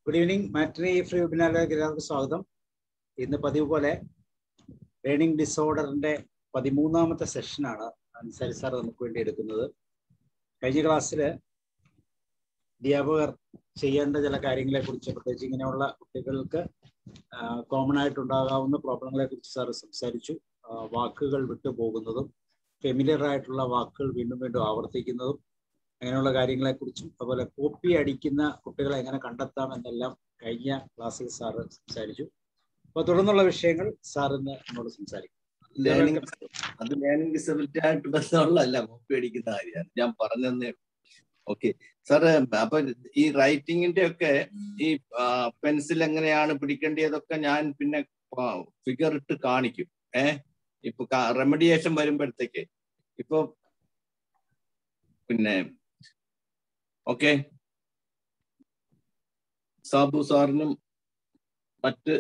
Good evening. Matinee free വെബിനാറിലേക്ക് എല്ലാവർക്കും സ്വാഗതം. ഇന്ന് പതിവ് പോലെ ലേണിംഗ് ഡിസോർഡറിന്റെ 13ാമത്തെ സെഷനാണ് അൻസാരി സാർ നമുക്ക് വേണ്ടി എടുക്കുന്നത്. കഴിഞ്ഞ ക്ലാസ്സിൽ അധ്യാപകർ ചെയ്യേണ്ട ചില കാര്യങ്ങളെ കുറിച്ച്, പ്രത്യേകിച്ച് ഇങ്ങനെയുള്ള കുട്ടികൾക്ക് കോമൺ ആയിട്ടുണ്ടാകാവുന്ന പ്രോബ്ലങ്ങളെ കുറിച്ച് സാർ സംസാരിച്ചു. വാക്കുകൾ വിട്ടുപോകുന്നതും ഫെമിലിയർ ആയിട്ടുള്ള വാക്കുകൾ വീണ്ടും വീണ്ടും ആവർത്തിക്കുന്നതും അങ്ങനെയുള്ള കാര്യങ്ങളെക്കുറിച്ചും, അതുപോലെ കോപ്പി അടിക്കുന്ന കുട്ടികളെ എങ്ങനെ കണ്ടെത്താം എന്നെല്ലാം കഴിഞ്ഞ ക്ലാസ്സിൽ സാറ് സംസാരിച്ചു. അപ്പോൾ തുടർന്നുള്ള വിഷയങ്ങൾ സാർ ഇന്ന് നമ്മോട് സംസാരിക്കും. അത് ലേണിംഗ് ഡിസബിലിറ്റി ആയിട്ട് ബന്ധമുള്ളതല്ല, കോപ്പി അടിക്കുന്ന കാര്യമാണ് ഞാൻ പറഞ്ഞതേ. ഓക്കെ സാറ്, അപ്പൊ ഈ റൈറ്റിങ്ങിന്റെ ഒക്കെ ഈ പെൻസിൽ എങ്ങനെയാണ് പിടിക്കേണ്ടതൊക്കെ ഞാൻ പിന്നെ ഫിഗർ ഇട്ട് കാണിക്കും. ഇപ്പൊ റെമഡിയേഷൻ വരുമ്പോഴത്തേക്ക് ഇപ്പൊ പിന്നെ ഓക്കെ സാബു സാറിനും മറ്റ്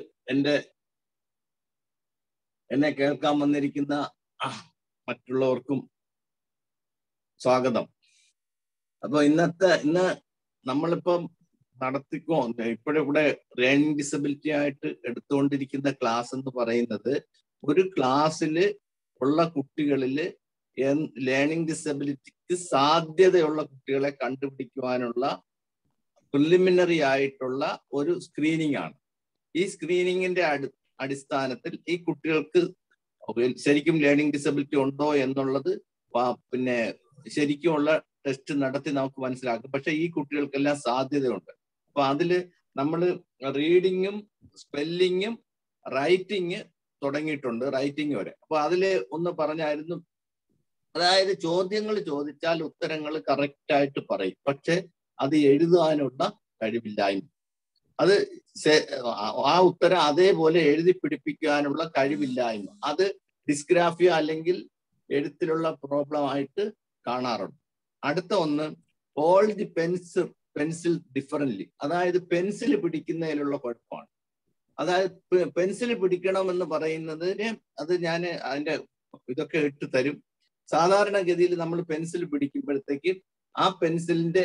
എന്നെ കേൾക്കാൻ വന്നിരിക്കുന്ന മറ്റുള്ളവർക്കും സ്വാഗതം. അപ്പൊ ഇന്ന് നമ്മളിപ്പം ഇപ്പോഴിവിടെ ലേണിംഗ് ഡിസബിലിറ്റി ആയിട്ട് എടുത്തുകൊണ്ടിരിക്കുന്ന ക്ലാസ് എന്ന് പറയുന്നത്, ഒരു ക്ലാസ്സിൽ ഉള്ള കുട്ടികളിൽ ലേണിംഗ് ഡിസബിലിറ്റിക്ക് സാധ്യതയുള്ള കുട്ടികളെ കണ്ടുപിടിക്കുവാനുള്ള പ്രിലിമിനറി ആയിട്ടുള്ള ഒരു സ്ക്രീനിങ് ആണ്. ഈ സ്ക്രീനിങ്ങിന്റെ അടിസ്ഥാനത്തിൽ ഈ കുട്ടികൾക്ക് ശരിക്കും ലേണിംഗ് ഡിസബിലിറ്റി ഉണ്ടോ എന്നുള്ളത് പിന്നെ ശരിക്കുമുള്ള ടെസ്റ്റ് നടത്തി നമുക്ക് മനസ്സിലാക്കും. പക്ഷെ ഈ കുട്ടികൾക്കെല്ലാം സാധ്യതയുണ്ട്. അപ്പൊ അതില് നമ്മൾ റീഡിങ്ങും സ്പെല്ലിങ്ങും റൈറ്റിങ് തുടങ്ങിയിട്ടുണ്ട്, റൈറ്റിംഗ് വരെ. അപ്പൊ അതില് ഒന്ന് പറഞ്ഞായിരുന്നു, അതായത് ചോദ്യങ്ങൾ ചോദിച്ചാൽ ഉത്തരങ്ങൾ കറക്റ്റ് ആയിട്ട് പറയും, പക്ഷെ അത് എഴുതാനുള്ള കഴിവില്ലായ്മ, അത് ആ ഉത്തരം അതേപോലെ എഴുതി പിടിപ്പിക്കാനുള്ള കഴിവില്ലായ്മ, അത് ഡിസ്ഗ്രാഫിയ അല്ലെങ്കിൽ എഴുത്തിലുള്ള പ്രോബ്ലം ആയിട്ട് കാണാറുണ്ട്. അടുത്ത ഒന്ന്, ഹോൾഡ് ദി പെൻസിൽ ഡിഫറൻറ്റ്ലി, അതായത് പെൻസിൽ പിടിക്കുന്നതിലുള്ള കുഴപ്പമാണ്. അതായത് പെൻസിൽ പിടിക്കണമെന്ന് പറയുന്നതിന് അത് ഞാൻ അതിന്റെ ഇതൊക്കെ ഇട്ട് തരും. സാധാരണഗതിയിൽ നമ്മൾ പെൻസിൽ പിടിക്കുമ്പോഴത്തേക്ക് ആ പെൻസിലിന്റെ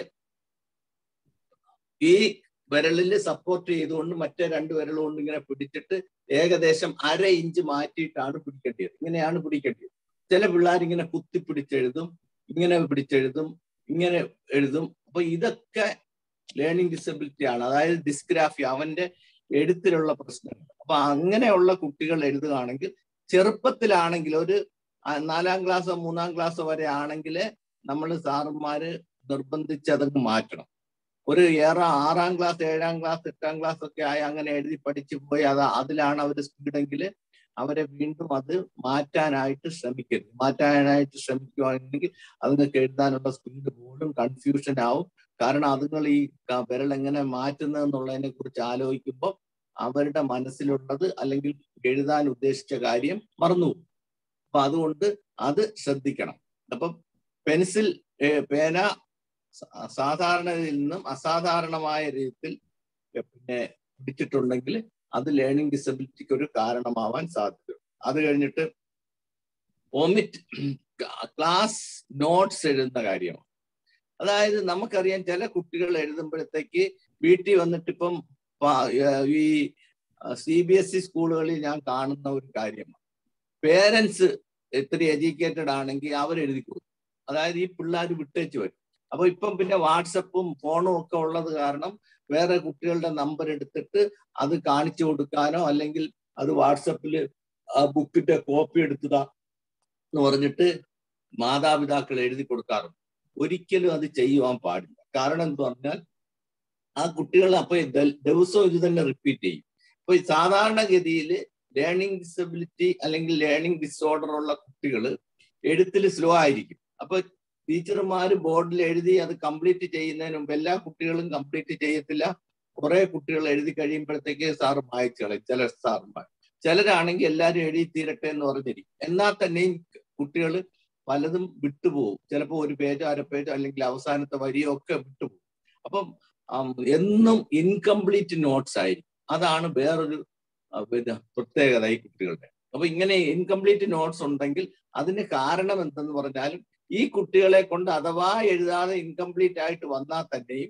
ഈ വിരലില് സപ്പോർട്ട് ചെയ്തുകൊണ്ട് മറ്റേ 2 വിരൽ കൊണ്ട് ഇങ്ങനെ പിടിച്ചിട്ട് ഏകദേശം 1/2 ഇഞ്ച് മാറ്റിയിട്ടാണ് പിടിക്കേണ്ടത്. ഇങ്ങനെയാണ് പിടിക്കേണ്ടത്. ചില പിള്ളേർ ഇങ്ങനെ കുത്തി പിടിച്ചെഴുതും, ഇങ്ങനെ പിടിച്ചെഴുതും, ഇങ്ങനെ എഴുതും. അപ്പൊ ഇതൊക്കെ ലേണിംഗ് ഡിസബിലിറ്റി ആണ്, അതായത് ഡിസ്ഗ്രാഫി, അവന്റെ എഴുത്തിലുള്ള പ്രശ്നങ്ങൾ. അപ്പൊ അങ്ങനെയുള്ള കുട്ടികൾ എഴുതുകയാണെങ്കിൽ, ചെറുപ്പത്തിലാണെങ്കിൽ ഒരു 4ാം ക്ലാസ്സോ 3ാം ക്ലാസ്സോ വരെ ആണെങ്കിൽ നമ്മൾ സാറന്മാര് നിർബന്ധിച്ച് അതൊക്കെ മാറ്റണം. ഒരു 6ാം ക്ലാസ് 7ാം ക്ലാസ് 8ാം ക്ലാസ് ഒക്കെ ആയി അങ്ങനെ എഴുതി പഠിച്ചു പോയി അതിലാണ് അവർ സ്പീഡെങ്കിൽ അവരെ വീണ്ടും അത് മാറ്റാനായിട്ട് ശ്രമിക്കരുത്. മാറ്റാനായിട്ട് ശ്രമിക്കുകയാണെങ്കിൽ അതുങ്ങൾക്ക് എഴുതാനുള്ള സ്പീഡ് പോലും കൺഫ്യൂഷൻ ആവും. കാരണം അതുങ്ങൾ ഈ വിരൽ എങ്ങനെ മാറ്റുന്നതെന്നുള്ളതിനെ കുറിച്ച് ആലോചിക്കുമ്പോൾ അവരുടെ മനസ്സിലുള്ളത് അല്ലെങ്കിൽ എഴുതാൻ ഉദ്ദേശിച്ച കാര്യം മറന്നു. അപ്പൊ അതുകൊണ്ട് അത് ശ്രദ്ധിക്കണം. അപ്പം പേന സാധാരണയിൽ നിന്നും അസാധാരണമായ രീതിയിൽ പിന്നെ പിടിച്ചിട്ടുണ്ടെങ്കിൽ അത് ലേണിംഗ് ഡിസബിലിറ്റിക്ക് ഒരു കാരണമാവാൻ സാധ്യതയുണ്ട്. അത് കഴിഞ്ഞിട്ട് ഒമിറ്റ് ക്ലാസ് നോട്ട്സ് എഴുതുന്ന കാര്യമാണ്. അതായത് നമുക്കറിയാം, ചില കുട്ടികൾ എഴുതുമ്പോഴത്തേക്ക് വീട്ടിൽ വന്നിട്ട് ഇപ്പം ഈ CBSE സ്കൂളുകളിൽ ഞാൻ കാണുന്ന ഒരു കാര്യമാണ്, പേരൻസ് ഇത്തിരി എഡ്യൂക്കേറ്റഡ് ആണെങ്കിൽ അവരെഴുതി കൊടുക്കും. അതായത് ഈ പിള്ളേർ വിട്ടേച്ച് വരും. അപ്പൊ ഇപ്പം പിന്നെ വാട്സപ്പും ഫോണും ഒക്കെ ഉള്ളത് കാരണം വേറെ കുട്ടികളുടെ നമ്പർ എടുത്തിട്ട് അത് കാണിച്ചു കൊടുക്കാനോ അല്ലെങ്കിൽ അത് വാട്സപ്പിൽ ആ ബുക്കിന്റെ കോപ്പി എടുത്തതാ എന്ന് പറഞ്ഞിട്ട് മാതാപിതാക്കൾ എഴുതി കൊടുക്കാറുണ്ട്. ഒരിക്കലും അത് ചെയ്യുവാൻ പാടില്ല. കാരണം എന്ന് പറഞ്ഞാൽ ആ കുട്ടികൾ അപ്പൊ ദിവസവും ഇത് തന്നെ റിപ്പീറ്റ് ചെയ്യും. അപ്പൊ സാധാരണഗതിയിൽ ലേണിംഗ് ഡിസബിലിറ്റി അല്ലെങ്കിൽ ലേണിംഗ് ഡിസോർഡർ ഉള്ള കുട്ടികൾ എഴുത്തിൽ സ്ലോ ആയിരിക്കും. അപ്പൊ ടീച്ചർമാര് ബോർഡിൽ എഴുതി അത് കംപ്ലീറ്റ് ചെയ്യുന്നതിന് മുമ്പ് എല്ലാ കുട്ടികളും കംപ്ലീറ്റ് ചെയ്യത്തില്ല. കുറെ കുട്ടികൾ എഴുതി കഴിയുമ്പോഴത്തേക്ക് സാറ് വായിച്ചു കളയും. ചില സാറുമാർ, ചിലരാണെങ്കിൽ എല്ലാവരും എഴുതി തീരട്ടെ എന്ന് പറഞ്ഞിരിക്കും. എന്നാൽ തന്നെയും കുട്ടികൾ പലതും വിട്ടുപോകും. ചിലപ്പോൾ ഒരു പേജോ 1/2 പേജോ അല്ലെങ്കിൽ അവസാനത്തെ വരിയോ ഒക്കെ വിട്ടുപോകും. അപ്പം എന്നും ഇൻകംപ്ലീറ്റ് നോട്ട്സ് ആയിരിക്കും. അതാണ് വേറൊരു പ്രത്യേകത ഈ കുട്ടികളുടെ. അപ്പൊ ഇങ്ങനെ ഇൻകംപ്ലീറ്റ് നോട്ട്സ് ഉണ്ടെങ്കിൽ അതിന് കാരണം എന്തെന്ന് പറഞ്ഞാലും, ഈ കുട്ടികളെ കൊണ്ട് അഥവാ എഴുതാതെ ഇൻകംപ്ലീറ്റ് ആയിട്ട് വന്നാൽ തന്നെയും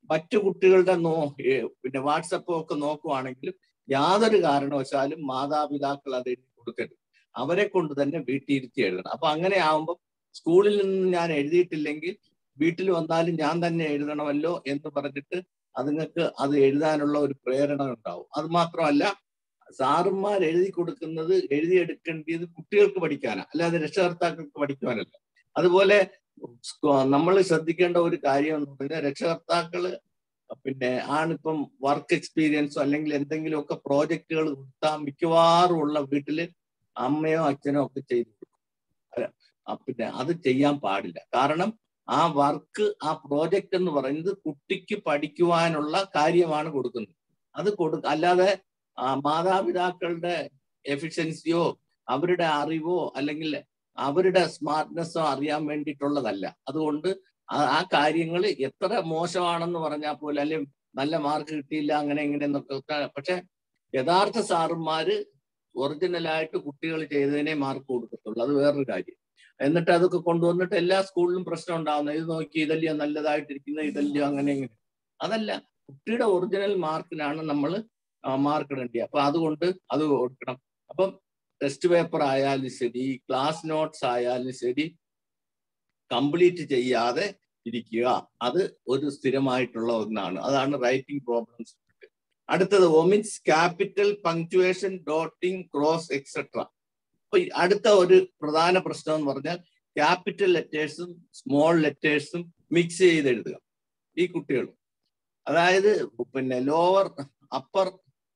മറ്റു കുട്ടികളുടെ പിന്നെ വാട്സപ്പും ഒക്കെ നോക്കുവാണെങ്കിലും യാതൊരു കാരണവശാലും മാതാപിതാക്കൾ അത് എഴുതി കൊടുക്കരുത്. അവരെ കൊണ്ട് തന്നെ വീട്ടിലിരുത്തി എഴുതണം. അപ്പൊ അങ്ങനെ ആവുമ്പോൾ സ്കൂളിൽ നിന്ന് ഞാൻ എഴുതിയിട്ടില്ലെങ്കിൽ വീട്ടിൽ വന്നാലും ഞാൻ തന്നെ എഴുതണമല്ലോ എന്ന് പറഞ്ഞിട്ട് അതുങ്ങൾക്ക് അത് എഴുതാനുള്ള ഒരു പ്രേരണ ഉണ്ടാവും. അത് മാത്രമല്ല, സാറുമാർ എഴുതി കൊടുക്കുന്നത് എഴുതിയെടുക്കേണ്ടത് കുട്ടികൾക്ക് പഠിക്കാനാണ്, അല്ലാതെ രക്ഷകർത്താക്കൾക്ക് പഠിക്കുവാനല്ല. അതുപോലെ നമ്മൾ ശ്രദ്ധിക്കേണ്ട ഒരു കാര്യം എന്ന് പറഞ്ഞാൽ, രക്ഷകർത്താക്കള് പിന്നെ ആണിപ്പം വർക്ക് എക്സ്പീരിയൻസോ അല്ലെങ്കിൽ എന്തെങ്കിലുമൊക്കെ പ്രോജക്റ്റുകൾ കൊടുത്താൽ മിക്കവാറും ഉള്ള വീട്ടില് അമ്മയോ അച്ഛനോ ഒക്കെ ചെയ്തു കൊടുക്കും. പിന്നെ അത് ചെയ്യാൻ പാടില്ല. കാരണം ആ വർക്ക്, ആ പ്രോജക്റ്റ് എന്ന് പറയുന്നത് കുട്ടിക്ക് പഠിക്കുവാനുള്ള കാര്യമാണ് കൊടുക്കുന്നത്. അത് അല്ലാതെ മാതാപിതാക്കളുടെ എഫിഷ്യൻസിയോ അവരുടെ അറിവോ അല്ലെങ്കിൽ അവരുടെ സ്മാർട്ട്നെസ്സോ അറിയാൻ വേണ്ടിയിട്ടുള്ളതല്ല. അതുകൊണ്ട് ആ കാര്യങ്ങൾ എത്ര മോശമാണെന്ന് പറഞ്ഞാൽ പോലും, അല്ലെങ്കിൽ നല്ല മാർക്ക് കിട്ടിയില്ല അങ്ങനെ ഇങ്ങനെയെന്നൊക്കെ, പക്ഷെ യഥാർത്ഥ സാറുമാര് ഒറിജിനലായിട്ട് കുട്ടികൾ ചെയ്തതിനെ മാർക്ക് കൊടുക്കത്തുള്ളൂ. അത് വേറൊരു കാര്യം. എന്നിട്ട് അതൊക്കെ കൊണ്ടുവന്നിട്ട് എല്ലാ സ്കൂളിലും പ്രശ്നം ഉണ്ടാവുന്നത്, ഇത് നോക്കി ഇതല്ലയോ നല്ലതായിട്ടിരിക്കുന്നത്, ഇതല്ലയോ അങ്ങനെ ഇങ്ങനെ. അതല്ല, കുട്ടിയുടെ ഒറിജിനൽ മാർക്കിനാണ് നമ്മൾ മാർക്ക് ഇടേണ്ടത്. അപ്പൊ അതുകൊണ്ട് അത് കൊടുക്കണം. അപ്പം ടെസ്റ്റ് പേപ്പർ ആയാലും ശരി, ക്ലാസ് നോട്ട്സ് ആയാലും ശരി, കംപ്ലീറ്റ് ചെയ്യാതെ ഇരിക്കുക. അത് ഒരു സ്ഥിരമായിട്ടുള്ള ഒന്നാണ്. അതാണ് റൈറ്റിംഗ് പ്രോബ്ലംസ്. അടുത്തത് omits capital, punctuation, dotting, cross etcetera. അപ്പൊ അടുത്ത ഒരു പ്രധാന പ്രശ്നം എന്ന് പറഞ്ഞാൽ ക്യാപിറ്റൽ ലെറ്റേഴ്സും സ്മോൾ ലെറ്റേഴ്സും മിക്സ് ചെയ്ത് എഴുതുക ഈ കുട്ടികൾ. അതായത് പിന്നെ ലോവർ അപ്പർ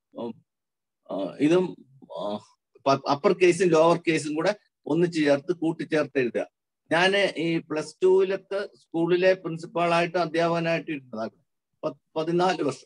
ഇതും അപ്പർ കേസും ലോവർ കേസും കൂടെ ഒന്നിച്ച് ചേർത്ത് കൂട്ടിച്ചേർത്ത് എഴുതുക. ഞാൻ ഈ +2 സ്കൂളിലെ പ്രിൻസിപ്പാളായിട്ട് അധ്യാപകനായിട്ട് ഇരുന്നതാണ് 14 വർഷം.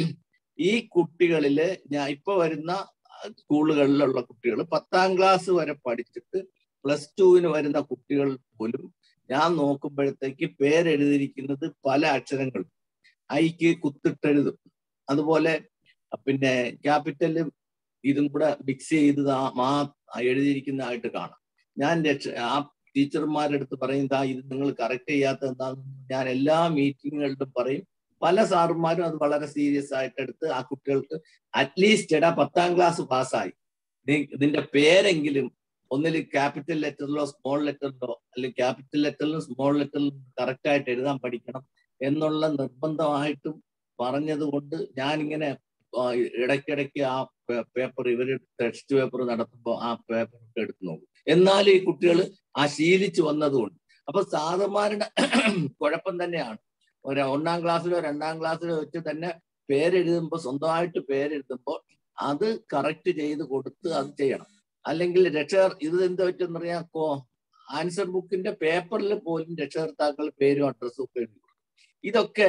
ഈ കുട്ടികളില് ഞാൻ ഇപ്പൊ വരുന്ന സ്കൂളുകളിലുള്ള കുട്ടികൾ 10ാം ക്ലാസ് വരെ പഠിച്ചിട്ട് +2 വരുന്ന കുട്ടികൾ പോലും ഞാൻ നോക്കുമ്പോഴത്തേക്ക് പേരെഴുതിയിരിക്കുന്നത് പല അക്ഷരങ്ങളും ഐക്ക് കുത്തിട്ടെഴുതും. അതുപോലെ പിന്നെ ക്യാപിറ്റലും ഇതും കൂടെ മിക്സ് ചെയ്ത് എഴുതിയിരിക്കുന്നതായിട്ട് കാണാം. ഞാൻ ആ ടീച്ചർമാരുടെ അടുത്ത് പറയും, ഇത് നിങ്ങൾ കറക്റ്റ് ചെയ്യാത്ത എന്താണെന്ന് ഞാൻ എല്ലാ മീറ്റിങ്ങുകളിലും പറയും. പല സാറുമാരും അത് വളരെ സീരിയസ് ആയിട്ട് എടുത്ത് ആ കുട്ടികൾക്ക് അറ്റ്ലീസ്റ്റ് 10ാം ക്ലാസ് പാസ്സായി, ഇതിന്റെ പേരെങ്കിലും ഒന്നിൽ ക്യാപിറ്റൽ ലെറ്ററിലോ സ്മോൾ ലെറ്ററിലോ അല്ലെങ്കിൽ ക്യാപിറ്റൽ ലെറ്ററിലും സ്മോൾ ലെറ്ററിലും കറക്റ്റ് ആയിട്ട് എഴുതാൻ പഠിക്കണം എന്നുള്ള നിർബന്ധമായിട്ടും പറഞ്ഞത് കൊണ്ട് ഞാനിങ്ങനെ ഇടയ്ക്കിടയ്ക്ക് ആ പേപ്പർ, ഇവര് ടെക്സ്റ്റ് പേപ്പർ നടത്തുമ്പോൾ ആ പേപ്പർ ഒക്കെ എടുത്ത് നോക്കും. എന്നാലും ഈ കുട്ടികൾ ആ ശീലിച്ചു വന്നതുകൊണ്ട്. അപ്പൊ സാറുമാരുടെ കുഴപ്പം തന്നെയാണ്. 1ാം ക്ലാസ്സിലോ 2ാം ക്ലാസ്സിലോ വെച്ച് തന്നെ പേരെഴുതുമ്പോൾ, സ്വന്തമായിട്ട് പേരെഴുതുമ്പോൾ അത് കറക്റ്റ് ചെയ്ത് കൊടുത്ത് അത് ചെയ്യണം. അല്ലെങ്കിൽ ഇത് എന്താ പറ്റുമെന്ന് പറയാ, ആൻസർ ബുക്കിന്റെ പേപ്പറിൽ പോലും രക്ഷകർത്താക്കൾ പേരും അഡ്രസ്സും ഒക്കെ എഴുതി. ഇതൊക്കെ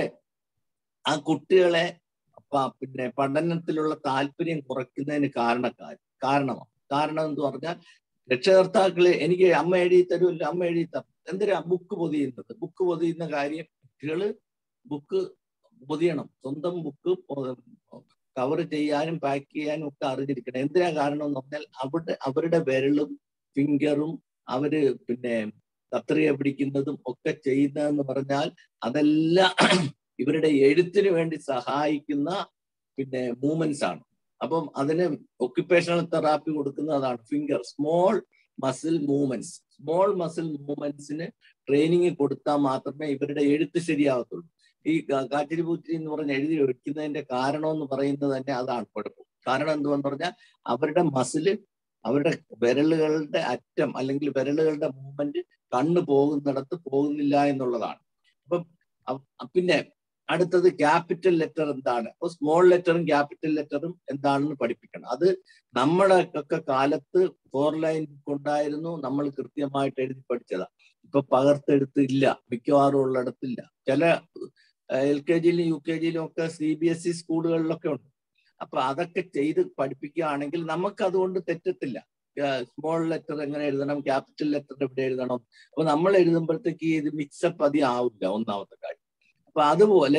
ആ കുട്ടികളെ പിന്നെ പഠനത്തിലുള്ള താല്പര്യം കുറയ്ക്കുന്നതിന് കാരണമാണ്. കാരണം എന്ന് പറഞ്ഞാൽ, രക്ഷകർത്താക്കള് എനിക്ക് അമ്മ എഴുതി തരുമല്ലോ, അമ്മ എഴുതി തരും, എന്തിനാ ബുക്ക് പൊതിയുന്നത്? ബുക്ക് പൊതിയുന്ന കാര്യം കുട്ടികള് ബുക്ക് പൊതിയണം, സ്വന്തം ബുക്ക് കവർ ചെയ്യാനും പാക്ക് ചെയ്യാനും ഒക്കെ അറിഞ്ഞിരിക്കണം. എന്തിനാ കാരണം എന്ന് പറഞ്ഞാൽ, അവരുടെ വിരലും ഫിംഗറും അവര് പിന്നെ കത്രിക പിടിക്കുന്നതും ഒക്കെ ചെയ്യുന്നതെന്ന് പറഞ്ഞാൽ അതെല്ലാം ഇവരുടെ എഴുത്തിന് വേണ്ടി സഹായിക്കുന്ന പിന്നെ മൂവ്മെന്റ്സ് ആണ്. അപ്പം അതിന് ഒക്യുപേഷണൽ തെറാപ്പി കൊടുക്കുന്നതാണ് finger small muscle movements. Small muscle മൂവ്മെന്റ്സിന് ട്രെയിനിങ് കൊടുത്താൽ മാത്രമേ ഇവരുടെ എഴുത്ത് ശരിയാവത്തുള്ളൂ. ഈ കാച്ചിരി പൂച്ചിരി എന്ന് പറഞ്ഞ് എഴുതി വെക്കുന്നതിന്റെ കാരണം എന്ന് പറയുന്നത് തന്നെ അതാണ് കുഴപ്പം. കാരണം എന്തുവെന്ന് പറഞ്ഞാൽ, അവരുടെ മസില്, അവരുടെ വിരലുകളുടെ അറ്റം അല്ലെങ്കിൽ വിരലുകളുടെ മൂവ്മെന്റ് കണ്ണ് പോകുന്നിടത്ത് പോകുന്നില്ല എന്നുള്ളതാണ്. അപ്പം പിന്നെ അടുത്തത് ക്യാപിറ്റൽ ലെറ്റർ എന്താണ്, അപ്പൊ സ്മോൾ ലെറ്ററും ക്യാപിറ്റൽ ലെറ്ററും എന്താണെന്ന് പഠിപ്പിക്കണം. അത് നമ്മുടെ ഒക്കെ കാലത്ത് 4 ലൈൻ ബുക്ക് ഉണ്ടായിരുന്നു, നമ്മൾ കൃത്യമായിട്ട് എഴുതി പഠിച്ചതാ. ഇപ്പൊ പകർത്തെഴുത്ത് ഇല്ല, മിക്കവാറും ഉള്ളിടത്തില്ല. ചില LKG UKG ഒക്കെ CBSE സ്കൂളുകളിലൊക്കെ ഉണ്ട്. അപ്പൊ അതൊക്കെ ചെയ്ത് പഠിപ്പിക്കുകയാണെങ്കിൽ നമുക്ക് അതുകൊണ്ട് തെറ്റത്തില്ല. സ്മോൾ ലെറ്റർ എങ്ങനെ എഴുതണം, ക്യാപിറ്റൽ ലെറ്റർ എവിടെ എഴുതണം. അപ്പൊ നമ്മൾ എഴുതുമ്പോഴത്തേക്ക് ഇത് മിക്സപ്പ് അധികം ആവില്ല, ഒന്നാമത്തെ കാര്യം. അപ്പൊ അതുപോലെ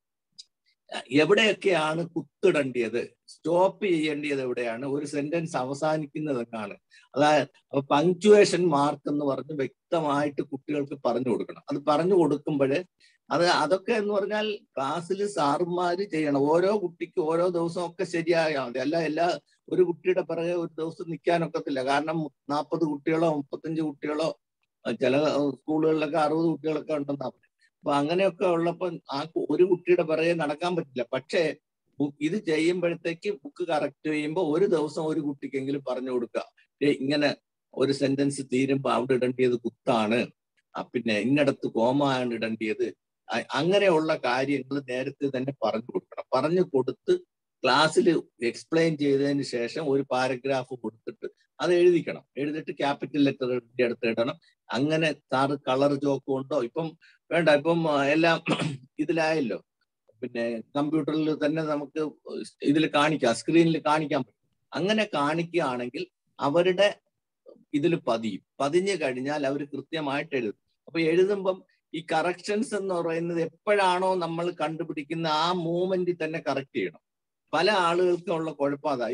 എവിടെയൊക്കെയാണ് കുത്തിടേണ്ടത്, സ്റ്റോപ്പ് ചെയ്യേണ്ടത് എവിടെയാണ്, ഒരു സെന്റൻസ് അവസാനിക്കുന്നത് എന്നാണ്. അതായത് പങ്ക്ച്വേഷൻ മാർക്ക് എന്ന് പറഞ്ഞ് വ്യക്തമായിട്ട് കുട്ടികൾക്ക് പറഞ്ഞു കൊടുക്കണം. അത് പറഞ്ഞു കൊടുക്കുമ്പോൾ അതൊക്കെ എന്ന് പറഞ്ഞാൽ ക്ലാസ്സിൽ സാറുമാര് ചെയ്യണം. ഓരോ കുട്ടിക്ക് ഓരോ ദിവസം ഒക്കെ ശരിയായാൽ മതി. അല്ല ഒരു കുട്ടിയുടെ പിറകെ ഒരു ദിവസം നിൽക്കാനൊക്കത്തില്ല. കാരണം 40 കുട്ടികളോ 35 കുട്ടികളോ ചില സ്കൂളുകളിലൊക്കെ 60 കുട്ടികളൊക്കെ ഉണ്ടെന്നാ പറയും. അപ്പൊ അങ്ങനെയൊക്കെ ഉള്ളപ്പോൾ ഒരു കുട്ടിയുടെ പിറകെ നടക്കാൻ പറ്റില്ല. പക്ഷേ ഇത് ചെയ്യുമ്പോഴത്തേക്ക് ബുക്ക് കറക്റ്റ് ചെയ്യുമ്പോൾ ഒരു ദിവസം ഒരു കുട്ടിക്കെങ്കിലും പറഞ്ഞു കൊടുക്കുക, ഇങ്ങനെ ഒരു സെന്റൻസ് തീരുമ്പോൾ അവിടെ ഇടേണ്ടത് കുത്താണ്, പിന്നെ ഇന്നടത്ത് കോമാണ് ഇടേണ്ടത്, അങ്ങനെയുള്ള കാര്യങ്ങൾ നേരത്തെ തന്നെ പറഞ്ഞു കൊടുക്കണം. പറഞ്ഞു കൊടുത്ത് ക്ലാസ്സിൽ എക്സ്പ്ലെയിൻ ചെയ്തതിന് ശേഷം ഒരു പാരഗ്രാഫ് കൊടുത്തിട്ട് അത് എഴുതിക്കണം. എഴുതിയിട്ട് ക്യാപിറ്റൽ ലെറ്റർ എടുത്ത് ഇടണം. അങ്ങനെ സാറ് കളർ ചോക്ക് കൊണ്ടോ ഇപ്പം വേണ്ട, ഇപ്പം എല്ലാം ഇതിലായല്ലോ, പിന്നെ കമ്പ്യൂട്ടറിൽ തന്നെ നമുക്ക് ഇതിൽ കാണിക്കാം, സ്ക്രീനിൽ കാണിക്കാൻ പറ്റും. അങ്ങനെ കാണിക്കുകയാണെങ്കിൽ അവരുടെ ഇതിൽ പതിഞ്ഞു കഴിഞ്ഞാൽ അവർ കൃത്യമായിട്ട് എഴുതും. അപ്പൊ എഴുതുമ്പം ഈ കറക്ഷൻസ് എന്ന് പറയുന്നത് എപ്പോഴാണോ നമ്മൾ കണ്ടുപിടിക്കുന്ന ആ മൂമെന്റിൽ തന്നെ കറക്റ്റ് ചെയ്യണം. പല ആളുകൾക്കും ഉള്ള കുഴപ്പം അതാ.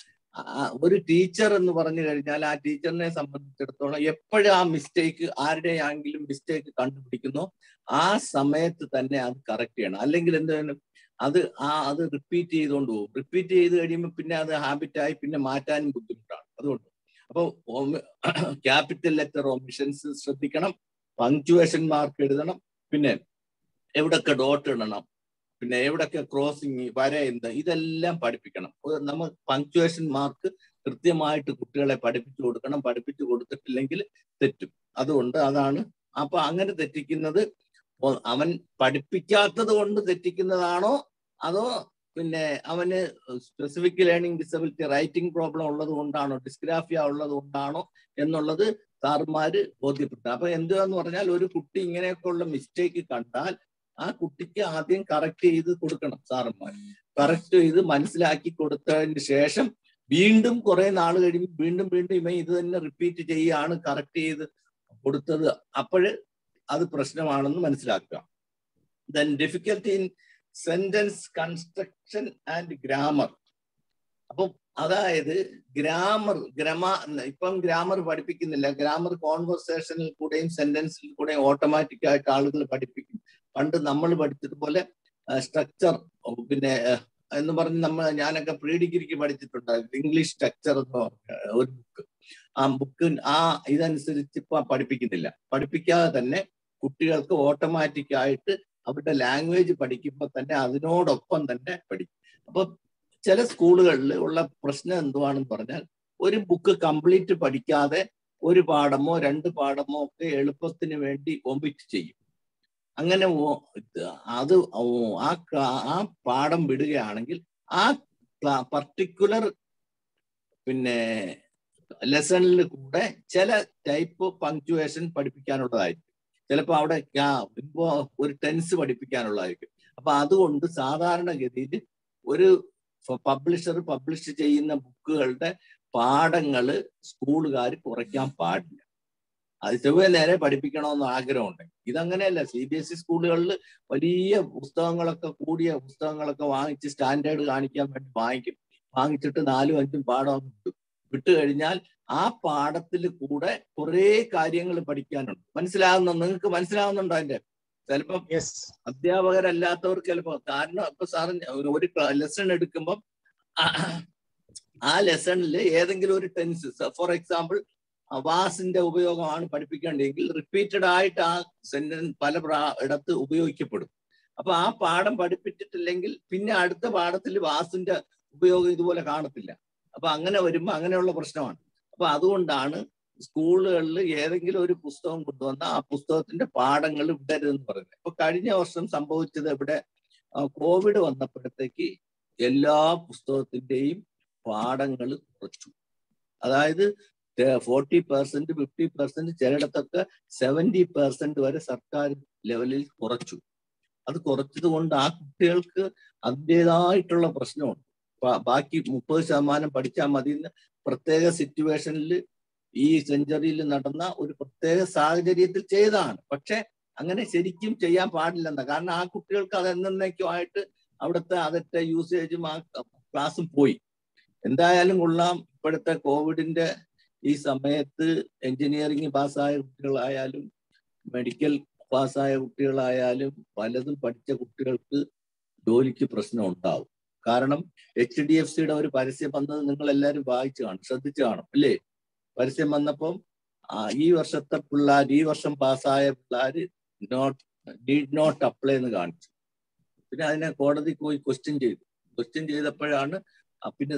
ഒരു ടീച്ചർ എന്ന് പറഞ്ഞു കഴിഞ്ഞാൽ ആ ടീച്ചറിനെ സംബന്ധിച്ചിടത്തോളം എപ്പോഴും ആ മിസ്റ്റേക്ക്, ആരുടെയാണെങ്കിലും മിസ്റ്റേക്ക് കണ്ടുപിടിക്കുന്നോ ആ സമയത്ത് തന്നെ അത് കറക്റ്റ് ചെയ്യണം. അല്ലെങ്കിൽ എന്താണ് അത് റിപ്പീറ്റ് ചെയ്തുകൊണ്ട് പോകും. റിപ്പീറ്റ് ചെയ്ത് കഴിയുമ്പോൾ പിന്നെ അത് ഹാബിറ്റായി, പിന്നെ മാറ്റാനും ബുദ്ധിമുട്ടാണ്. അതുകൊണ്ട് അപ്പോൾ ക്യാപിറ്റൽ ലെറ്റർ ഒമിഷൻസ് ശ്രദ്ധിക്കണം, പങ്ക്ച്വേഷൻ മാർക്ക് എഴുതണം, പിന്നെ എവിടൊക്കെ ഡോട്ട് ഇടണം, പിന്നെ എവിടൊക്കെ ക്രോസിങ്, വര എന്ത്, ഇതെല്ലാം പഠിപ്പിക്കണം. നമ്മൾ പങ്ക്ച്വേഷൻ മാർക്ക് കൃത്യമായിട്ട് കുട്ടികളെ പഠിപ്പിച്ചു കൊടുക്കണം. പഠിപ്പിച്ചു കൊടുത്തിട്ടില്ലെങ്കിൽ തെറ്റും. അതുകൊണ്ട് അതാണ്. അപ്പൊ അങ്ങനെ തെറ്റിക്കുന്നത് അവൻ പഠിപ്പിക്കാത്തത് കൊണ്ട് തെറ്റിക്കുന്നതാണോ അതോ പിന്നെ അവന് specific learning disability, writing problem ഉള്ളത് കൊണ്ടാണോ, ഡിസ്ഗ്രാഫിയ ഉള്ളത് കൊണ്ടാണോ എന്നുള്ളത് സാറുമാര് ബോധ്യപ്പെട്ടു. അപ്പൊ എന്തുവാന്ന് പറഞ്ഞാൽ ഒരു കുട്ടി ഇങ്ങനെയൊക്കെ ഉള്ള മിസ്റ്റേക്ക് കണ്ടാൽ ആ കുട്ടിക്ക് ആദ്യം കറക്റ്റ് ചെയ്ത് കൊടുക്കണം. സാറന്മാർ കറക്റ്റ് ചെയ്ത് മനസ്സിലാക്കി കൊടുത്തതിന് ശേഷം വീണ്ടും കുറെ നാൾ കഴിയുമ്പോൾ വീണ്ടും ഇവൻ ഇത് തന്നെ റിപ്പീറ്റ് ചെയ്യുകയാണ്, കറക്റ്റ് ചെയ്ത് കൊടുത്തത്, അപ്പോഴ് അത് പ്രശ്നമാണെന്ന് മനസ്സിലാക്കുക. Then difficulty in sentence construction and grammar. അപ്പം അതായത് ഇപ്പം ഗ്രാമർ പഠിപ്പിക്കുന്നില്ല. ഗ്രാമർ കോൺവെർസേഷനിൽ കൂടെയും സെന്റൻസിൽ കൂടെയും ഓട്ടോമാറ്റിക് ആയിട്ട് ആളുകൾ പഠിപ്പിക്കും. പണ്ട് നമ്മൾ പഠിച്ചതുപോലെ സ്ട്രക്ചർ പിന്നെ എന്ന് പറഞ്ഞ് ഞാനൊക്കെ പ്രീ ഡിഗ്രിക്ക് പഠിച്ചിട്ടുണ്ടായിരുന്നു. ഇംഗ്ലീഷ് സ്ട്രക്ചർ എന്ന് പറഞ്ഞ ഒരു ബുക്ക്. ആ ബുക്ക് ഇതനുസരിച്ച് ഇപ്പൊ പഠിപ്പിക്കുന്നില്ല. പഠിപ്പിക്കാതെ തന്നെ കുട്ടികൾക്ക് ഓട്ടോമാറ്റിക് ആയിട്ട് അവരുടെ ലാംഗ്വേജ് പഠിക്കുമ്പോൾ തന്നെ അതിനോടൊപ്പം തന്നെ പഠിക്കും. അപ്പൊ ചില സ്കൂളുകളിൽ ഉള്ള പ്രശ്നം എന്തുവാണെന്ന് പറഞ്ഞാൽ ഒരു ബുക്ക് കംപ്ലീറ്റ് പഠിക്കാതെ ഒരു പാഠമോ 2 പാഠമോ ഒക്കെ എളുപ്പത്തിന് വേണ്ടി ഒമിറ്റ് ചെയ്യും. അങ്ങനെ അത് ആ പാഠം വിടുകയാണെങ്കിൽ ആ പർട്ടിക്കുലർ പിന്നെ ലെസണിൽ കൂടെ ചില ടൈപ്പ് പങ്ക്ച്വേഷൻ പഠിപ്പിക്കാനുള്ളതായിരിക്കും. ചിലപ്പോൾ അവിടെ ഒരു ടെൻസ് പഠിപ്പിക്കാനുള്ളതായിരിക്കും. അപ്പൊ അതുകൊണ്ട് സാധാരണഗതിയിൽ ഒരു പബ്ലിഷർ പബ്ലിഷ് ചെയ്യുന്ന ബുക്കുകളുടെ പാഠങ്ങള് സ്കൂളുകാർ കുറയ്ക്കാൻ പാടില്ല. അത് ചെവ്വേ നേരെ പഠിപ്പിക്കണമെന്ന് ആഗ്രഹമുണ്ടെങ്കിൽ. ഇതങ്ങനെയല്ല. CBSE സ്കൂളുകളിൽ വലിയ പുസ്തകങ്ങളൊക്കെ, കൂടിയ പുസ്തകങ്ങളൊക്കെ വാങ്ങിച്ച് സ്റ്റാൻഡേർഡ് കാണിക്കാൻ വേണ്ടി വാങ്ങിച്ചിട്ട് 4ഉം 5ഉം പാഠം വിട്ടു കഴിഞ്ഞാൽ ആ പാഠത്തിൽ കൂടെ കുറെ കാര്യങ്ങൾ പഠിക്കാനുണ്ട്. നിങ്ങൾക്ക് മനസ്സിലാവുന്നുണ്ടോ? അതിന്റെ ചിലപ്പം അധ്യാപകരല്ലാത്തവർക്ക് ചിലപ്പോൾ, കാരണം ഇപ്പൊ സാറിന് ഒരു ലെസൺ എടുക്കുമ്പം ആ ലെസണിൽ ഏതെങ്കിലും ഒരു ടെൻസ്, ഫോർ എക്സാമ്പിൾ വാസിന്റെ ഉപയോഗമാണ് പഠിപ്പിക്കേണ്ടതെങ്കിൽ റിപ്പീറ്റഡ് ആയിട്ട് ആ സെന്റൻസ് പല ഇടത്ത് ഉപയോഗിക്കപ്പെടും. അപ്പൊ ആ പാഠം പഠിപ്പിച്ചിട്ടില്ലെങ്കിൽ പിന്നെ അടുത്ത പാഠത്തിൽ വാസിന്റെ ഉപയോഗം ഇതുപോലെ കാണത്തില്ല. അപ്പൊ അങ്ങനെ വരുമ്പോൾ അങ്ങനെയുള്ള പ്രശ്നമാണ്. അപ്പൊ അതുകൊണ്ടാണ് സ്കൂളുകളിൽ ഏതെങ്കിലും ഒരു പുസ്തകം കൊണ്ടുവന്ന ആ പുസ്തകത്തിന്റെ പാഠങ്ങൾ വിടരുതെന്ന് പറയുന്നത്. ഇപ്പൊ കഴിഞ്ഞ വർഷം സംഭവിച്ചത് ഇവിടെ കോവിഡ് വന്നപ്പോഴത്തേക്ക് എല്ലാ പുസ്തകത്തിന്റെയും പാഠങ്ങൾ കുറച്ചു. അതായത് 40%, 50%, ചിലയിടത്തൊക്കെ 70% വരെ സർക്കാർ ലെവലിൽ കുറച്ചു. അത് കുറച്ചത് കൊണ്ട് ആ കുട്ടികൾക്ക് അതിൻ്റെതായിട്ടുള്ള പ്രശ്നമുണ്ട്. ബാക്കി 30% പഠിച്ചാൽ മതി എന്ന് പ്രത്യേക സിറ്റുവേഷനിൽ ഈ സെഞ്ചുറിയിൽ നടന്ന ഒരു പ്രത്യേക സാഹചര്യത്തിൽ ചെയ്തതാണ്. പക്ഷെ അങ്ങനെ ശരിക്കും ചെയ്യാൻ പാടില്ലെന്ന, കാരണം ആ കുട്ടികൾക്ക് അത് എന്നേക്കുമായിട്ട് അവിടുത്തെ അതിന്റെ യൂസേജും ആ ക്ലാസ്സും പോയി. എന്തായാലും കൊള്ളാം. ഇപ്പോഴത്തെ കോവിഡിന്റെ ഈ സമയത്ത് എഞ്ചിനീയറിംഗ് പാസ്സായ കുട്ടികളായാലും മെഡിക്കൽ പാസ്സായ കുട്ടികളായാലും പലതും പഠിച്ച കുട്ടികൾക്ക് ജോലിക്ക് പ്രശ്നം ഉണ്ടാവും. കാരണം HDFCയുടെ ഒരു പരസ്യം വന്നത് നിങ്ങൾ എല്ലാവരും വായിച്ചു കാണും, ശ്രദ്ധിച്ചു കാണും അല്ലേ? പരസ്യം വന്നപ്പം ഈ വർഷത്തെ പിള്ളേർ, ഈ വർഷം പാസ്സായ പിള്ളേർ നീഡ് നോട്ട് അപ്ലൈ എന്ന് കാണിച്ചു. പിന്നെ അതിനെ കോടതിക്ക് പോയി ക്വസ്റ്റ്യൻ ചെയ്തപ്പോഴാണ് പിന്നെ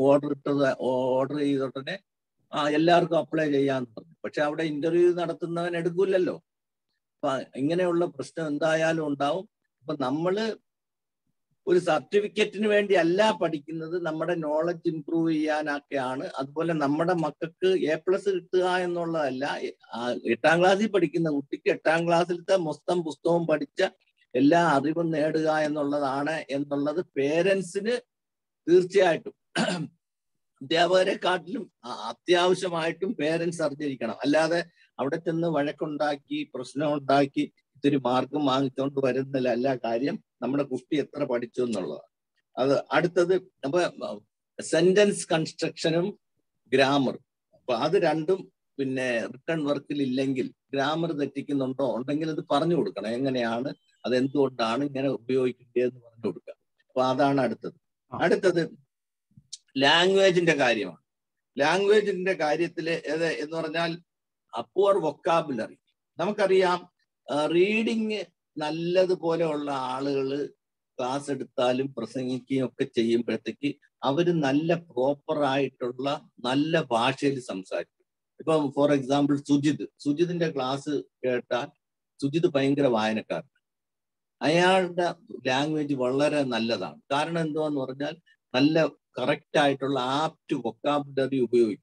ഓർഡർ ചെയ്ത ഉടനെ എല്ലാവർക്കും അപ്ലൈ ചെയ്യാന്ന് പറഞ്ഞു. പക്ഷെ അവിടെ ഇന്റർവ്യൂ നടത്തുന്നവൻ എടുക്കൂലല്ലോ. അപ്പൊ ഇങ്ങനെയുള്ള പ്രശ്നം എന്തായാലും ഉണ്ടാവും. അപ്പൊ നമ്മള് ഒരു സർട്ടിഫിക്കറ്റിന് വേണ്ടി അല്ല പഠിക്കുന്നത്, നമ്മുടെ നോളജ് ഇംപ്രൂവ് ചെയ്യാനൊക്കെയാണ്. അതുപോലെ നമ്മുടെ മക്കൾക്ക് A+ കിട്ടുക എന്നുള്ളതല്ല. 8ാം ക്ലാസ്സിൽ പഠിക്കുന്ന കുട്ടിക്ക് 8ാം ക്ലാസ്സിലത്തെ മൊത്തം പുസ്തകവും പഠിച്ച എല്ലാ അറിവും നേടുക എന്നുള്ളത് പേരൻസിന് തീർച്ചയായിട്ടും അധ്യാപകരെക്കാട്ടിലും അത്യാവശ്യമായിട്ടും പേരൻസ് അറിഞ്ഞിരിക്കണം. അല്ലാതെ അവിടെ ചെന്ന് വഴക്കുണ്ടാക്കി പ്രശ്നം ഉണ്ടാക്കി ഇത്തിരി മാർക്കും വാങ്ങിച്ചുകൊണ്ട് വരുന്നതിലല്ല കാര്യം. നമ്മുടെ കുട്ടി എത്ര പഠിച്ചു എന്നുള്ളതാണ്. അത് അടുത്തത് അപ്പൊ സെന്റൻസ് കൺസ്ട്രക്ഷനും ഗ്രാമർ. അപ്പൊ അത് രണ്ടും പിന്നെ റിട്ടേൺ വർക്കിൽ ഇല്ലെങ്കിൽ ഗ്രാമർ തെറ്റിക്കുന്നുണ്ടോ ഉണ്ടെങ്കിൽ അത് പറഞ്ഞു കൊടുക്കണം. എങ്ങനെയാണ്, അതെന്തുകൊണ്ടാണ് ഇങ്ങനെ ഉപയോഗിക്കേണ്ടതെന്ന് പറഞ്ഞു കൊടുക്കുക. അപ്പൊ അതാണ് അടുത്തത് ലാംഗ്വേജിന്റെ കാര്യമാണ്. ലാംഗ്വേജിന്റെ കാര്യത്തിൽ എന്ന് പറഞ്ഞാൽ പുവർ വൊക്കാബുലറി. നമുക്കറിയാം, റീഡിങ് നല്ലതുപോലെ ഉള്ള ആളുകൾ ക്ലാസ് എടുത്താലും പ്രസംഗിക്കുകയും ഒക്കെ ചെയ്യുമ്പോഴത്തേക്ക് അവര് നല്ല പ്രോപ്പറായിട്ടുള്ള നല്ല ഭാഷയിൽ സംസാരിക്കും. ഇപ്പം ഫോർ എക്സാമ്പിൾ സുജിതിന്റെ ക്ലാസ് കേട്ടാൽ സുജിത് ഭയങ്കര വായനക്കാരൻ. അയാളുടെ ലാംഗ്വേജ് വളരെ നല്ലതാണ്. കാരണം എന്തുവാന്ന് പറഞ്ഞാൽ നല്ല കറക്റ്റ് ആയിട്ടുള്ള ആപ്റ്റ് വൊക്കാബുലറി ഉപയോഗിക്കും.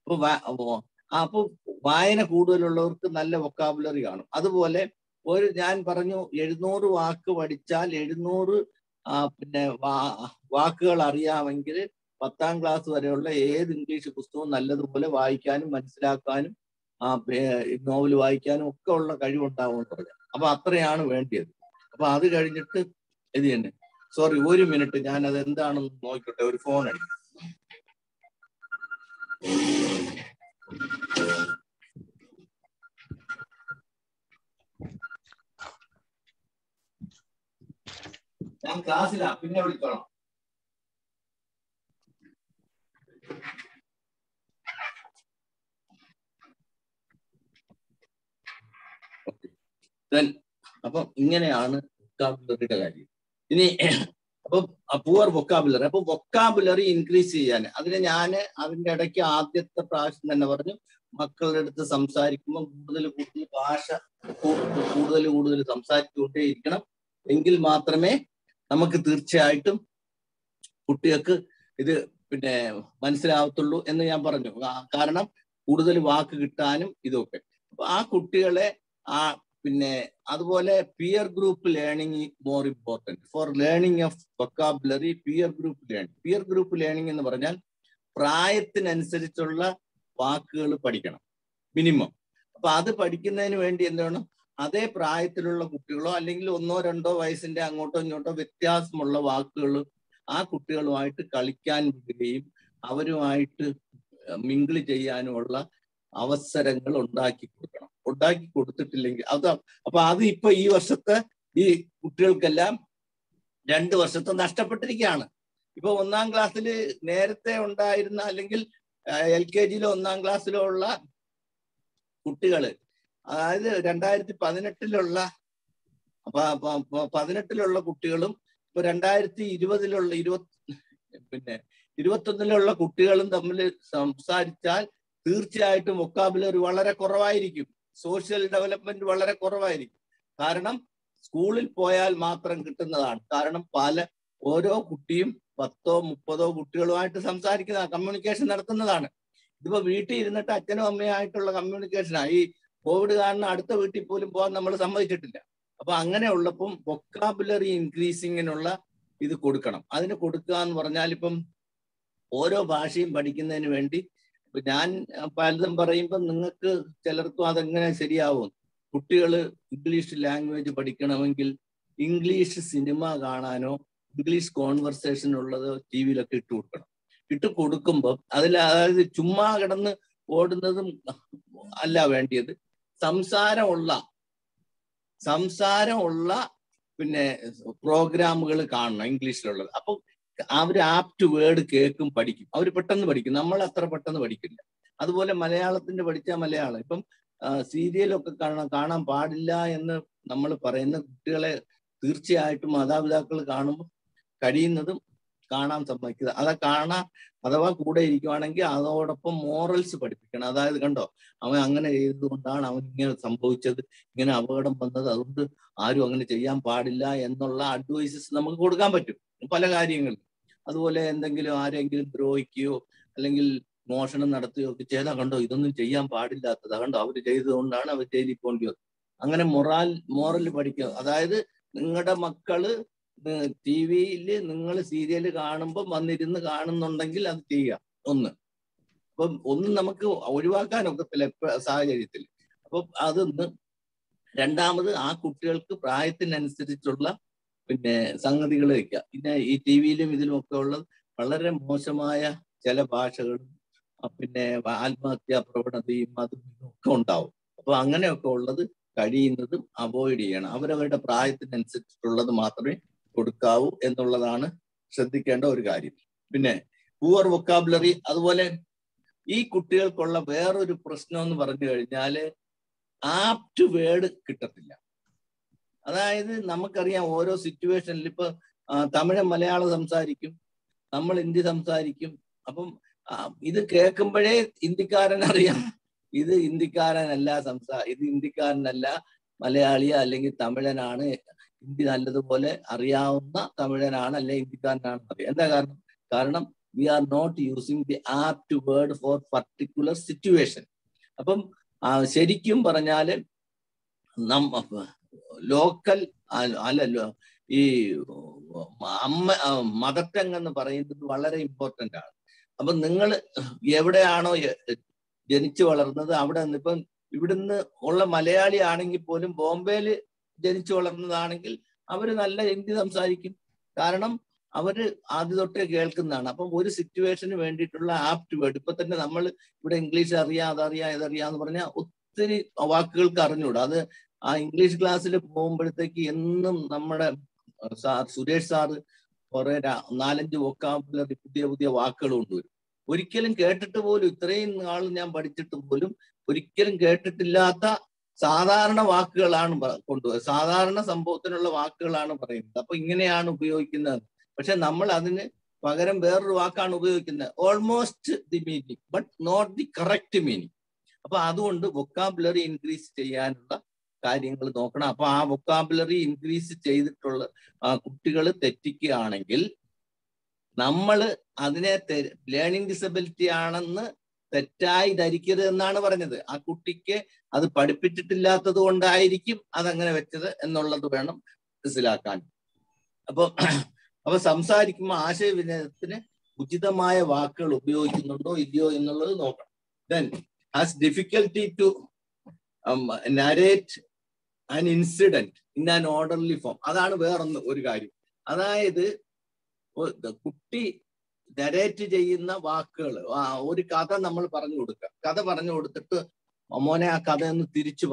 അപ്പൊ വായന കൂടുതലുള്ളവർക്ക് നല്ല വൊക്കാബുലറി കാണും. അതുപോലെ ഞാൻ പറഞ്ഞു 700 വാക്ക് പഠിച്ചാൽ 700 പിന്നെ വാക്കുകൾ അറിയാമെങ്കിൽ 10ാം ക്ലാസ് വരെയുള്ള ഏത് ഇംഗ്ലീഷ് പുസ്തകവും നല്ലതുപോലെ വായിക്കാനും മനസ്സിലാക്കാനും നോവൽ വായിക്കാനും ഒക്കെ ഉള്ള കഴിവുണ്ടാവുമെന്ന് പറഞ്ഞു. അപ്പൊ അത്രയാണ് വേണ്ടിയത്. അപ്പൊ അത് കഴിഞ്ഞിട്ട് ഇത് തന്നെ, സോറി 1 മിനിറ്റ്, ഞാൻ അത് എന്താണെന്ന് നോക്കിക്കോട്ടെ, ഒരു ഫോൺ അടിക്കും. ഞാൻ ക്ലാസ്സിലാ, പിന്നെ വിളിച്ചോളാം. അപ്പൊ ഇങ്ങനെയാണ് വൊക്കാബുലറിയുടെ കാര്യം. ഇനി അപ്പൊ പുവർ വൊക്കാബുലറി, അപ്പൊ വൊക്കാബുലറി ഇൻക്രീസ് ചെയ്യാൻ അതിന്റെ ഇടയ്ക്ക് ആദ്യത്തെ പ്രാവശ്യം തന്നെ പറഞ്ഞു, മക്കളുടെ അടുത്ത് സംസാരിക്കുമ്പോൾ കൂടുതൽ ഭാഷ കൂടുതൽ സംസാരിച്ചുകൊണ്ടേ ഇരിക്കണം. എങ്കിൽ മാത്രമേ നമുക്ക് തീർച്ചയായിട്ടും കുട്ടികൾക്ക് ഇത് പിന്നെ മനസ്സിലാവത്തുള്ളൂ എന്ന് ഞാൻ പറഞ്ഞു. കാരണം കൂടുതൽ വാക്ക് കിട്ടാനും ഇതൊക്കെ. അപ്പൊ ആ കുട്ടികളെ പിന്നെ അതുപോലെ peer group learning more important for learning of vocabulary. Peer group learning എന്ന് പറഞ്ഞാൽ പ്രായത്തിനനുസരിച്ചുള്ള വാക്കുകൾ പഠിക്കണം മിനിമം. അപ്പൊ അത് പഠിക്കുന്നതിന് വേണ്ടി എന്താണ്, അതേ പ്രായത്തിലുള്ള കുട്ടികളോ അല്ലെങ്കിൽ 1-2 വയസ്സിന്റെ അങ്ങോട്ടോ ഇങ്ങോട്ടോ വ്യത്യാസമുള്ള വാക്കുകൾ ആ കുട്ടികളുമായിട്ട് കളിക്കാൻ വിടുകയും അവരുമായിട്ട് മിങ്കിൾ ചെയ്യാനുമുള്ള അവസരങ്ങൾ ഉണ്ടാക്കി കൊടുക്കണം. ഉണ്ടാക്കി കൊടുത്തിട്ടില്ലെങ്കിൽ അപ്പൊ അത് ഇപ്പൊ ഈ വർഷത്തെ ഈ കുട്ടികൾക്കെല്ലാം 2 വർഷത്തെ നഷ്ടപ്പെട്ടിരിക്കുകയാണ്. ഇപ്പൊ 1ാം ക്ലാസ്സിൽ നേരത്തെ ഉണ്ടായിരുന്ന അല്ലെങ്കിൽ LKGയിലോ 1ാം ക്ലാസ്സിലോ ഉള്ള കുട്ടികള്, അതായത് 2018-ലുള്ള 18-ലുള്ള കുട്ടികളും ഇപ്പൊ 2020-21-ലുള്ള കുട്ടികളും തമ്മിൽ സംസാരിച്ചാൽ തീർച്ചയായിട്ടും വൊക്കാബുലറി വളരെ കുറവായിരിക്കും. സോഷ്യൽ ഡെവലപ്മെന്റ് വളരെ കുറവായിരിക്കും. കാരണം സ്കൂളിൽ പോയാൽ മാത്രം കിട്ടുന്നതാണ്. കാരണം ഓരോ കുട്ടിയും 10-30 കുട്ടികളുമായിട്ട് സംസാരിക്കുന്ന കമ്മ്യൂണിക്കേഷൻ നടത്തുന്നതാണ്. ഇതിപ്പോ വീട്ടിൽ ഇരുന്നിട്ട് അച്ഛനും അമ്മയായിട്ടുള്ള കമ്മ്യൂണിക്കേഷനാണ്. ഈ കോവിഡ് കാരണം അടുത്ത വീട്ടിൽ പോലും പോകാൻ നമ്മൾ സമ്മതിച്ചിട്ടില്ല. അപ്പൊ അങ്ങനെ ഉള്ളപ്പം വൊക്കാബുലറി ഇൻക്രീസിങ്ങിനുള്ള ഇത് കൊടുക്കണം. അതിന് കൊടുക്കുക എന്ന് പറഞ്ഞാൽ ഇപ്പം ഓരോ ഭാഷയും പഠിക്കുന്നതിന് വേണ്ടി ഞാൻ പലതും പറയുമ്പോൾ നിങ്ങൾക്ക് ചിലർക്കും അതെങ്ങനെ ശരിയാവും. കുട്ടികൾ ഇംഗ്ലീഷ് ലാംഗ്വേജ് പഠിക്കണമെങ്കിൽ ഇംഗ്ലീഷ് സിനിമ കാണാനോ ഇംഗ്ലീഷ് കോൺവെർസേഷൻ ഉള്ളത് TV-യിലൊക്കെ ഇട്ട് കൊടുക്കുമ്പോൾ അതായത് ചുമ്മാ കിടന്ന് ഓടുന്നതും അല്ല വേണ്ടിയത്. സംസാരമുള്ള സംസാരമുള്ള പിന്നെ പ്രോഗ്രാമുകൾ കാണണം ഇംഗ്ലീഷിലുള്ളത്. അപ്പൊ അവർ ആപ്റ്റ് വേർഡ് കേൾക്കും, പഠിക്കും. അവർ പെട്ടെന്ന് പഠിക്കും, നമ്മൾ അത്ര പെട്ടെന്ന് പഠിക്കില്ല. അതുപോലെ മലയാളത്തിന്റെ പഠിച്ചാൽ മലയാളം. ഇപ്പം സീരിയലൊക്കെ കാണാൻ പാടില്ല എന്ന് നമ്മൾ പറയുന്ന കുട്ടികളെ തീർച്ചയായിട്ടും മാതാപിതാക്കൾ കാണുമ്പോൾ കഴിയുന്നതും കാണാൻ സമ്മതിക്കുക. അഥവാ കൂടെ ഇരിക്കുവാണെങ്കിൽ അതോടൊപ്പം മോറൽസ് പഠിപ്പിക്കണം. അതായത് കണ്ടോ, അവൻ അങ്ങനെ ചെയ്തതുകൊണ്ടാണ് അവൻ ഇങ്ങനെ സംഭവിച്ചത്, ഇങ്ങനെ അപകടം വന്നത്, അതുകൊണ്ട് ആരും അങ്ങനെ ചെയ്യാൻ പാടില്ല എന്നുള്ള അഡ്വൈസസ് നമുക്ക് കൊടുക്കാൻ പറ്റും പല കാര്യങ്ങളും. അതുപോലെ എന്തെങ്കിലും ആരെങ്കിലും ദ്രോഹിക്കുകയോ അല്ലെങ്കിൽ മോഷണം നടത്തുകയോ ഒക്കെ ചെയ്താൽ കണ്ടോ, ഇതൊന്നും ചെയ്യാൻ പാടില്ലാത്തതാ, കണ്ടോ അവർ ചെയ്തതുകൊണ്ടാണ് അവർ ജയിലിൽ പോകേണ്ടി വന്നത്. അങ്ങനെ മോറൽ പഠിക്കുക. അതായത് നിങ്ങളുടെ മക്കള് ടി വിയിൽ നിങ്ങൾ സീരിയൽ കാണുമ്പോൾ വന്നിരുന്ന് കാണുന്നുണ്ടെങ്കിൽ അത് ചെയ്യുക. അപ്പം ഒന്നും നമുക്ക് ഒഴിവാക്കാനൊക്കത്തില്ല സാഹചര്യത്തിൽ. അപ്പം അതൊന്ന്. രണ്ടാമത്, ആ കുട്ടികൾക്ക് പ്രായത്തിനനുസരിച്ചുള്ള പിന്നെ സംഗതികൾ വയ്ക്കുക. പിന്നെ ഈ ടി വിയിലും ഇതിലും ഒക്കെ ഉള്ള വളരെ മോശമായ ചില ഭാഷകളും പിന്നെ ആത്മഹത്യാ പ്രവണതയും അതും ഒക്കെ ഉണ്ടാവും. അപ്പൊ അങ്ങനെയൊക്കെ ഉള്ളത് കഴിയുന്നതും അവോയ്ഡ് ചെയ്യണം. അവരവരുടെ പ്രായത്തിനനുസരിച്ചിട്ടുള്ളത് മാത്രമേ കൊടുക്കാവൂ എന്നുള്ളതാണ് ശ്രദ്ധിക്കേണ്ട ഒരു കാര്യം. പിന്നെ പൂവർ വൊക്കാബുലറി. അതുപോലെ ഈ കുട്ടികൾക്കുള്ള വേറൊരു പ്രശ്നം എന്ന് പറഞ്ഞു കഴിഞ്ഞാല് ആപ്റ്റ് വേർഡ് കിട്ടത്തില്ല. അതായത് നമുക്കറിയാം ഓരോ സിറ്റുവേഷനിൽ ഇപ്പൊ തമിഴ് മലയാളം സംസാരിക്കും, നമ്മൾ ഹിന്ദി സംസാരിക്കും. അപ്പം ഇത് കേൾക്കുമ്പോഴേ ഹിന്ദിക്കാരൻ അറിയാം ഇത് ഹിന്ദിക്കാരനല്ല ഇത് ഹിന്ദിക്കാരനല്ല, മലയാളിയ അല്ലെങ്കിൽ തമിഴനാണ്, ഹിന്ദി നല്ലതുപോലെ അറിയാവുന്ന തമിഴനാണ് അല്ലെങ്കിൽ ഹിന്ദിക്കാരനാണെന്ന് അറിയാം. എന്താ കാരണം we are not using the apt word for particular situation. അപ്പം ശരിക്കും പറഞ്ഞാല് ലോക്കൽ അല്ലല്ലോ ഈ മദർ ടങ് എന്ന് പറയുന്നത് വളരെ ഇമ്പോർട്ടൻ്റ് ആണ്. അപ്പൊ നിങ്ങൾ എവിടെയാണോ ജനിച്ചു വളർന്നത് അവിടെ നിന്ന്, ഇപ്പം ഇവിടുന്ന് ഉള്ള മലയാളി ആണെങ്കിൽ പോലും ബോംബെയിൽ ജനിച്ചു വളർന്നതാണെങ്കിൽ അവര് നല്ല ഹിന്ദി സംസാരിക്കും. കാരണം അവര് ആദ്യ തൊട്ടേ കേൾക്കുന്നതാണ്. അപ്പം ഒരു സിറ്റുവേഷന് വേണ്ടിയിട്ടുള്ള ആപ്റ്റ് വേർഡ്. ഇപ്പൊ തന്നെ നമ്മൾ ഇവിടെ ഇംഗ്ലീഷ് അറിയാം, അതറിയാം, ഇതറിയാന്ന് പറഞ്ഞാൽ ഒത്തിരി വാക്കുകൾക്ക് അറിഞ്ഞൂടാ. അത് ആ ഇംഗ്ലീഷ് ക്ലാസ്സിൽ പോകുമ്പോഴത്തേക്ക് എന്നും നമ്മുടെ സുരേഷ് സാറ് കുറെ 4-5 വൊക്കാബുലറി പുതിയ വാക്കുകൾ കൊണ്ടുവരും. ഒരിക്കലും കേട്ടിട്ട് പോലും, ഇത്രയും നാൾ ഞാൻ പഠിച്ചിട്ട് പോലും ഒരിക്കലും കേട്ടിട്ടില്ലാത്ത സാധാരണ വാക്കുകളാണ് കൊണ്ടുപോകുന്നത്. സാധാരണ സംഭവത്തിനുള്ള വാക്കുകളാണ് പറയുന്നത്. അപ്പൊ ഇങ്ങനെയാണ് ഉപയോഗിക്കുന്നത്. പക്ഷെ നമ്മൾ അതിന് പകരം വേറൊരു വാക്കാണ് ഉപയോഗിക്കുന്നത്, almost the meaning but not the correct meaning. അപ്പൊ അതുകൊണ്ട് വൊക്കാബുലറി ഇൻക്രീസ് ചെയ്യാനുള്ള കാര്യങ്ങൾ നോക്കണം. അപ്പൊ ആ വൊക്കാബുലറി ഇൻക്രീസ് ചെയ്തിട്ടുള്ള കുട്ടികൾ തെറ്റിക്കുകയാണെങ്കിൽ നമ്മൾ അതിനെ ലേണിംഗ് ഡിസബിലിറ്റി ആണെന്ന് തെറ്റായി ധരിക്കരുത് എന്നാണ് പറഞ്ഞത്. ആ കുട്ടിക്ക് അത് പഠിപ്പിച്ചിട്ടില്ലാത്തത് കൊണ്ടായിരിക്കും അതങ്ങനെ വെച്ചത് എന്നുള്ളത് വേണം മനസ്സിലാക്കാൻ. അപ്പൊ സംസാരിക്കുമ്പോൾ ആശയവിനിമയത്തിന് ഉചിതമായ വാക്കുകൾ ഉപയോഗിക്കുന്നുണ്ടോ ഇല്ലയോ എന്നുള്ളത് നോക്കണം. Then has difficulty to narrate an incident in an orderly form. അതാണ് ഒരു കാര്യം. അതായത് കുട്ടി നരേറ്റ് ചെയ്യുന്ന വാക്കുകൾ, ഒരു കഥ നമ്മൾ പറഞ്ഞു കൊടുക്കുക. കഥ പറഞ്ഞു കൊടുത്തിട്ട് മോനെ ആ കഥ ഒന്ന് തിരിച്ചു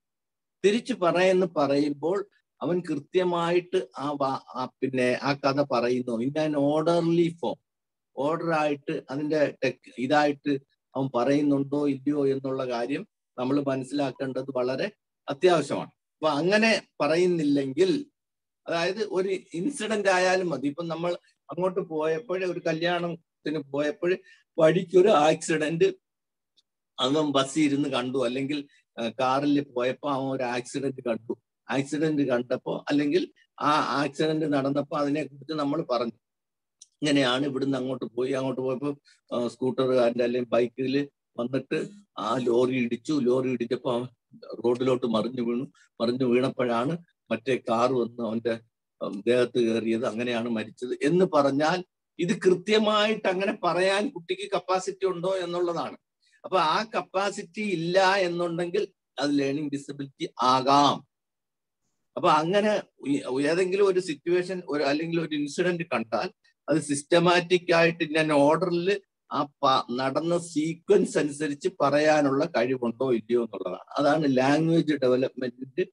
എന്ന് പറയുമ്പോൾ അവൻ കൃത്യമായിട്ട് പിന്നെ ആ കഥ പറയുന്നു ഇൻ ആൻ ഓർഡർലി ഫോം. ഓർഡറായിട്ട് അതിന്റെ ഇതായിട്ട് അവൻ പറയുന്നുണ്ടോ ഇല്ലയോ എന്നുള്ള കാര്യം നമ്മൾ മനസ്സിലാക്കേണ്ടത് വളരെ അത്യാവശ്യമാണ്. അപ്പൊ അങ്ങനെ പറയുന്നില്ലെങ്കിൽ, അതായത് ഒരു ഇൻസിഡന്റ് ആയാലും മതി. ഇപ്പൊ നമ്മൾ അങ്ങോട്ട് പോയപ്പോഴേ, ഒരു കല്യാണത്തിന് പോയപ്പോൾ വഴിക്കൊരു ആക്സിഡന്റ് അവൻ ബസ്സിൽ ഇരുന്ന് കണ്ടു, അല്ലെങ്കിൽ കാറിൽ പോയപ്പോ അവൻ ഒരു ആക്സിഡന്റ് കണ്ടു. ആക്സിഡന്റ് കണ്ടപ്പോ അല്ലെങ്കിൽ ആ ആക്സിഡന്റ് നടന്നപ്പോ അതിനെ കുറിച്ച് നമ്മൾ പറഞ്ഞു. ഇങ്ങനെയാണ് ഇവിടുന്ന് അങ്ങോട്ട് പോയപ്പോ സ്കൂട്ടറുകാരൻ്റെ അല്ലെങ്കിൽ ബൈക്കിൽ വന്നിട്ട് ആ ലോറി ഇടിച്ചപ്പോ അവൻ റോഡിലോട്ട് മറിഞ്ഞു വീണപ്പോഴാണ് മറ്റേ കാർ വന്ന് അവന്റെ ദേഹത്ത് കയറിയത്, അങ്ങനെയാണ് മരിച്ചത് എന്ന് പറഞ്ഞാൽ ഇത് കൃത്യമായിട്ട് അങ്ങനെ പറയാൻ കുട്ടിക്ക് കപ്പാസിറ്റി ഉണ്ടോ എന്നുള്ളതാണ്. അപ്പൊ ആ കപ്പാസിറ്റി ഇല്ല എന്നുണ്ടെങ്കിൽ അത് ലേണിംഗ് ഡിസബിലിറ്റി ആകാം. അപ്പൊ അങ്ങനെ ഏതെങ്കിലും ഒരു സിറ്റുവേഷൻ അല്ലെങ്കിൽ ഒരു ഇൻസിഡന്റ് കണ്ടാൽ അത് സിസ്റ്റമാറ്റിക് ആയിട്ട് ഞാൻ ഓർഡറിൽ ആ നടന്ന സീക്വൻസ് അനുസരിച്ച് പറയാനുള്ള കഴിവുണ്ടോ ഇല്ലയോ എന്നുള്ളതാണ്. അതാണ് ലാംഗ്വേജ് ഡെവലപ്മെന്റിന്റെ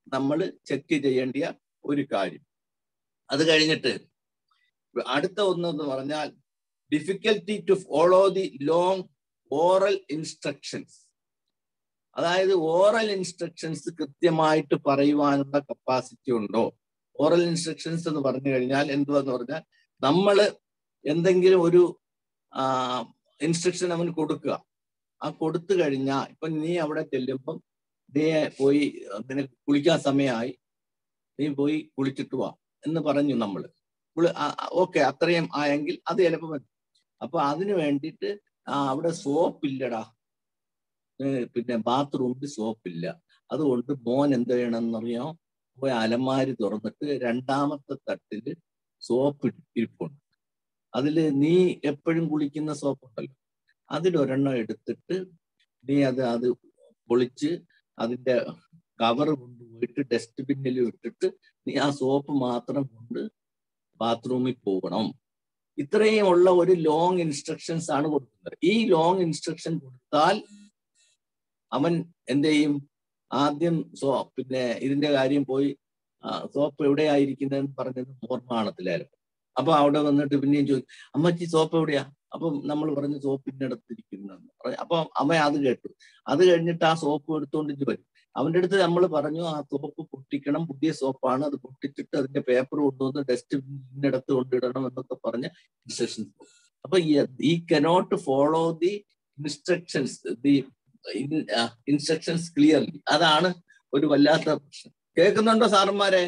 നമ്മൾ ചെക്ക് ചെയ്യേണ്ട ഒരു കാര്യം. അത് കഴിഞ്ഞിട്ട് അടുത്ത ഒന്നെന്ന് പറഞ്ഞാൽ difficulty to follow the long oral instructions. അതായത് ഓറൽ ഇൻസ്ട്രക്ഷൻസ് കൃത്യമായിട്ട് പറയുവാനുള്ള കപ്പാസിറ്റി ഉണ്ടോ? ഓറൽ ഇൻസ്ട്രക്ഷൻസ് എന്ന് പറഞ്ഞു കഴിഞ്ഞാൽ എന്തുവാന്ന് പറഞ്ഞാൽ നമ്മൾ എന്തെങ്കിലും ഒരു ഇൻസ്ട്രക്ഷൻ അവന് കൊടുക്കുക. ആ കൊടുത്തു കഴിഞ്ഞാൽ ഇപ്പൊ നീ അവിടെ ചെല്ലുമ്പം നീ പോയി നിനക്ക് കുളിക്കാൻ സമയമായി, നീ പോയി കുളിച്ചിട്ട് വാ എന്ന് പറഞ്ഞു നമ്മൾ. ഓക്കെ, അത്രയും ആയെങ്കിൽ അത് ചിലപ്പോൾ മതി. അപ്പൊ അതിന് വേണ്ടിയിട്ട് അവിടെ സോപ്പില്ലടാ, പിന്നെ ബാത്റൂമിൽ സോപ്പില്ല. അതുകൊണ്ട് മോൻ എന്ത് ചെയ്യണമെന്നറിയാം, പോയി അലമാരി തുറന്നിട്ട് രണ്ടാമത്തെ തട്ടില് സോപ്പ് ഇരിപ്പുണ്ട്. അതില് നീ എപ്പോഴും കുളിക്കുന്ന സോപ്പുണ്ടല്ലോ, അതിലൊരെണ്ണം എടുത്തിട്ട് നീ അത് പൊളിച്ച് അതിന്റെ കവർ കൊണ്ടുപോയിട്ട് ഡസ്റ്റ്ബിന്നിൽ ഇട്ടിട്ട് നീ ആ സോപ്പ് മാത്രം കൊണ്ട് ബാത്റൂമിൽ പോകണം. ഇത്രയും ഉള്ള ഒരു ലോങ് ഇൻസ്ട്രക്ഷൻസ് ആണ് കൊടുക്കുന്നത്. ഈ ലോങ് ഇൻസ്ട്രക്ഷൻ കൊടുത്താൽ അവൻ എന്ത് ചെയ്യും? ആദ്യം പിന്നെ ഇതിന്റെ കാര്യം പോയി സോപ്പ് എവിടെയായിരിക്കുന്നതെന്ന് പറഞ്ഞത് ഓർമ്മ കാണത്തില്ലായിരുന്നു. അപ്പൊ അവിടെ വന്നിട്ട് പിന്നെയും ചോദിക്കും, അമ്മച്ചി സോപ്പ് എവിടെയാ? അപ്പം നമ്മൾ പറഞ്ഞു സോപ്പിന്റെ അടുത്തിരിക്കുന്നെന്ന്. അപ്പൊ അമ്മ അത് കേട്ടു. അത് കഴിഞ്ഞിട്ട് ആ സോപ്പ് എടുത്തുകൊണ്ട് വരും. അവന്റെ അടുത്ത് നമ്മൾ പറഞ്ഞു ആ സോപ്പ് പൊട്ടിക്കണം, പുതിയ സോപ്പാണ്, അത് പൊട്ടിച്ചിട്ട് അതിന്റെ പേപ്പർ കൊണ്ടുവന്ന് ഡസ്റ്റ്ബിന്നിനടുത്ത് കൊണ്ടിടണം എന്നൊക്കെ പറഞ്ഞ ഇൻസ്ട്രക്ഷൻസ്. അപ്പൊ ഈ cannot follow the instructions, the instructions clearly. അതാണ് ഒരു വല്ലാത്ത പ്രശ്നം. കേൾക്കുന്നുണ്ടോ സാറന്മാരെ?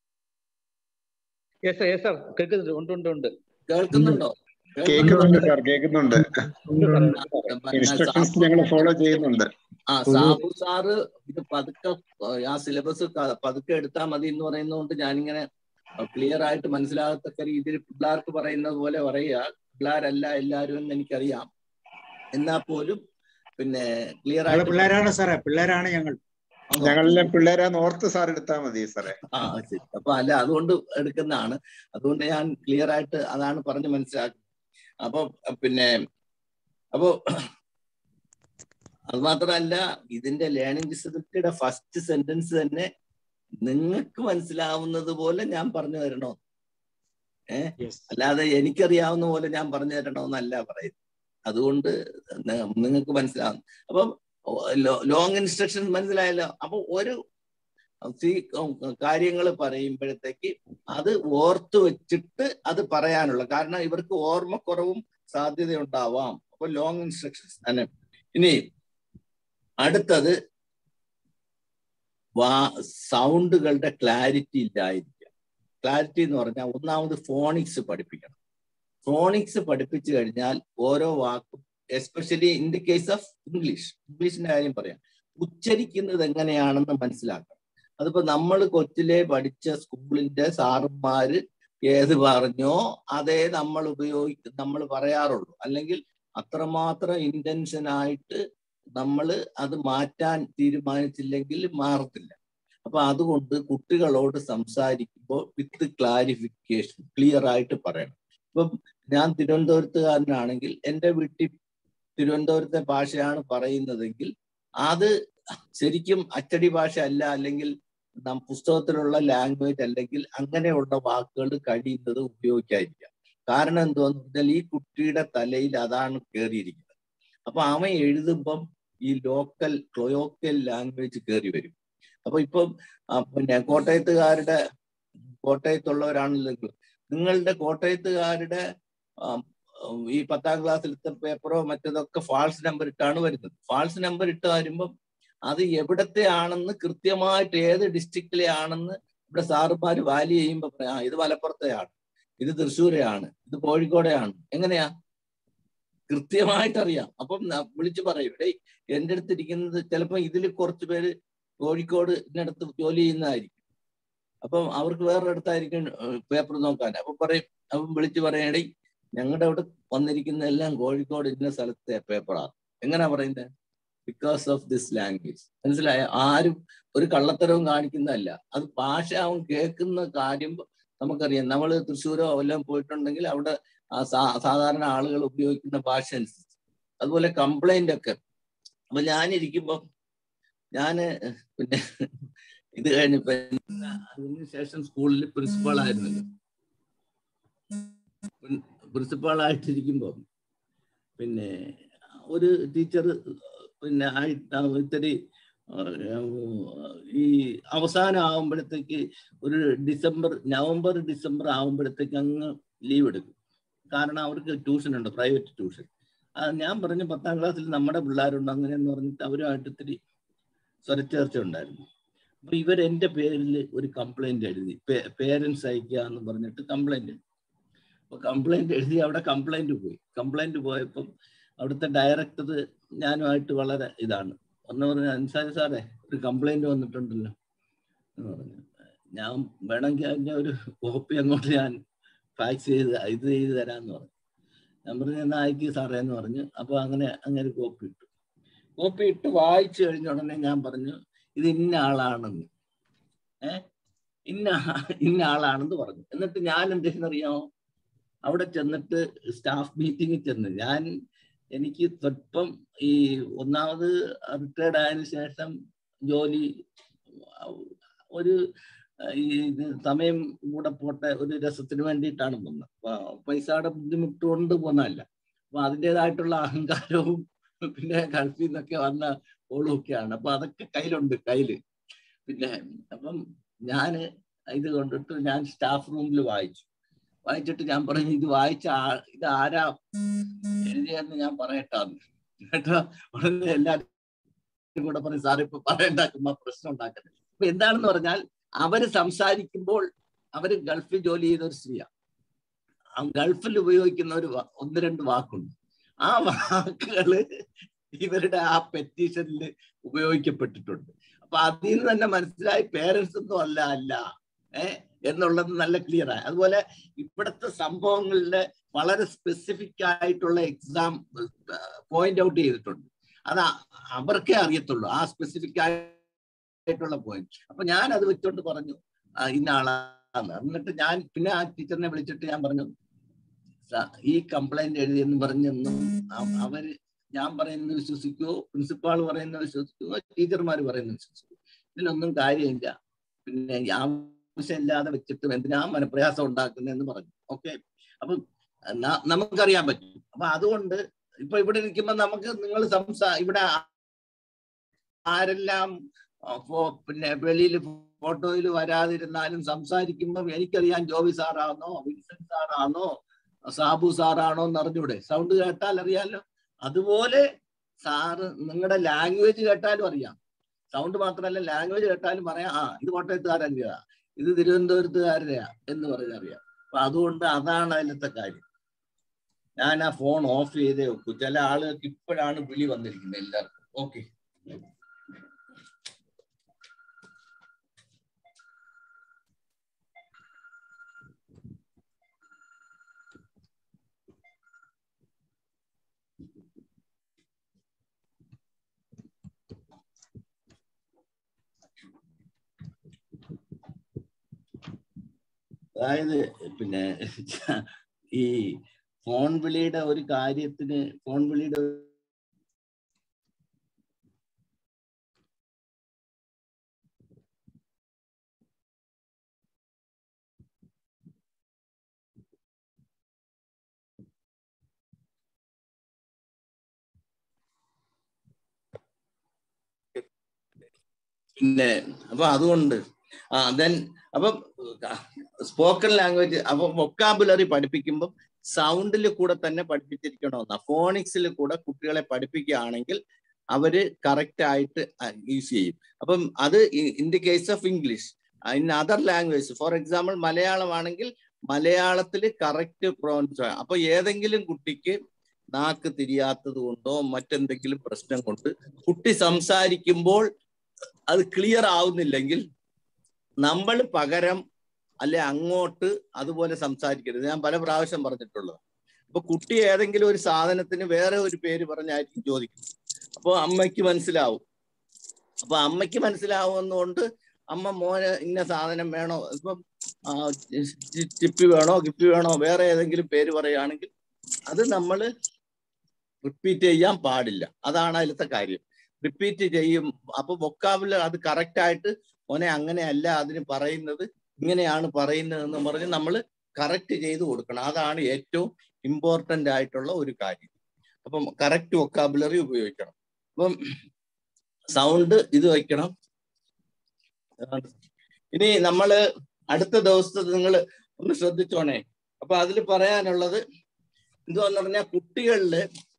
കേൾക്കുന്നുണ്ടോ? കേൾക്കുന്നുണ്ട് സാർ, കേൾക്കുന്നുണ്ട്. ഇൻസ്ട്രക്ഷൻസ് ഞങ്ങൾ ഫോളോ ചെയ്യുന്നുണ്ട്. സാബു സാറ് ഇത് പതുക്കെ ആ സിലബസ് പതുക്കെ എടുത്താൽ മതി എന്ന് പറയുന്നതുകൊണ്ട് ഞാനിങ്ങനെ ക്ലിയർ ആയിട്ട് മനസ്സിലാകത്തക്ക രീതിയിൽ പിള്ളേർക്ക് പറയുന്നത് പോലെ പറയുക. പിള്ളേരല്ല എല്ലാവരും എന്ന് എനിക്കറിയാം, എന്നാൽ പോലും പിന്നെ ക്ലിയർ ആയിട്ട് പിള്ളേരാണ് സാറേ, പിള്ളേരാണ് ഞങ്ങളെല്ലാം പിള്ളേരാന്ന് ഓർത്ത് സാർ എടുത്താൽ മതി സാറേ. ശരി. അപ്പൊ അല്ല, അതുകൊണ്ട് എടുക്കുന്നതാണ്. അതുകൊണ്ട് ഞാൻ ക്ലിയർ ആയിട്ട് അതാണ് പറഞ്ഞ് മനസ്സിലാക്കുന്നത്. അപ്പൊ പിന്നെ അത് മാത്രമല്ല, ഇതിന്റെ ലേണിംഗ് ഡിസബിലിറ്റിയുടെ ഫസ്റ്റ് സെന്റൻസ് തന്നെ നിങ്ങൾക്ക് മനസ്സിലാവുന്നത് പോലെ ഞാൻ പറഞ്ഞു തരണോ? അല്ലാതെ എനിക്കറിയാവുന്ന പോലെ ഞാൻ പറഞ്ഞു തരണമെന്നല്ല പറയുന്നത്. അതുകൊണ്ട് നിങ്ങൾക്ക് മനസ്സിലാവും. അപ്പം ലോങ് ഇൻസ്ട്രക്ഷൻ മനസ്സിലായല്ലോ. അപ്പൊ ഒരു കാര്യങ്ങൾ പറയുമ്പോഴത്തേക്ക് അത് ഓർത്തു വെച്ചിട്ട് അത് പറയാനുള്ള, കാരണം ഇവർക്ക് ഓർമ്മക്കുറവും സാധ്യതയുണ്ടാവാം. അപ്പൊ ലോങ് ഇൻസ്ട്രക്ഷൻസ് തന്നെ. ഇനി അടുത്തത് സൗണ്ടുകളുടെ ക്ലാരിറ്റി ഇല്ലായിരിക്കുക. ക്ലാരിറ്റി എന്ന് പറഞ്ഞാൽ ഒന്നാമത് ഫോണിക്സ് പഠിപ്പിക്കണം. ഫോണിക്സ് പഠിപ്പിച്ചു കഴിഞ്ഞാൽ ഓരോ വാക്കും, especially in the case of ഇംഗ്ലീഷിന്റെ കാര്യം പറയാം, ഉച്ചരിക്കുന്നത് എങ്ങനെയാണെന്ന് മനസ്സിലാക്കണം. അതിപ്പോ നമ്മൾ കൊച്ചിലെ പഠിച്ച സ്കൂളിന്റെ സാറന്മാര് ഏത് പറഞ്ഞോ അതേ നമ്മൾ പറയാറുള്ളൂ. അല്ലെങ്കിൽ അത്രമാത്രം ഇന്റൻഷനായിട്ട് നമ്മൾ അത് മാറ്റാൻ തീരുമാനിച്ചില്ലെങ്കിൽ മാറത്തില്ല. അപ്പൊ അതുകൊണ്ട് കുട്ടികളോട് സംസാരിക്കുമ്പോൾ വിത്ത് ക്ലാരിഫിക്കേഷൻ ക്ലിയർ ആയിട്ട് പറയണം. ഇപ്പം ഞാൻ തിരുവനന്തപുരത്തുകാരനാണെങ്കിൽ എൻ്റെ വീട്ടിൽ തിരുവനന്തപുരത്തെ ഭാഷയാണ് പറയുന്നതെങ്കിൽ അത് ശരിക്കും അച്ചടി ഭാഷ അല്ല, അല്ലെങ്കിൽ പുസ്തകത്തിലുള്ള ലാംഗ്വേജ് അല്ലെങ്കിൽ അങ്ങനെയുള്ള വാക്കുകൾ കഴിയുന്നത് ഉപയോഗിക്കാതിരിക്കുക. കാരണം എന്തുവാന്ന് പറഞ്ഞാൽ ഈ കുട്ടിയുടെ തലയിൽ അതാണ് കയറിയിരിക്കുന്നത്. അപ്പൊ അവൻ എഴുതുമ്പം ഈ ക്ലോക്കൽ ലാംഗ്വേജ് കയറി വരും. അപ്പൊ ഇപ്പം പിന്നെ കോട്ടയത്തുള്ളവരാണല്ലോ നിങ്ങളുടെ കോട്ടയത്തുകാരുടെ ഈ 10ാം ക്ലാസ്സിലത്തെ പേപ്പറോ മറ്റതൊക്കെ ഫാൾസ് നമ്പർ ഇട്ടാണ് വരുന്നത്. ഫാൾസ് നമ്പർ ഇട്ട് വരുമ്പം അത് എവിടത്തെ ആണെന്ന് കൃത്യമായിട്ട് ഏത് ഡിസ്ട്രിക്റ്റിലെ ആണെന്ന് ഇവിടെ സാറുമാര് വാല്യൂ ചെയ്യുമ്പോൾ പറയാം, ഇത് മലപ്പുറത്തെയാണ്, ഇത് തൃശ്ശൂരെയാണ്, ഇത് കോഴിക്കോടെയാണ്. എങ്ങനെയാ? കൃത്യമായിട്ട് അറിയാം. അപ്പം വിളിച്ചു പറയും, എൻ്റെ അടുത്തിരിക്കുന്നത് ചിലപ്പോൾ ഇതിൽ കുറച്ച് പേര് കോഴിക്കോട് ഇതിനടുത്ത് ജോലി ചെയ്യുന്നതായിരിക്കും. അപ്പം അവർക്ക് വേറൊരിടത്തായിരിക്കും പേപ്പർ നോക്കാൻ. അപ്പം പറയും, അപ്പം വിളിച്ചു പറയണേ ഞങ്ങളുടെ അവിടെ വന്നിരിക്കുന്നതെല്ലാം കോഴിക്കോട് ഇന്ന സ്ഥലത്തെ പേപ്പറാണ്. എങ്ങനെയാ പറയുന്നത്? Because of this language. മനസ്സിലായ? ആരും ഒരു കള്ളത്തരവും കാണിക്കുന്നതല്ല. അത് ഭാഷ അവൻ കേൾക്കുന്ന കാര്യം നമുക്കറിയാം. നമ്മൾ തൃശ്ശൂരോ എല്ലാം പോയിട്ടുണ്ടെങ്കിൽ അവിടെ സാധാരണ ആളുകൾ ഉപയോഗിക്കുന്ന ഭാഷ അനുസരിച്ച്. അതുപോലെ കംപ്ലൈന്റ് ഒക്കെ. അപ്പൊ ഞാനിരിക്കുമ്പം പിന്നെ ഇത് കഴിഞ്ഞപ്പോ അതിനുശേഷം സ്കൂളിൽ പ്രിൻസിപ്പാൾ ആയിരുന്നല്ലോ. പ്രിൻസിപ്പാളായിട്ടിരിക്കുമ്പോ പിന്നെ ഒരു ടീച്ചർ പിന്നെ ഇത്തിരി ഈ അവസാനം ആവുമ്പോഴത്തേക്ക് ഒരു നവംബർ ഡിസംബർ ആവുമ്പോഴത്തേക്ക് അങ്ങ് ലീവ് എടുക്കും. കാരണം അവർക്ക് ട്യൂഷൻ ഉണ്ട്, പ്രൈവറ്റ് ട്യൂഷൻ. ഞാൻ പറഞ്ഞു 10ാം ക്ലാസ്സിൽ നമ്മുടെ പിള്ളേരുണ്ട് അങ്ങനെയെന്ന് പറഞ്ഞിട്ട് അവരുമായിട്ട് ഇത്തിരി സ്വരച്ചേർച്ച ഉണ്ടായിരുന്നു. അപ്പൊ ഇവരെന്റെ പേരിൽ ഒരു കംപ്ലൈന്റ് എഴുതി, പേരൻസ് അയക്കുക എന്ന് പറഞ്ഞിട്ട് കംപ്ലൈന്റ്. അപ്പൊ കംപ്ലൈന്റ് എഴുതി, അവിടെ കംപ്ലൈന്റ് പോയപ്പം അവിടുത്തെ ഡയറക്ടർ ഞാനുമായിട്ട് വളരെ ഇതാണ്. പറഞ്ഞു അൻസാരി സാറേ ഒരു കംപ്ലൈന്റ് വന്നിട്ടുണ്ടല്ലോ എന്ന് പറഞ്ഞു. ഞാൻ വേണമെങ്കിൽ അതിന്റെ ഒരു കോപ്പി അങ്ങോട്ട് ഞാൻ ഫാക്സ് ചെയ്ത് തരാമെന്ന് പറഞ്ഞു. ഞാൻ പറഞ്ഞു എന്നാ അയക്കി സാറേ എന്ന് പറഞ്ഞു. അപ്പൊ അങ്ങനെ കോപ്പി ഇട്ട് വായിച്ചു കഴിഞ്ഞ ഉടനെ ഞാൻ പറഞ്ഞു ഇത് ഇന്ന ആളാണെന്ന്, ഇന്ന ആളാണെന്ന് പറഞ്ഞു. എന്നിട്ട് ഞാൻ എന്തെന്നറിയാമോ, അവിടെ ചെന്നിട്ട് സ്റ്റാഫ് മീറ്റിങ്ങിൽ ചെന്ന് എനിക്ക് സ്വല്പം ഈ ഒന്നാമത് റിട്ടയർഡ് ആയതിനു ശേഷം ജോലി ഒരു ഈ സമയം കൂടെ പോട്ടെ ഒരു രസത്തിന് വേണ്ടിയിട്ടാണ് പോകുന്നത്. പൈസയുടെ ബുദ്ധിമുട്ട് കൊണ്ട് പോകുന്നതല്ല. അപ്പൊ അതിൻ്റെതായിട്ടുള്ള അഹങ്കാരവും പിന്നെ ഗൾഫിൽ നിന്നൊക്കെ വന്ന ഓളുമൊക്കെയാണ്. അപ്പൊ അതൊക്കെ കയ്യില്. പിന്നെ അപ്പം ഞാൻ ഇത് കൊണ്ടിട്ട് ഞാൻ സ്റ്റാഫ് റൂമിൽ വായിച്ചിട്ട് ഞാൻ പറഞ്ഞു ഇത് ഇത് ആരാ എഴുതിയെന്ന് ഞാൻ പറയട്ടാന്ന് കേട്ടോ. ഉടനെ എല്ലാവരും കൂടെ പറഞ്ഞു സാർ ഇപ്പൊ പറയണ്ടാക്കുമ്പോ പ്രശ്നം ഉണ്ടാക്കരുത്. അപ്പൊ എന്താണെന്ന് പറഞ്ഞാൽ അവര് സംസാരിക്കുമ്പോൾ അവര് ഗൾഫിൽ ജോലി ചെയ്ത ഒരു സ്ത്രീയാണ്. ഗൾഫിൽ ഉപയോഗിക്കുന്ന 1-2 വാക്കുണ്ട്. ആ വാക്കുകള് ഇവരുടെ ആ പെറ്റീഷനിൽ ഉപയോഗിക്കപ്പെട്ടിട്ടുണ്ട്. അപ്പൊ അതിൽ നിന്ന് തന്നെ മനസ്സിലായി പേരൻസ് ഒന്നും അല്ല എന്നുള്ളത് നല്ല ക്ലിയർ ആയി. അതുപോലെ ഇവിടുത്തെ സംഭവങ്ങളില് വളരെ സ്പെസിഫിക് ആയിട്ടുള്ള എക്സാം പോയിന്റ് ഔട്ട് ചെയ്തിട്ടുണ്ട്. അത് അവർക്കേ അറിയത്തുള്ളൂ ആ സ്പെസിഫിക് ആയിട്ടുള്ള പോയിന്റ്. അപ്പൊ ഞാൻ അത് വെച്ചോണ്ട് പറഞ്ഞു ഇന്ന ആളാന്ന്. എന്നിട്ട് ഞാൻ പിന്നെ ആ ടീച്ചറിനെ വിളിച്ചിട്ട് ഞാൻ പറഞ്ഞു ഈ കംപ്ലൈന്റ് എഴുതിയെന്ന് പറഞ്ഞെന്നും ഞാൻ പറയുന്നത് വിശ്വസിക്കുവോ, പ്രിൻസിപ്പാൾ പറയുന്നത് വിശ്വസിക്കുവോ, ടീച്ചർമാർ പറയുന്നത് വിശ്വസിക്കുവോ, ഇതിലൊന്നും കാര്യമില്ല. പിന്നെ ആവശ്യമില്ലാതെ വെച്ചിട്ട് എന്തിനാ മനപ്രയാസം ഉണ്ടാക്കുന്നതെന്ന് പറഞ്ഞു. ഓക്കെ, അപ്പൊ നമുക്കറിയാൻ പറ്റും. അപ്പൊ അതുകൊണ്ട് ഇപ്പൊ ഇവിടെ ഇരിക്കുമ്പോ നമുക്ക് നിങ്ങൾ ഇവിടെ ആരെല്ലാം പിന്നെ വെളിയിൽ ഫോട്ടോയിൽ വരാതിരുന്നാലും സംസാരിക്കുമ്പോൾ എനിക്കറിയാം ജോബി സാറാണോ, വിൻസെന്റ് സാറാണോ, സാബു സാറാണോ എന്ന് അറിഞ്ഞൂടെ? സൗണ്ട് കേട്ടാൽ അറിയാലോ. അതുപോലെ സാറ് നിങ്ങളുടെ ലാംഗ്വേജ് കേട്ടാലും അറിയാം. സൗണ്ട് മാത്രമല്ല, ലാംഗ്വേജ് കേട്ടാലും പറയാം ഇത് കോട്ടയത്തുകാരൻ്റെയാ, ഇത് തിരുവനന്തപുരത്തുകാരുടെയാ എന്ന് പറഞ്ഞറിയാം. അപ്പൊ അതുകൊണ്ട് അതാണ് അതിലത്തെ കാര്യം. ഞാൻ ആ ഫോൺ ഓഫ് ചെയ്തേ വെക്കൂ. ചില ആളുകൾക്ക് ഇപ്പോഴാണ് വിളി വന്നിരിക്കുന്നത് എല്ലാവർക്കും. ഓക്കെ, അതായത് പിന്നെ ഈ ഫോൺ വിളിയുടെ ഒരു കാര്യത്തിന് പിന്നെ അപ്പൊ അതുകൊണ്ട് അപ്പൊ സ്പോക്കൺ ലാംഗ്വേജ് അപ്പൊ വൊക്കാബുലറി പഠിപ്പിക്കുമ്പോൾ സൗണ്ടിൽ കൂടെ തന്നെ പഠിപ്പിച്ചിരിക്കണമെന്നാ. ഫോണിക്സിൽ കൂടെ കുട്ടികളെ പഠിപ്പിക്കുകയാണെങ്കിൽ അവര് കറക്റ്റ് ആയിട്ട് യൂസ് ചെയ്യും. അപ്പം അത് in the case of English, in other language for example Malayalam ആണെങ്കിൽ മലയാളത്തിൽ കറക്റ്റ് പ്രൊനൗൺസ്. അപ്പൊ ഏതെങ്കിലും കുട്ടിക്ക് നാക്ക് തിരിയാത്തത് കൊണ്ടോ മറ്റെന്തെങ്കിലും പ്രശ്നം കൊണ്ട് കുട്ടി സംസാരിക്കുമ്പോൾ അത് ക്ലിയർ ആവുന്നില്ലെങ്കിൽ നമ്മൾ പകരം അല്ലെ അങ്ങോട്ട് അതുപോലെ സംസാരിക്കരുത്. ഞാൻ പല പ്രാവശ്യം പറഞ്ഞിട്ടുള്ളത്. അപ്പൊ കുട്ടി ഏതെങ്കിലും ഒരു സാധനത്തിന് വേറെ ഒരു പേര് പറഞ്ഞായിരിക്കും ചോദിക്കുന്നത്. അപ്പോൾ അമ്മയ്ക്ക് മനസ്സിലാവും. അപ്പൊ അമ്മയ്ക്ക് മനസ്സിലാവുന്നതുകൊണ്ട് അമ്മ മോന് ഇന്ന സാധനം വേണോ, ഇപ്പം ചിപ്പി വേണോ ഗിപ്പി വേണോ വേറെ ഏതെങ്കിലും പേര് പറയുകയാണെങ്കിൽ അത് നമ്മൾ റിപ്പീറ്റ് ചെയ്യാൻ പാടില്ല. അതാണ് അതിലത്തെ കാര്യം. റിപ്പീറ്റ് ചെയ്യും. അപ്പൊ വൊക്കാബുലറി അത് കറക്റ്റ് ആയിട്ട് മോനെ അങ്ങനെയല്ല അതിന് പറയുന്നത്, ഇങ്ങനെയാണ് പറയുന്നതെന്ന് പറഞ്ഞ് നമ്മൾ കറക്റ്റ് ചെയ്ത് കൊടുക്കണം. അതാണ് ഏറ്റവും ഇമ്പോർട്ടൻ്റ് ആയിട്ടുള്ള ഒരു കാര്യം. അപ്പം കറക്റ്റ് വൊക്കാബുലറി ഉപയോഗിക്കണം. അപ്പം സൗണ്ട് ഇത് വയ്ക്കണം. ഇനി നമ്മൾ അടുത്ത ദിവസത്തെ നിങ്ങൾ ഒന്ന് ശ്രദ്ധിച്ചോണേ. അപ്പൊ അതിൽ പറയാനുള്ളത് എന്തുവാന്ന് പറഞ്ഞാൽ കുട്ടികളിൽ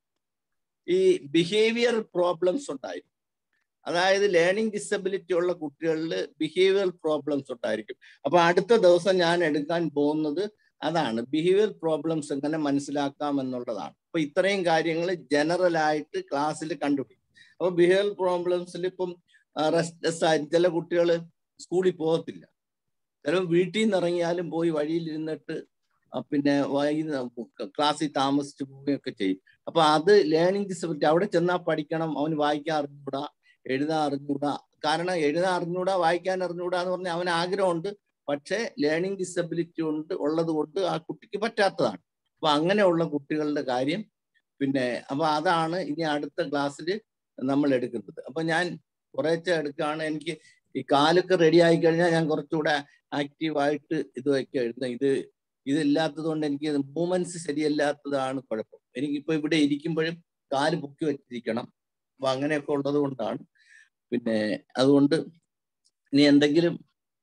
ഈ ബിഹേവിയർ പ്രോബ്ലംസ് ഉണ്ടായിരിക്കും. അതായത് ലേണിംഗ് ഡിസബിലിറ്റി ഉള്ള കുട്ടികളിൽ ബിഹേവിയർ പ്രോബ്ലംസ് ഉണ്ടായിരിക്കും. അപ്പൊ അടുത്ത ദിവസം ഞാൻ എടുക്കാൻ പോകുന്നത് അതാണ്, ബിഹേവിയർ പ്രോബ്ലംസ് എങ്ങനെ മനസ്സിലാക്കാം എന്നുള്ളതാണ്. അപ്പൊ ഇത്രയും കാര്യങ്ങൾ ജനറൽ ആയിട്ട് ക്ലാസ്സിൽ കണ്ടുപിടിക്കും. അപ്പൊ ബിഹേവിയർ പ്രോബ്ലംസിൽ ഇപ്പം റെസ്റ്റ്ലെസ് ആയി ചില കുട്ടികൾ സ്കൂളിൽ പോകത്തില്ല, ചിലപ്പോൾ വീട്ടിൽ നിന്ന് ഇറങ്ങിയാലും പോയി വഴിയിലിരുന്നിട്ട് പിന്നെ ക്ലാസ്സിൽ താമസിച്ച് പോവുകയൊക്കെ ചെയ്യും. അപ്പൊ അത് ലേണിംഗ് ഡിസബിലിറ്റി. അവിടെ ചെന്നാൽ പഠിക്കണം, അവന് വായിക്കാൻ അറിഞ്ഞൂടാ, എഴുതാൻ അറിഞ്ഞൂടാ. കാരണം എഴുതാൻ അറിഞ്ഞൂടാ, വായിക്കാൻ അറിഞ്ഞൂടാ എന്ന് പറഞ്ഞാൽ അവന് ആഗ്രഹമുണ്ട്, പക്ഷേ ലേണിംഗ് ഡിസബിലിറ്റി ഉള്ളത് കൊണ്ട് ആ കുട്ടിക്ക് പറ്റാത്തതാണ്. അപ്പൊ അങ്ങനെയുള്ള കുട്ടികളുടെ കാര്യം പിന്നെ അപ്പൊ അതാണ് ഇനി അടുത്ത ക്ലാസ്സിൽ നമ്മൾ എടുക്കുന്നത്. അപ്പൊ ഞാൻ കുറേശ്ശെ എടുക്കുകയാണ്. എനിക്ക് ഈ കാലൊക്കെ റെഡി ആയി കഴിഞ്ഞാൽ ഞാൻ കുറച്ചുകൂടെ ആക്റ്റീവായിട്ട് ഇതൊക്കെ എഴുതുന്നത്. ഇതില്ലാത്തത് കൊണ്ട് എനിക്ക് മൂവ്മെന്റ്സ് ശരിയല്ലാത്തതാണ് കുഴപ്പം. എനിക്കിപ്പോ ഇവിടെ ഇരിക്കുമ്പോഴും കാല് പൊക്കി വെച്ചിരിക്കണം. അപ്പൊ അങ്ങനെയൊക്കെ ഉള്ളത് കൊണ്ടാണ്. പിന്നെ അതുകൊണ്ട് ഇനി എന്തെങ്കിലും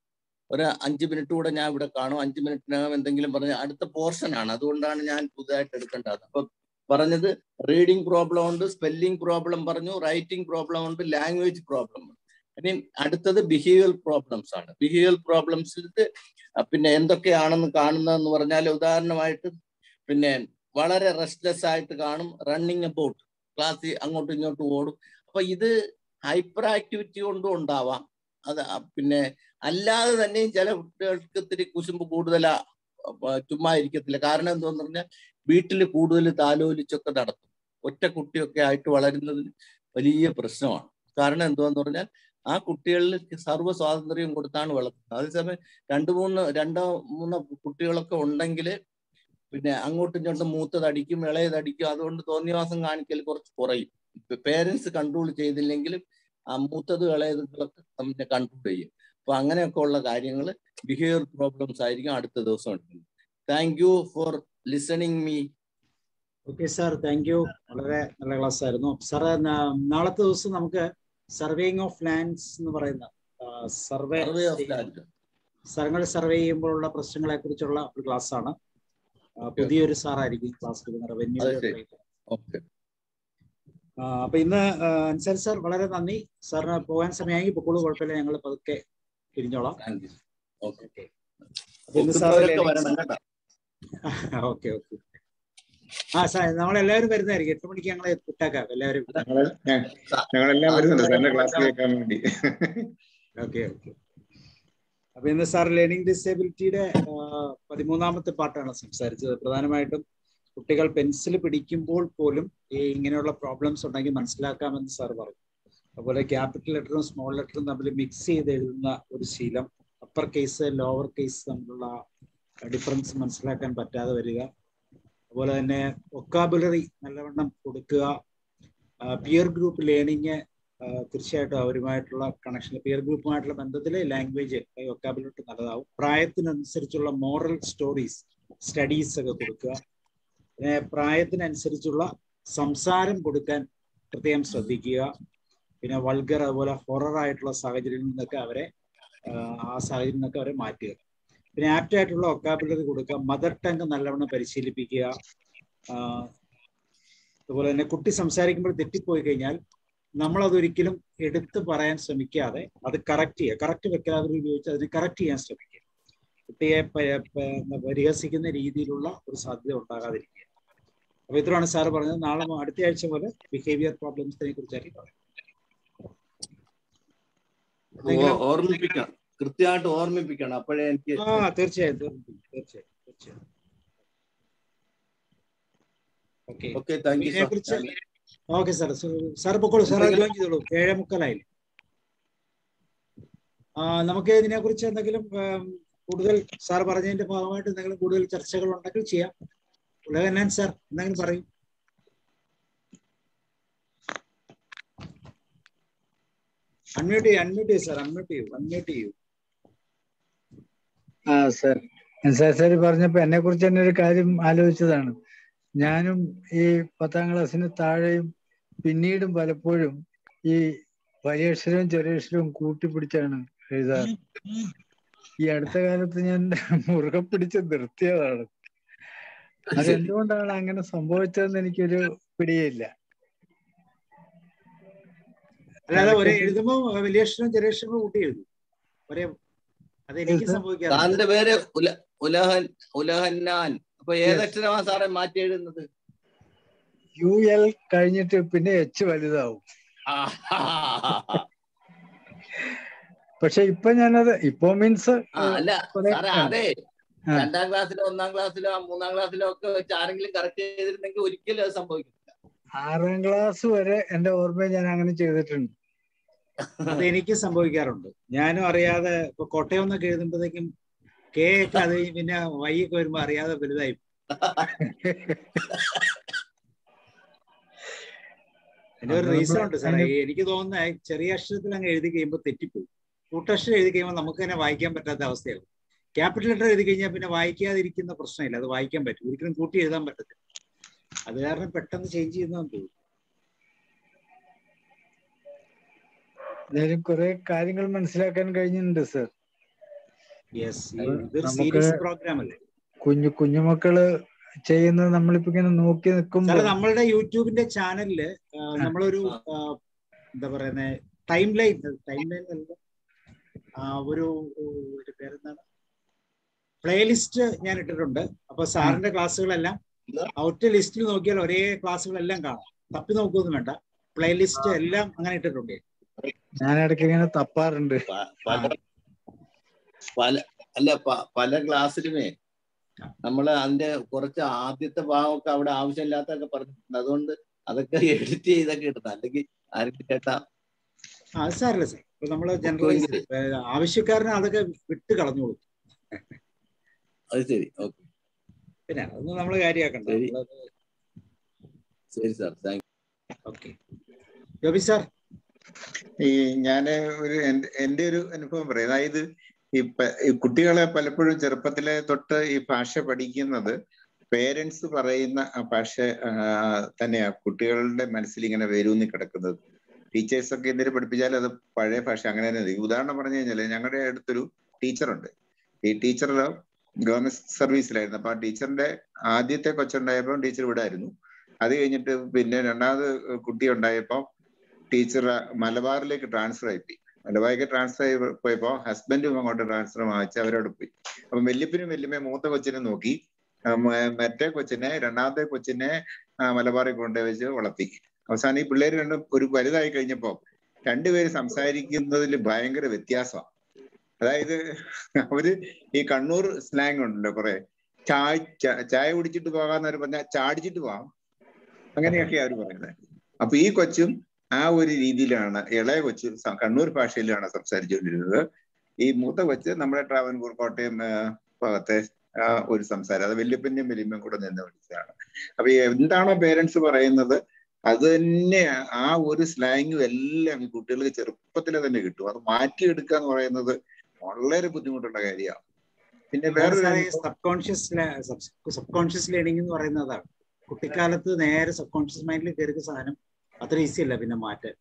ഒരു 5 മിനിറ്റ് കൂടെ ഞാൻ ഇവിടെ കാണും. 5 മിനിറ്റിനകം എന്തെങ്കിലും പറഞ്ഞ അടുത്ത പോർഷനാണ്, അതുകൊണ്ടാണ് ഞാൻ പുതുതായിട്ട് എടുക്കേണ്ടത്. അപ്പൊ പറഞ്ഞത് റീഡിങ് പ്രോബ്ലം ഉണ്ട്, സ്പെല്ലിംഗ് പ്രോബ്ലം പറഞ്ഞു, റൈറ്റിംഗ് പ്രോബ്ലം ഉണ്ട്, ലാംഗ്വേജ് പ്രോബ്ലം ഉണ്ട്. ഇനി അടുത്തത് ബിഹേവിയർ പ്രോബ്ലംസ് ആണ്. ബിഹേവിയർ പ്രോബ്ലംസിൽ പിന്നെ എന്തൊക്കെയാണെന്ന് കാണുന്നതെന്ന് പറഞ്ഞാൽ ഉദാഹരണമായിട്ട് പിന്നെ വളരെ റെസ്റ്റ്ലെസ് ആയിട്ട് കാണും, റണ്ണിങ് അബൌട്ട്, ക്ലാസ്സിൽ അങ്ങോട്ടും ഇങ്ങോട്ടും ഓടും. അപ്പൊ ഇത് ഹൈപ്പർ ആക്ടിവിറ്റി കൊണ്ടും ഉണ്ടാവാം. അത് പിന്നെ അല്ലാതെ തന്നെയും ചില കുട്ടികൾക്ക് ഇത്തിരി കുശുമ്പ് കൂടുതലാ, ചുമ്മാ ഇരിക്കത്തില്ല. കാരണം എന്താന്ന് പറഞ്ഞാൽ വീട്ടിൽ കൂടുതൽ താലോലിച്ചൊക്കെ നടത്തും. ഒറ്റ കുട്ടിയൊക്കെ ആയിട്ട് വളരുന്നതിന് വലിയ പ്രശ്നമാണ്. കാരണം എന്താന്ന് പറഞ്ഞാൽ ആ കുട്ടികളിൽ സർവ്വ സ്വാതന്ത്ര്യം കൊടുത്താണ് വളർത്തുന്നത്. അതേസമയം രണ്ടോ മൂന്നോ കുട്ടികളൊക്കെ ഉണ്ടെങ്കിൽ പിന്നെ അങ്ങോട്ടും ഇങ്ങോട്ടും മൂത്തതടിക്കും ഇളയതടിക്കും. അതുകൊണ്ട് തോന്നിയവാസം കാണിക്കൽ കുറച്ച് കുറയും. പേരൻസ് കൺട്രോൾ ചെയ്തില്ലെങ്കിലും ആ മൂത്തത് ഇളയതുകളൊക്കെ തമ്മിൽ കൺട്രോൾ ചെയ്യും. അപ്പൊ അങ്ങനെയൊക്കെ ഉള്ള കാര്യങ്ങൾ ബിഹേവിയർ പ്രോബ്ലംസ് ആയിരിക്കും അടുത്ത ദിവസം എടുക്കുന്നത്. Thank you for listening me. Okay sir, thank you. വളരെ നല്ല ക്ലാസ് ആയിരുന്നു സാറ്. നാളത്തെ ദിവസം നമുക്ക് സർവേയിങ് ഓഫ് ലാൻഡ്സ് എന്ന് പറയുന്ന സ്ഥലങ്ങൾ സർവേ ചെയ്യുമ്പോഴുള്ള പ്രശ്നങ്ങളെ കുറിച്ചുള്ള ഒരു ക്ലാസ് ആണ്. പുതിയൊരു സാറായിരിക്കും ക്ലാസ് എടുക്കുന്നത്, റവന്യൂ. അപ്പൊ ഇന്ന് അൻസാരി സാർ വളരെ നന്ദി. സാറിന് പോകാൻ സമയമായി, പൊക്കോളൂ, കുഴപ്പമില്ല, ഞങ്ങൾ പതുക്കെ പിരിഞ്ഞോളാം. Okay okay okay. ആ സാർ, നമ്മളെല്ലാവരും വരുന്നതായിരിക്കും. 8 മണിക്ക് ഞങ്ങൾ വിട്ടേക്കാം എല്ലാവരും. Okay okay. അപ്പൊ ഇന്ന് സാർ ലേണിംഗ് ഡിസേബിലിറ്റിയുടെ 13ാമത്തെ പാർട്ടാണ് സംസാരിച്ചത്. പ്രധാനമായിട്ടും കുട്ടികൾ പെൻസിൽ പിടിക്കുമ്പോൾ പോലും ഇങ്ങനെയുള്ള പ്രോബ്ലംസ് ഉണ്ടെങ്കിൽ മനസ്സിലാക്കാമെന്ന് സാർ പറഞ്ഞു. അതുപോലെ ക്യാപിറ്റൽ ലെറ്ററും സ്മോൾ ലെറ്ററും തമ്മിൽ മിക്സ് ചെയ്ത് എഴുതുന്ന ഒരു ശീലം, അപ്പർ കേസ് ലോവർ കേസ് തമ്മിലുള്ള ഡിഫറൻസ് മനസ്സിലാക്കാൻ പറ്റാതെ വരിക, അതുപോലെ തന്നെ വൊക്കാബുലറി നല്ലവണ്ണം കൊടുക്കുക, പിയർ ഗ്രൂപ്പ് ലേണിങ്, തീർച്ചയായിട്ടും അവരുമായിട്ടുള്ള കണക്ഷൻ, പിയർ ഗ്രൂപ്പുമായിട്ടുള്ള ബന്ധത്തിൽ ലാംഗ്വേജ് വൊക്കാബുലറി നല്ലതാവും. പ്രായത്തിനനുസരിച്ചുള്ള മോറൽ സ്റ്റോറീസ് സ്റ്റഡീസ് ഒക്കെ കൊടുക്കുക. പിന്നെ പ്രായത്തിനനുസരിച്ചുള്ള സംസാരം കൊടുക്കാൻ പ്രത്യേകം ശ്രദ്ധിക്കുക. പിന്നെ വൾഗർ അതുപോലെ ഹൊറർ ആയിട്ടുള്ള സാഹചര്യങ്ങളിൽ നിന്നൊക്കെ അവരെ മാറ്റുക. പിന്നെ ആപ്റ്റ് ആയിട്ടുള്ള വൊക്കാബുലറി കൊടുക്കുക. മദർ ടങ് നല്ലവണ്ണം പരിശീലിപ്പിക്കുക. അതുപോലെ തന്നെ കുട്ടി സംസാരിക്കുമ്പോൾ തെറ്റിപ്പോയി കഴിഞ്ഞാൽ നമ്മളതൊരിക്കലും എടുത്തു പറയാൻ ശ്രമിക്കാതെ അത് കറക്റ്റ് ചെയ്യുക. കറക്റ്റ് വൊക്കാബുലറി ഉപയോഗിച്ച് അതിനെ കറക്റ്റ് ചെയ്യാൻ ശ്രമിക്കുക. കുട്ടിയെ പരിഹസിക്കുന്ന രീതിയിലുള്ള ഒരു സാധ്യത ഉണ്ടാകാതിരിക്കുക. അപ്പൊ ഇത്രയാണ് സാറ് പറഞ്ഞത്. നാളെ അടുത്ത ആഴ്ച പോലെ ബിഹേവിയർ പ്രോബ്ലംസിനെ കുറിച്ചായിരിക്കും പറയുന്നത്. ഓർമ്മിപ്പിക്കണം, കൃത്യമായിട്ട് ഓർമ്മിപ്പിക്കണം, അപ്പോഴേ എനിക്ക്. തീർച്ചയായും. ഓക്കെ, ഇതിനെക്കുറിച്ച് ഓക്കെ സാർ. സാർ പൊക്കോളൂ, സാർ ജോയിൻ ചെയ്തോളൂ. 7:45. നമുക്ക് ഇതിനെക്കുറിച്ച് എന്തെങ്കിലും കൂടുതൽ സാർ പറഞ്ഞതിന്റെ ഭാഗമായിട്ട് എന്തെങ്കിലും കൂടുതൽ ചർച്ചകൾ ഉണ്ടെങ്കിൽ ചെയ്യാം. ഉലകന്നാൻ സാർ എന്തെങ്കിലും പറയും. അൺമ്യൂട്ട് ചെയ്യൂ സാർ, അൺമ്യൂട്ട് ചെയ്യൂ. ആ സർ, സാർ പറഞ്ഞപ്പോ എന്നെ കുറിച്ച് തന്നെ ഒരു കാര്യം ആലോചിച്ചതാണ്. ഞാനും ഈ 10ാം ക്ലാസ്സിന് താഴെയും പിന്നീടും പലപ്പോഴും ഈ വലിയക്ഷരവും ചെറിയക്ഷരവും കൂട്ടിപ്പിടിച്ചാണ് എഴുതാറ്. ഈ അടുത്ത കാലത്ത് ഞാൻ മുറുകെ പിടിച്ച് നിർത്തിയതാണ്. അതെന്തുകൊണ്ടാണ് അങ്ങനെ സംഭവിച്ചതെന്ന് എനിക്കൊരു പിടിയില്ല. അല്ലാതെ ഒരേ എഴുതുമ്പോ വലിയ അക്ഷരം ചെറിയ അക്ഷരം കൂട്ടി എഴുതും ഒരേ. അതെനിക്ക് സംഭവിക്കാറുണ്ട്. സാറിന്റെ പേര് ഉലഹന്നാൻ. അപ്പൊ ഏതക്ഷരമാ സാറെ മാറ്റി എഴുതുന്നത്? UL കഴിഞ്ഞിട്ട് പിന്നെ H വലുതാവും. പക്ഷെ ഇപ്പൊ ഞാനത് ഇപ്പൊ മീൻസ് അല്ല സാറേ, അതെ 2ാം ക്ലാസ്സിലോ 1ാം ക്ലാസ്സിലോ 3ാം ക്ലാസ്സിലോ ഒക്കെ വെച്ച് ആരെങ്കിലും കറക്റ്റ് ചെയ്തിരുന്നെങ്കിൽ ഒരിക്കലും അത് സംഭവിക്കില്ല. 6ാം ക്ലാസ് വരെ എന്റെ ഓർമ്മയിൽ ഞാൻ അങ്ങനെ ചെയ്തിട്ടുണ്ട്. അതെനിക്ക് സംഭവിക്കാറുണ്ട്. ഞാനും അറിയാതെ ഇപ്പൊ കോട്ടയം എന്നൊക്കെ എഴുതുമ്പോഴത്തേക്കും കെ ഒക്കെ അത് പിന്നെ വൈ ഒക്കെ വരുമ്പോ അറിയാതെ വലുതായി. എന്റെ ഒരു റീസൺ ഉണ്ട് സാറേ. എനിക്ക് തോന്നുന്ന ചെറിയ അക്ഷരത്തിൽ അങ്ങ് എഴുതി കഴിയുമ്പോൾ തെറ്റിപ്പോകും. കൂട്ടക്ഷരം എഴുതി കഴിയുമ്പോൾ നമുക്ക് തന്നെ വായിക്കാൻ പറ്റാത്ത അവസ്ഥയാകും. ക്യാപിറ്റൽ ലെറ്റർ എഴുതി കഴിഞ്ഞാൽ പിന്നെ വായിക്കാതിരിക്കുന്ന പ്രശ്നമില്ല, അത് വായിക്കാൻ പറ്റും. ഒരിക്കലും കൂട്ടി എഴുതാൻ പറ്റത്തില്ല. അത് കാരണം പെട്ടെന്ന് ചേഞ്ച് ചെയ്യുന്നതെന്ന് തോന്നുന്നു. എന്തായാലും കുറെ കാര്യങ്ങൾ മനസ്സിലാക്കാൻ കഴിഞ്ഞിട്ടുണ്ട് സർ. കുഞ്ഞുമക്കള് ചെയ്യുന്നത് നമ്മളിപ്പോ ഇങ്ങനെ നോക്കി നിൽക്കുമ്പോൾ നമ്മളുടെ യൂട്യൂബിന്റെ ചാനലില് നമ്മളൊരു എന്താ പറയുന്ന ടൈം ലൈൻ ഒരു പേരെന്താണ്, പ്ലേലിസ്റ്റ് ഞാൻ ഇട്ടിട്ടുണ്ട്. അപ്പൊ സാറിന്റെ ക്ലാസ്സുകളെല്ലാം ഒറ്റ ലിസ്റ്റിൽ നോക്കിയാൽ ഒരേ ക്ലാസ്സുകളെല്ലാം കാണാം. തപ്പി നോക്കുകയൊന്നും വേണ്ട, പ്ലേലിസ്റ്റ് എല്ലാം അങ്ങനെ ഇട്ടിട്ടുണ്ട്. ഞാൻ ഇടയ്ക്ക് ഇങ്ങനെ തപ്പാറുണ്ട്. പല ക്ലാസ്സിലുമേ നമ്മള് അതിന്റെ കുറച്ച് ആദ്യത്തെ ഭാഗമൊക്കെ അവിടെ ആവശ്യമില്ലാത്തൊക്കെ പറഞ്ഞിട്ടുണ്ട്. അതുകൊണ്ട് അതൊക്കെ എഡിറ്റ് ചെയ്തൊക്കെ ഇടുന്നത്, അല്ലെങ്കിൽ ആരും കേട്ടാ അത് സാരല്ല സാർ. ഇപ്പൊ നമ്മള് ജനറലൈസ് ആവശ്യക്കാരനെ അതൊക്കെ വിട്ട് കളഞ്ഞോളൂ. അത് ശരി, ഓക്കെ. പിന്നെ അതൊന്നും നമ്മള് കാര്യമാക്കണ്ട. ശരി sir, thank you. Okay, Joby sir. ഈ ഞാന് എന്റെ ഒരു അനുഭവം പറയാം. അതായത് ഈ കുട്ടികളെ പലപ്പോഴും ചെറുപ്പത്തിലെ തൊട്ട് ഈ ഭാഷ പഠിക്കുന്നത് പേരൻസ് പറയുന്ന ആ ഭാഷ തന്നെയാ കുട്ടികളുടെ മനസ്സിൽ ഇങ്ങനെ വേരൂന്നി കിടക്കുന്നത്. ടീച്ചേഴ്സൊക്കെ എന്തിനു പഠിപ്പിച്ചാലും അത് പഴയ ഭാഷ അങ്ങനെ തന്നെ. ഉദാഹരണം പറഞ്ഞു കഴിഞ്ഞാല് ഞങ്ങളുടെ അടുത്തൊരു ടീച്ചറുണ്ട്. ഈ ടീച്ചർ ഗവൺമെന്റ് സർവീസിലായിരുന്നു. അപ്പൊ ആ ടീച്ചറിന്റെ ആദ്യത്തെ കൊച്ചുണ്ടായപ്പോൾ ടീച്ചർ ഇവിടെ ആയിരുന്നു. അത് കഴിഞ്ഞിട്ട് പിന്നെ 2ാമത് കുട്ടി ഉണ്ടായപ്പോ ടീച്ചർ മലബാറിലേക്ക് ട്രാൻസ്ഫർ ആയിപ്പോയി. മലബാറിലേക്ക് ട്രാൻസ്ഫർ ആയി പോയപ്പോ ഹസ്ബൻഡും അങ്ങോട്ട് ട്രാൻസ്ഫർ വാങ്ങിച്ച് അവരോട് പോയി. അപ്പൊ വല്യപ്പനും വല്യമ്മയും മൂത്ത കൊച്ചിനെ നോക്കി, മറ്റേ കൊച്ചിനെ 2ാമത്തെ കൊച്ചിനെ മലബാറിൽ കൊണ്ടുവച്ച് വളർത്തി. അവസാനം ഈ പിള്ളേര് രണ്ടും ഒരു വലുതായി കഴിഞ്ഞപ്പോ രണ്ടുപേര് സംസാരിക്കുന്നതിൽ ഭയങ്കര വ്യത്യാസമാണ്. അതായത് അവര് ഈ കണ്ണൂർ സ്ലാങ് ഉണ്ടല്ലോ, കുറെ ചായ കുടിച്ചിട്ട് പോകാന്നവര് പറഞ്ഞാൽ ചാടിച്ചിട്ട് പോകാം, അങ്ങനെയൊക്കെയാ അവര് പറയുന്നത്. അപ്പൊ ഈ കൊച്ചും ആ ഒരു രീതിയിലാണ്, ഇളയ കൊച്ച് കണ്ണൂർ ഭാഷയിലാണ് സംസാരിച്ചുകൊണ്ടിരുന്നത്. ഈ മൂത്ത കൊച്ച് നമ്മുടെ ട്രാവൻകൂർ കോട്ടയം ഭാഗത്തെ ഒരു സംസാരം, അത് വല്യപ്പന്റെയും വല്യമ്മയും കൂടെ നിന്ന് വിളിച്ചതാണ്. അപ്പൊ എന്താണോ പേരൻസ് പറയുന്നത് അത് തന്നെ ആ ഒരു സ്ലാങ്ങും എല്ലാം ഈ കുട്ടികൾക്ക് ചെറുപ്പത്തിലെ തന്നെ കിട്ടും. അത് മാറ്റിയെടുക്കുക എന്ന് പറയുന്നത് വളരെ ബുദ്ധിമുട്ടുള്ള കാര്യമാണ്. പിന്നെ വേറെ സബ് കോൺഷ്യസ് ലേണിംഗ് എന്ന് പറയുന്നതാണ്. കുട്ടിക്കാലത്ത് നേരെ സബ് കോൺഷ്യസ് മൈൻഡിൽ കയറിയ സാധനം അത്ര ഈസി അല്ല പിന്നെ മാറ്റാൻ.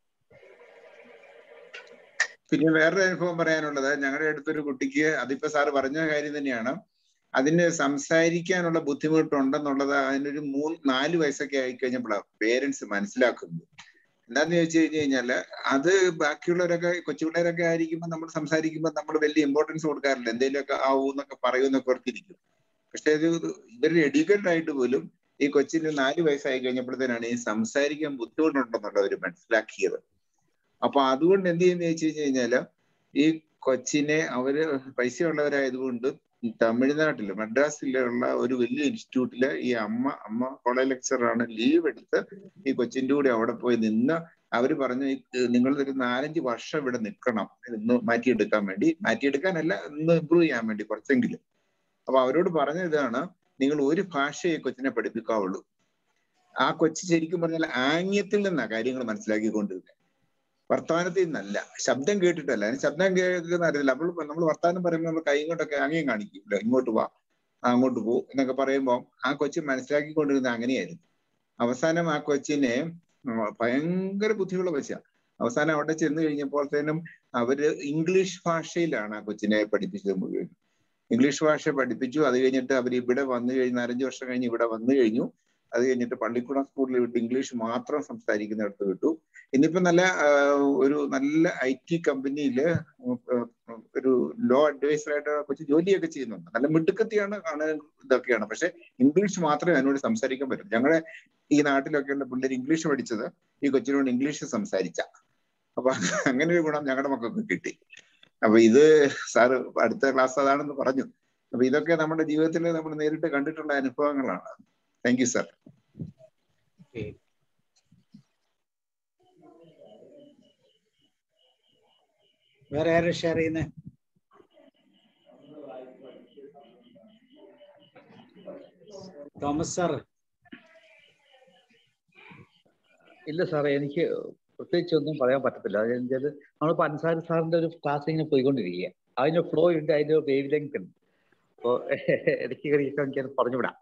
പിന്നെ വേറൊരു അനുഭവം പറയാനുള്ളത്, ഞങ്ങളുടെ അടുത്തൊരു കുട്ടിക്ക്, അതിപ്പോ സാറ് പറഞ്ഞ കാര്യം തന്നെയാണ്, അതിന് സംസാരിക്കാനുള്ള ബുദ്ധിമുട്ടുണ്ടെന്നുള്ളത് അതിനൊരു 3-4 വയസ്സൊക്കെ ആയിക്കഴിഞ്ഞപ്പോഴാണ് പേരൻസ് മനസ്സിലാക്കുന്നത്. എന്താന്ന് ചോദിച്ചു കഴിഞ്ഞാല് അത് ബാക്കിയുള്ളവരൊക്കെ കൊച്ചുപിള്ളേരൊക്കെ ആയിരിക്കുമ്പോൾ നമ്മൾ സംസാരിക്കുമ്പോൾ നമ്മൾ വലിയ ഇമ്പോർട്ടൻസ് കൊടുക്കാറില്ല. എന്തെങ്കിലുമൊക്കെ ആവൂന്നൊക്കെ പറയുമെന്നൊക്കെ ഓർത്തിരിക്കും. പക്ഷെ ഇവര് എഡ്യൂക്കേറ്റഡ് ആയിട്ട് പോലും ഈ കൊച്ചിന് 4 വയസ്സായി കഴിഞ്ഞപ്പോഴത്തേനാണ് ഈ സംസാരിക്കാൻ ബുദ്ധിമുട്ടുണ്ടെന്നുള്ളത് അവർ മനസ്സിലാക്കിയത്. അപ്പൊ അതുകൊണ്ട് എന്ത് ചെയ്യുന്ന ചോദിച്ചു കഴിഞ്ഞാല് ഈ കൊച്ചിനെ അവര് പൈസയുള്ളവരായതുകൊണ്ട് തമിഴ്നാട്ടില് മദ്രാസിലുള്ള ഒരു വലിയ ഇൻസ്റ്റിറ്റ്യൂട്ടില് ഈ അമ്മ കോളേജ് ലെക്ചറാണ്, ലീവ് എടുത്ത് ഈ കൊച്ചിന്റെ കൂടെ അവിടെ പോയി നിന്ന് അവര് പറഞ്ഞു നിങ്ങൾ ഒരു 4-5 വർഷം ഇവിടെ നിൽക്കണം, ഇന്ന് മാറ്റിയെടുക്കാനല്ല, ഇന്ന് ഇമ്പ്രൂവ് ചെയ്യാൻ വേണ്ടി കുറച്ചെങ്കിലും. അപ്പൊ അവരോട് പറഞ്ഞ ഇതാണ്, നിങ്ങൾ ഒരു ഭാഷയെ കൊച്ചിനെ പഠിപ്പിക്കാവുള്ളൂ. ആ കൊച്ചു ശരിക്കും പറഞ്ഞാൽ ആംഗ്യത്തിൽ നിന്നാ കാര്യങ്ങൾ മനസ്സിലാക്കിക്കൊണ്ടിരുന്നത്. വർത്തമാനത്തിൽ നിന്നല്ല, ശബ്ദം കേട്ടിട്ടല്ല. അതിന് ശബ്ദം കേൾക്കുന്ന അറിയില്ല. അപ്പോൾ നമ്മൾ വർത്തമാനം പറയുമ്പോൾ നമ്മൾ കൈ കൊണ്ടൊക്കെ അങ്ങേയും കാണിക്കില്ല, ഇങ്ങോട്ട് വാ അങ്ങോട്ട് പോ എന്നൊക്കെ പറയുമ്പോൾ ആ കൊച്ചു മനസ്സിലാക്കിക്കൊണ്ടിരുന്നത് അങ്ങനെയായിരുന്നു. അവസാനം ആ കൊച്ചിനെ ഭയങ്കര ബുദ്ധിയുള്ള കൊച്ചാ. അവസാനം അവിടെ ചെന്ന് കഴിഞ്ഞപ്പോഴത്തേനും അവര് ഇംഗ്ലീഷ് ഭാഷയിലാണ് ആ കൊച്ചിനെ പഠിപ്പിച്ചത് മുഴുവൻ. ഇംഗ്ലീഷ് ഭാഷ പഠിപ്പിച്ചു. അത് കഴിഞ്ഞിട്ട് അവർ ഇവിടെ വന്നു കഴിഞ്ഞ് 4-5 വർഷം കഴിഞ്ഞ് ഇവിടെ വന്നു കഴിഞ്ഞു. അത് കഴിഞ്ഞിട്ട് പള്ളിക്കൂടം സ്കൂളിൽ വിട്ട് ഇംഗ്ലീഷ് മാത്രം സംസാരിക്കുന്നിടത്ത് വിട്ടു. ഇന്നിപ്പോ ഒരു നല്ല IT കമ്പനിയില് ഒരു ലോ അഡ്വൈസറായിട്ട് കൊച്ചു ജോലിയൊക്കെ ചെയ്യുന്നുണ്ട്. നല്ല മിടുക്കത്തിയാണ്, ഇതൊക്കെയാണ്. പക്ഷെ ഇംഗ്ലീഷ് മാത്രമേ അതിനോട് സംസാരിക്കാൻ പറ്റും. ഞങ്ങളുടെ ഈ നാട്ടിലൊക്കെയുള്ള പിള്ളേർ ഇംഗ്ലീഷ് പഠിച്ചത് ഈ കൊച്ചിനോട് ഇംഗ്ലീഷ് സംസാരിച്ച. അപ്പൊ അങ്ങനെ ഒരു ഗുണം ഞങ്ങളുടെ മക്കൾക്ക് കിട്ടി. അപ്പൊ ഇത് സാറ് അടുത്ത ക്ലാസ് അതാണെന്ന് പറഞ്ഞു. അപ്പൊ ഇതൊക്കെ നമ്മുടെ ജീവിതത്തിൽ നമ്മൾ നേരിട്ട് കണ്ടിട്ടുള്ള അനുഭവങ്ങളാണ്. Thank you sir. വേറെ ആരും ഷെയർ ചെയ്യുന്നേ? Thomas sir. ഇല്ല സാറേ, എനിക്ക് പ്രത്യേകിച്ച് ഒന്നും പറയാൻ പറ്റത്തില്ല. അതെന്നുവെച്ചാൽ നമ്മളിപ്പോൾ അൻസാരി സാറിന്റെ ഒരു ക്ലാസ് ഇങ്ങനെ പോയിക്കൊണ്ടിരിക്കുക. അതിന്റെ ഫ്ലോ ഉണ്ട്, അതിന്റെ വേവ് ലെങ്ത് ഉണ്ട്. അപ്പോൾ എനിക്ക് എനിക്കത് പറഞ്ഞുവിടാം.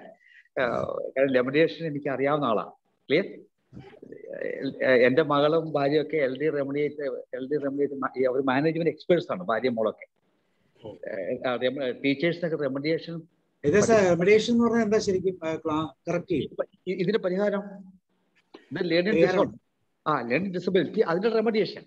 കാരണം ലെമിനേഷൻ എനിക്ക് അറിയാവുന്ന ആളാണ്. ക്ലിയർ. എന്റെ മകളും ഭാര്യയൊക്കെ LD റെമഡിയേറ്റ് അവർ മാനേജ്മെന്റ് എക്സ്പേർട്സ് ആണ്, ഭാര്യ മോളൊക്കെ. ടീച്ചേഴ്സിനൊക്കെ റെമഡിയേഷൻ. റെമഡിയേഷൻ എന്ന് പറഞ്ഞാൽ എന്താ ശരിക്കും? കറക്റ്റ് ഇതിന് പരിഹാരം ലേണിംഗ് ഡിസബിലിറ്റി, അതിന്റെ റെമഡിയേഷൻ.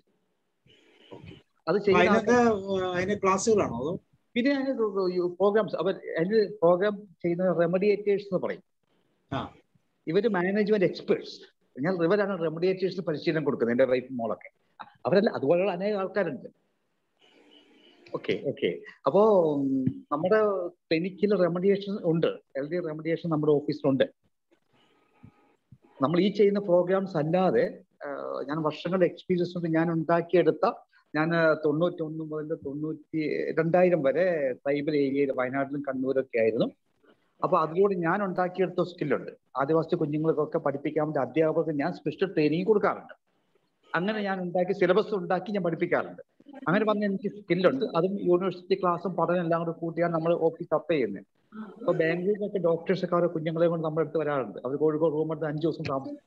അത് ചെയ്യുന്ന ക്ലാസ്സുകളാണോ അതോ പിന്നെ പ്രോഗ്രാംസ്? അവർ അതിന് പ്രോഗ്രാം ചെയ്യുന്ന റെമഡിയേറ്റേഴ്സ് എന്ന് പറയും. ഇവര് മാനേജ്മെന്റ് എക്സ്പേർട്സ്. ഞാൻ ഇവരാണ് റെമഡിയേറ്റേഴ്സിന് പരിശീലനം കൊടുക്കുന്നത്, എന്റെ വൈഫ് മോളൊക്കെ. അവരല്ല, അതുപോലെയുള്ള അനേക ആൾക്കാരുണ്ട്. ഓക്കെ. അപ്പോ നമ്മുടെ ക്ലിനിക്കിൽ റെമഡിയേഷൻ ഉണ്ട്, LD റെമഡിയേഷൻ നമ്മുടെ ഓഫീസിലുണ്ട്. നമ്മൾ ഈ ചെയ്യുന്ന പ്രോഗ്രാംസ് അല്ലാതെ ഞാൻ വർഷങ്ങളുടെ എക്സ്പീരിയൻസ് കൊണ്ട് ഞാൻ ഉണ്ടാക്കിയെടുത്ത, ഞാൻ 91 മുതൽ 2000 വരെ ട്രൈബൽ ഏരിയയിൽ വയനാട്ടിലും കണ്ണൂരൊക്കെ ആയിരുന്നു. അപ്പൊ അതിലൂടെ ഞാൻ ഉണ്ടാക്കിയെടുത്ത സ്കില്ലുണ്ട്. ആദിവാസി കുഞ്ഞുങ്ങൾക്കൊക്കെ പഠിപ്പിക്കാൻ വേണ്ടി അധ്യാപകർക്ക് ഞാൻ സ്പെഷ്യൽ ട്രെയിനിങ് കൊടുക്കാറുണ്ട്. അങ്ങനെ ഞാൻ സിലബസ് ഉണ്ടാക്കി ഞാൻ പഠിപ്പിക്കാറുണ്ട്. അങ്ങനെ പറഞ്ഞ എനിക്ക് സ്കില്ലുണ്ട്. അതും യൂണിവേഴ്സിറ്റി ക്ലാസ്സും പഠനം എല്ലാം കൂടെ കൂട്ടിയാണ് നമ്മൾ ഓഫീസ് അപ്ലൈ ചെയ്യുന്നത്. അപ്പൊ ബാംഗ്ലൂരിലൊക്കെ ഡോക്ടേഴ്സൊക്കെ അവരെ കുഞ്ഞുങ്ങളെ കൊണ്ട് നമ്മുടെ അടുത്ത് വരാറുണ്ട്. അവർ കോഴിക്കോട് റൂം എടുത്ത് 5 ദിവസം താമസിക്കും.